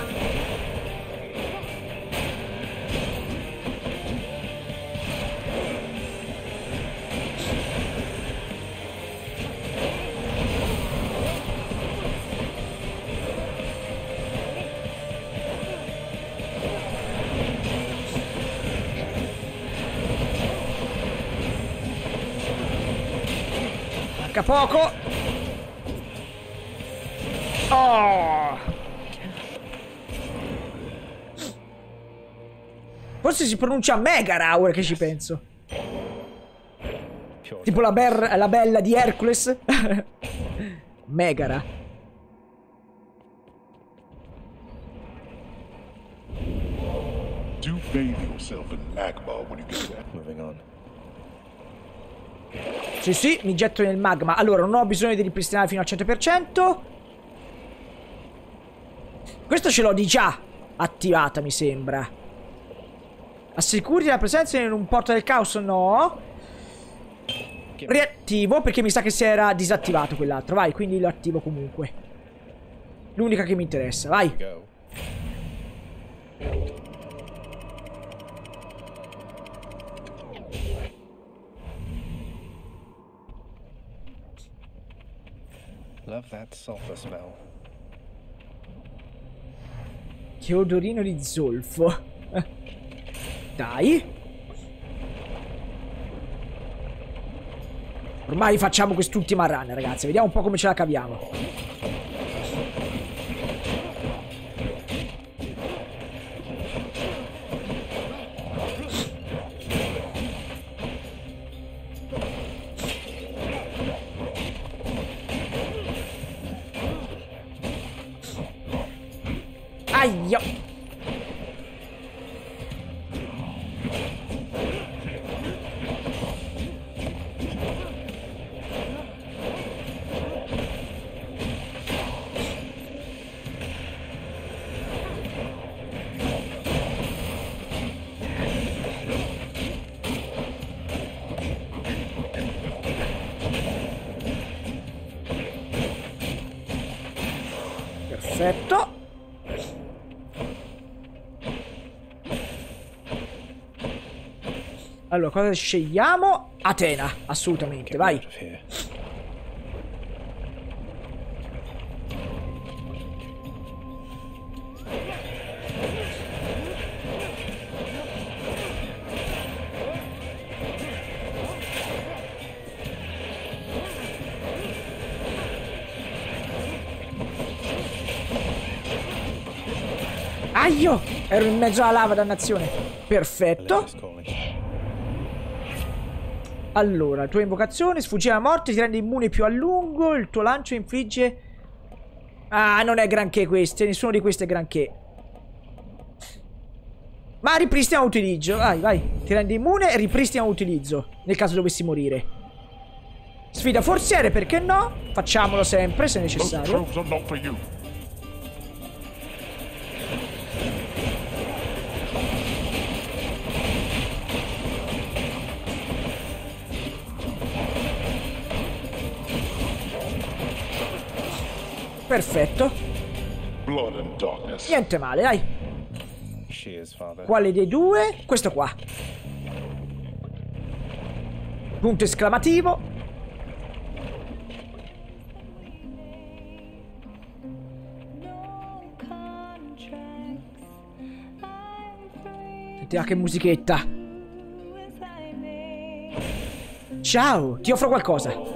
Manca poco. Oh. Forse si pronuncia Megara ora che ci penso. Tipo la, ber la bella di Hercules. Megara. Do bathe yourself in magma when you get there. Moving on. Sì, sì, mi getto nel magma. Allora, non ho bisogno di ripristinare fino al cento per cento. Questo ce l'ho di già attivata, mi sembra. Assicuri la presenza in un porto del caos? No. Riattivo, perché mi sa che si era disattivato quell'altro. Vai, quindi lo attivo comunque. L'unica che mi interessa, vai. Love that sulfur smell. Che odorino di zolfo. Dai. Ormai facciamo quest'ultima run, ragazzi. Vediamo un po' come ce la caviamo. Aia. Perfetto. Allora, cosa scegliamo? Atena, assolutamente, vai. Aio! Ero in mezzo alla lava, dannazione. Perfetto. Allora, la tua invocazione sfuggire alla morte ti rende immune più a lungo. Il tuo lancio infligge... Ah, non è granché queste. Nessuno di questi è granché. Ma ripristina l'utilizzo. Vai, vai. Ti rende immune e ripristina l'utilizzo. Nel caso dovessi morire. Sfida forziere, perché no? Facciamolo sempre, se necessario. Perfetto. Niente male, dai. Quale dei due? Questo qua. Punto esclamativo. Senti, ah, che musichetta. Ciao, ti offro qualcosa.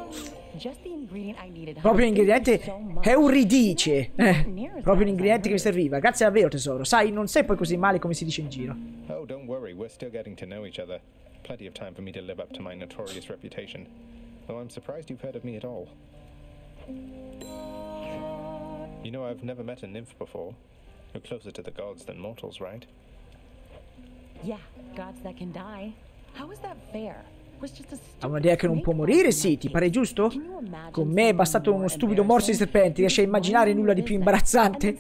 Proprio un ingrediente Euridice. Eh, proprio un ingrediente che mi serviva. Grazie davvero, tesoro. Sai, non sei poi così male come si dice in giro. Oh, don't worry, we're still getting to know each other. Plenty of time for me to live up to my notorious reputation. Though I'm surprised you've heard of me at all. You know, I've never met a nymph before. You're closer to the gods than mortals, right? Yeah, gods that can die. How is that fair? Ha una dea che non può morire, sì, ti pare giusto? Con me è bastato uno stupido morso di serpenti, riesci a immaginare nulla di più imbarazzante?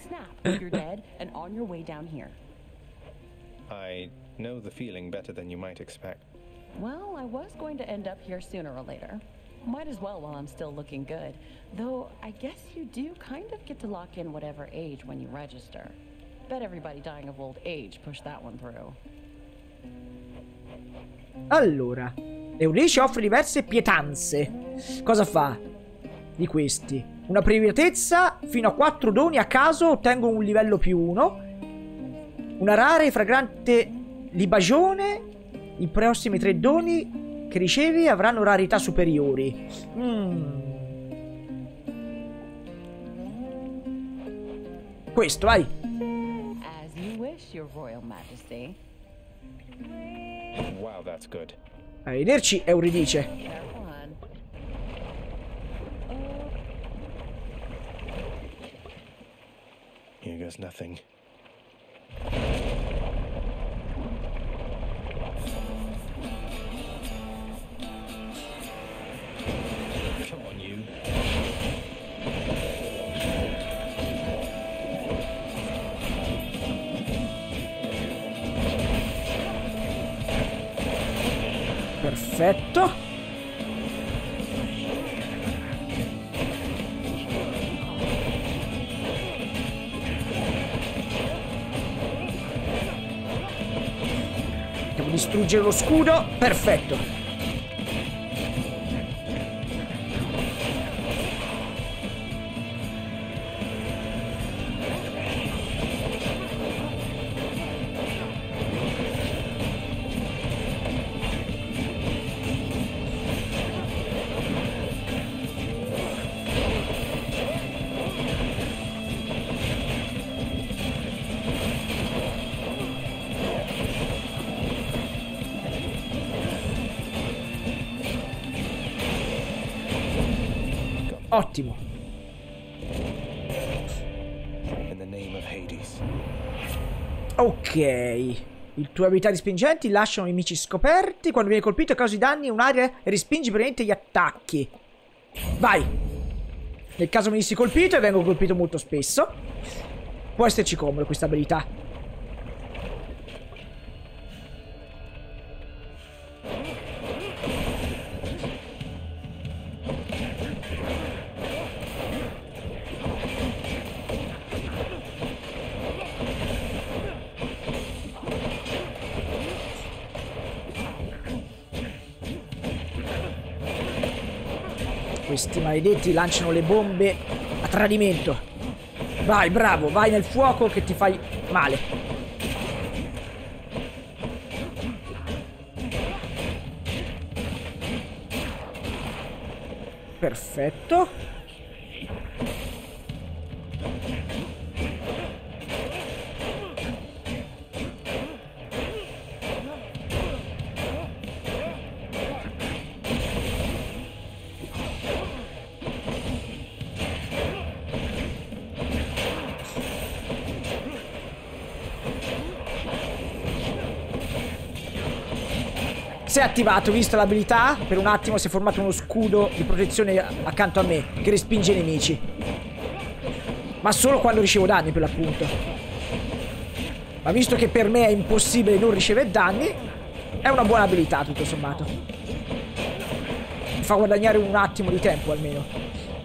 I know the feeling better than you might expect. Well, I was going to end up here sooner or later. Might as well while I'm still looking good. Though I guess you do kind of get to lock in whatever age when you register. Bet everybody dying of old age pushed that one through. Allora, Euridice offre diverse pietanze. Cosa fa di questi? Una privatezza, fino a quattro doni a caso ottengono un livello più uno. Una rara e fragrante libagione. I prossimi tre doni che ricevi avranno rarità superiori. Mm. Questo, vai. As you wish, your royal majesty. Wow, that's good. Arrivederci, Euridice. Here goes nothing. Come on, you. Perfetto. Devo distruggere lo scudo. Perfetto. Ottimo. Ok. Le tue abilità respingenti lasciano i nemici scoperti. Quando viene colpito causi danni in un'area e respingi brevemente gli attacchi. Vai. Nel caso venissi colpito, e vengo colpito molto spesso, può esserci comodo questa abilità. Questi maledetti lanciano le bombe a tradimento. Vai, bravo, vai nel fuoco che ti fai male. Perfetto. Si è attivato, visto l'abilità? Per un attimo si è formato uno scudo di protezione accanto a me, che respinge i nemici. Ma solo quando ricevo danni, per l'appunto. Ma visto che per me è impossibile non ricevere danni, è una buona abilità, tutto sommato. Mi fa guadagnare un attimo di tempo, almeno.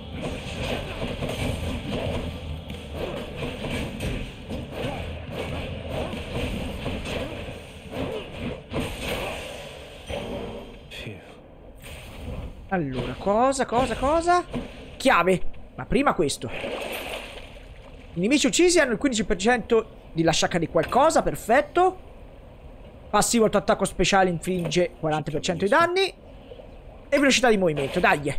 Allora, cosa, cosa, cosa? Chiave. Ma prima questo. I nemici uccisi hanno il quindici per cento di lasciacca di qualcosa, perfetto. Passivo al tuo attacco speciale infligge quaranta per cento di danni. E velocità di movimento, dai.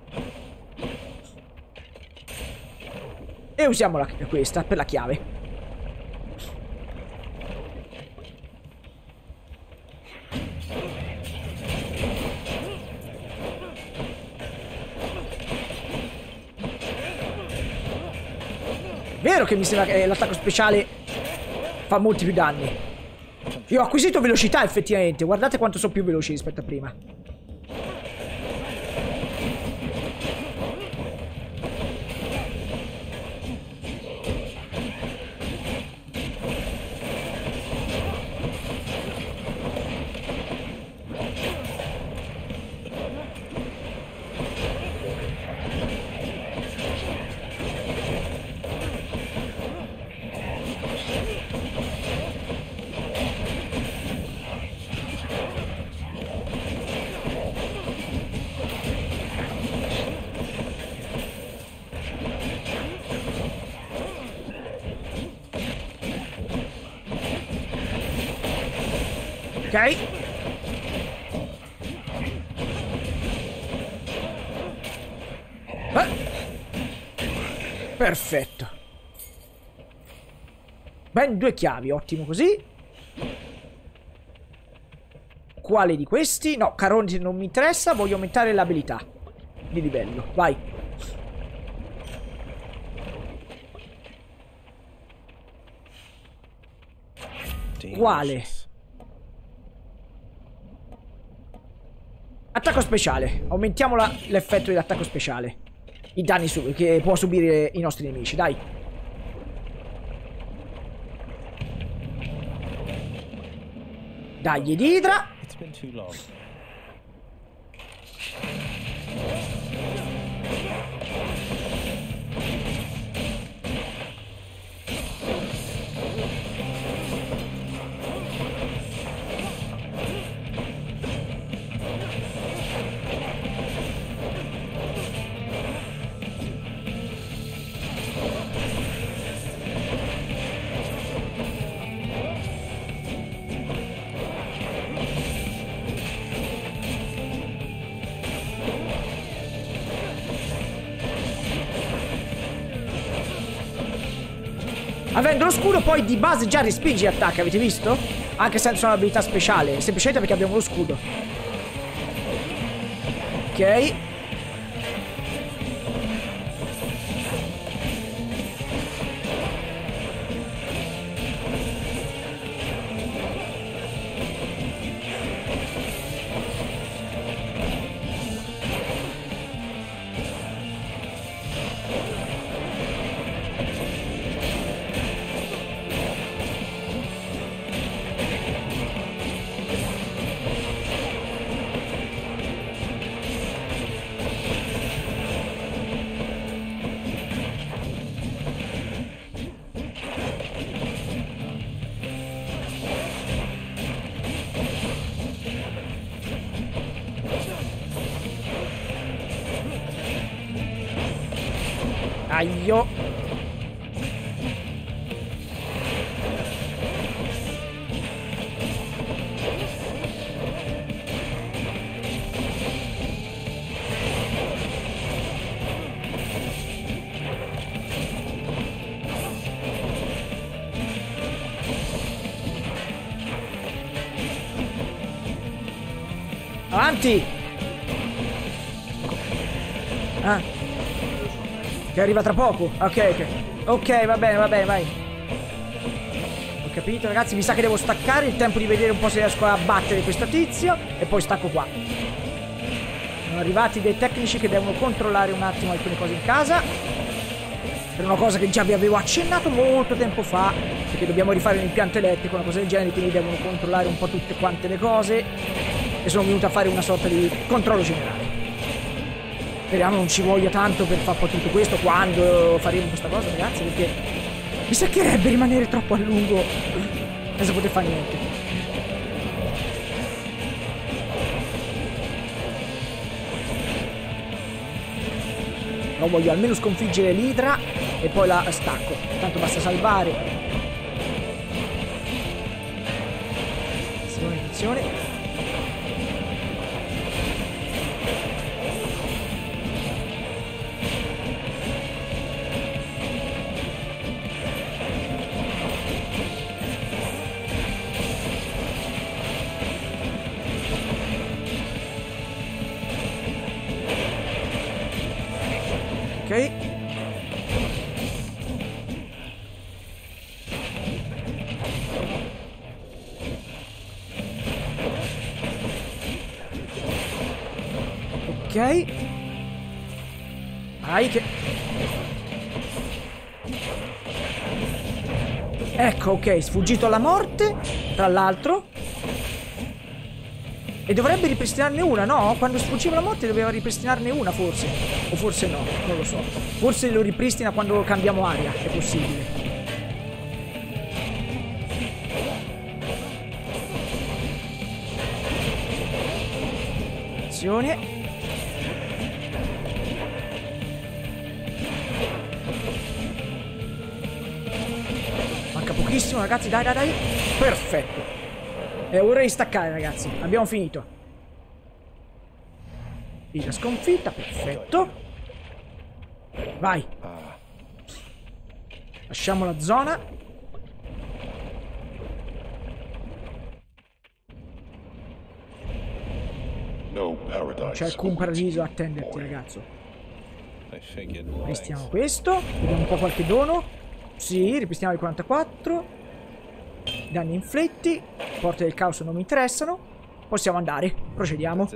E usiamo la, questa per la chiave. Vero che mi sembra che l'attacco speciale fa molti più danni. Io ho acquisito velocità effettivamente. Guardate quanto sono più veloci rispetto a prima. Ok. Eh. Perfetto. Ben due chiavi, ottimo così. Quale di questi? No, Caronte non mi interessa, voglio aumentare l'abilità di livello, vai. Quale? Attacco speciale. Aumentiamo l'effetto dell'attacco speciale. I danni su che può subire i nostri nemici, dai. Dai, di Idra. Avendo lo scudo poi di base già respinge gli attacchi, avete visto? Anche senza un'abilità speciale, semplicemente perché abbiamo lo scudo. Ok. Aio. Avanti. Ah. Che arriva tra poco. Ok, ok. Ok, va bene, va bene, vai. Ok, Capito ragazzi? Mi sa che devo staccare, il tempo di vedere un po' se riesco a battere questo tizio e poi stacco qua. Sono arrivati dei tecnici che devono controllare un attimo alcune cose in casa. Per una cosa che già vi avevo accennato molto tempo fa, perché dobbiamo rifare un impianto elettrico, una cosa del genere, quindi devono controllare un po' tutte quante le cose e sono venuto a fare una sorta di controllo generale. Speriamo non ci voglia tanto per fare poi tutto questo quando faremo questa cosa ragazzi, perché mi seccherebbe rimanere troppo a lungo senza poter fare niente. No, voglio almeno sconfiggere l'idra e poi la stacco. Tanto basta salvare. Attenzione, attenzione. Ok. Ok. Vai che... Ecco, ok, sfuggito alla morte, tra l'altro. E dovrebbe ripristinarne una, no? Quando sfuggiva la morte doveva ripristinarne una, forse. O forse no, non lo so. Forse lo ripristina quando cambiamo aria, è possibile. Attenzione. Manca pochissimo, ragazzi, dai, dai, dai. Perfetto. È ora di staccare ragazzi, abbiamo finito. Vita sconfitta, perfetto. Vai. Lasciamo la zona. Non c'è alcun paradiso a attenderti ragazzo. Ripristiamo questo. Vediamo un po' qualche dono. Sì, ripristiamo il quarantaquattro. Danni inflitti, porte del caos non mi interessano. Possiamo andare, procediamo.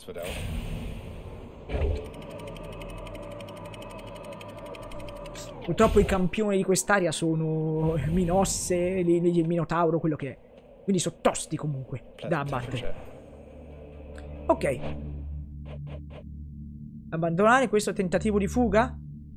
Purtroppo i campioni di quest'area sono Minosse, il Minotauro, quello che è. Quindi sono tosti comunque da abbattere. Ok. Abbandonare questo tentativo di fuga?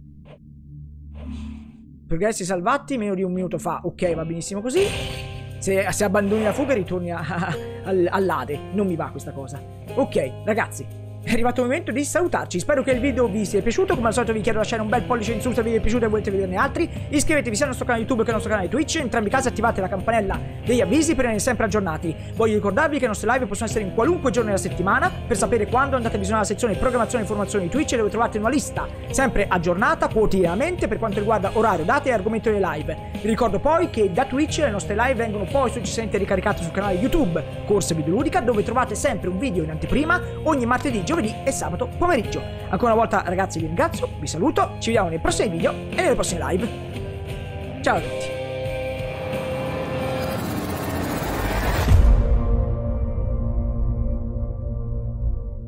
Progressi salvati meno di un minuto fa. Ok, va benissimo così. Se, se abbandoni la fuga ritorni all'Ade. Non mi va questa cosa. Ok, ragazzi, è arrivato il momento di salutarci. Spero che il video vi sia piaciuto. Come al solito vi chiedo di lasciare un bel pollice in su se vi è piaciuto e volete vederne altri. Iscrivetevi sia al nostro canale YouTube che al nostro canale Twitch. In entrambi i casi attivate la campanella degli avvisi per rimanere sempre aggiornati. Voglio ricordarvi che le nostre live possono essere in qualunque giorno della settimana. Per sapere quando andate a visionare la sezione programmazione e informazioni di Twitch, dove trovate una lista sempre aggiornata quotidianamente per quanto riguarda orario, date e argomento delle live. Vi ricordo poi che da Twitch le nostre live vengono poi successivamente ricaricate sul canale YouTube Corsa Videoludica, dove trovate sempre un video in anteprima ogni martedì, giovedì e sabato pomeriggio. Ancora una volta ragazzi vi ringrazio, vi saluto, ci vediamo nei prossimi video e nelle prossime live. Ciao a tutti.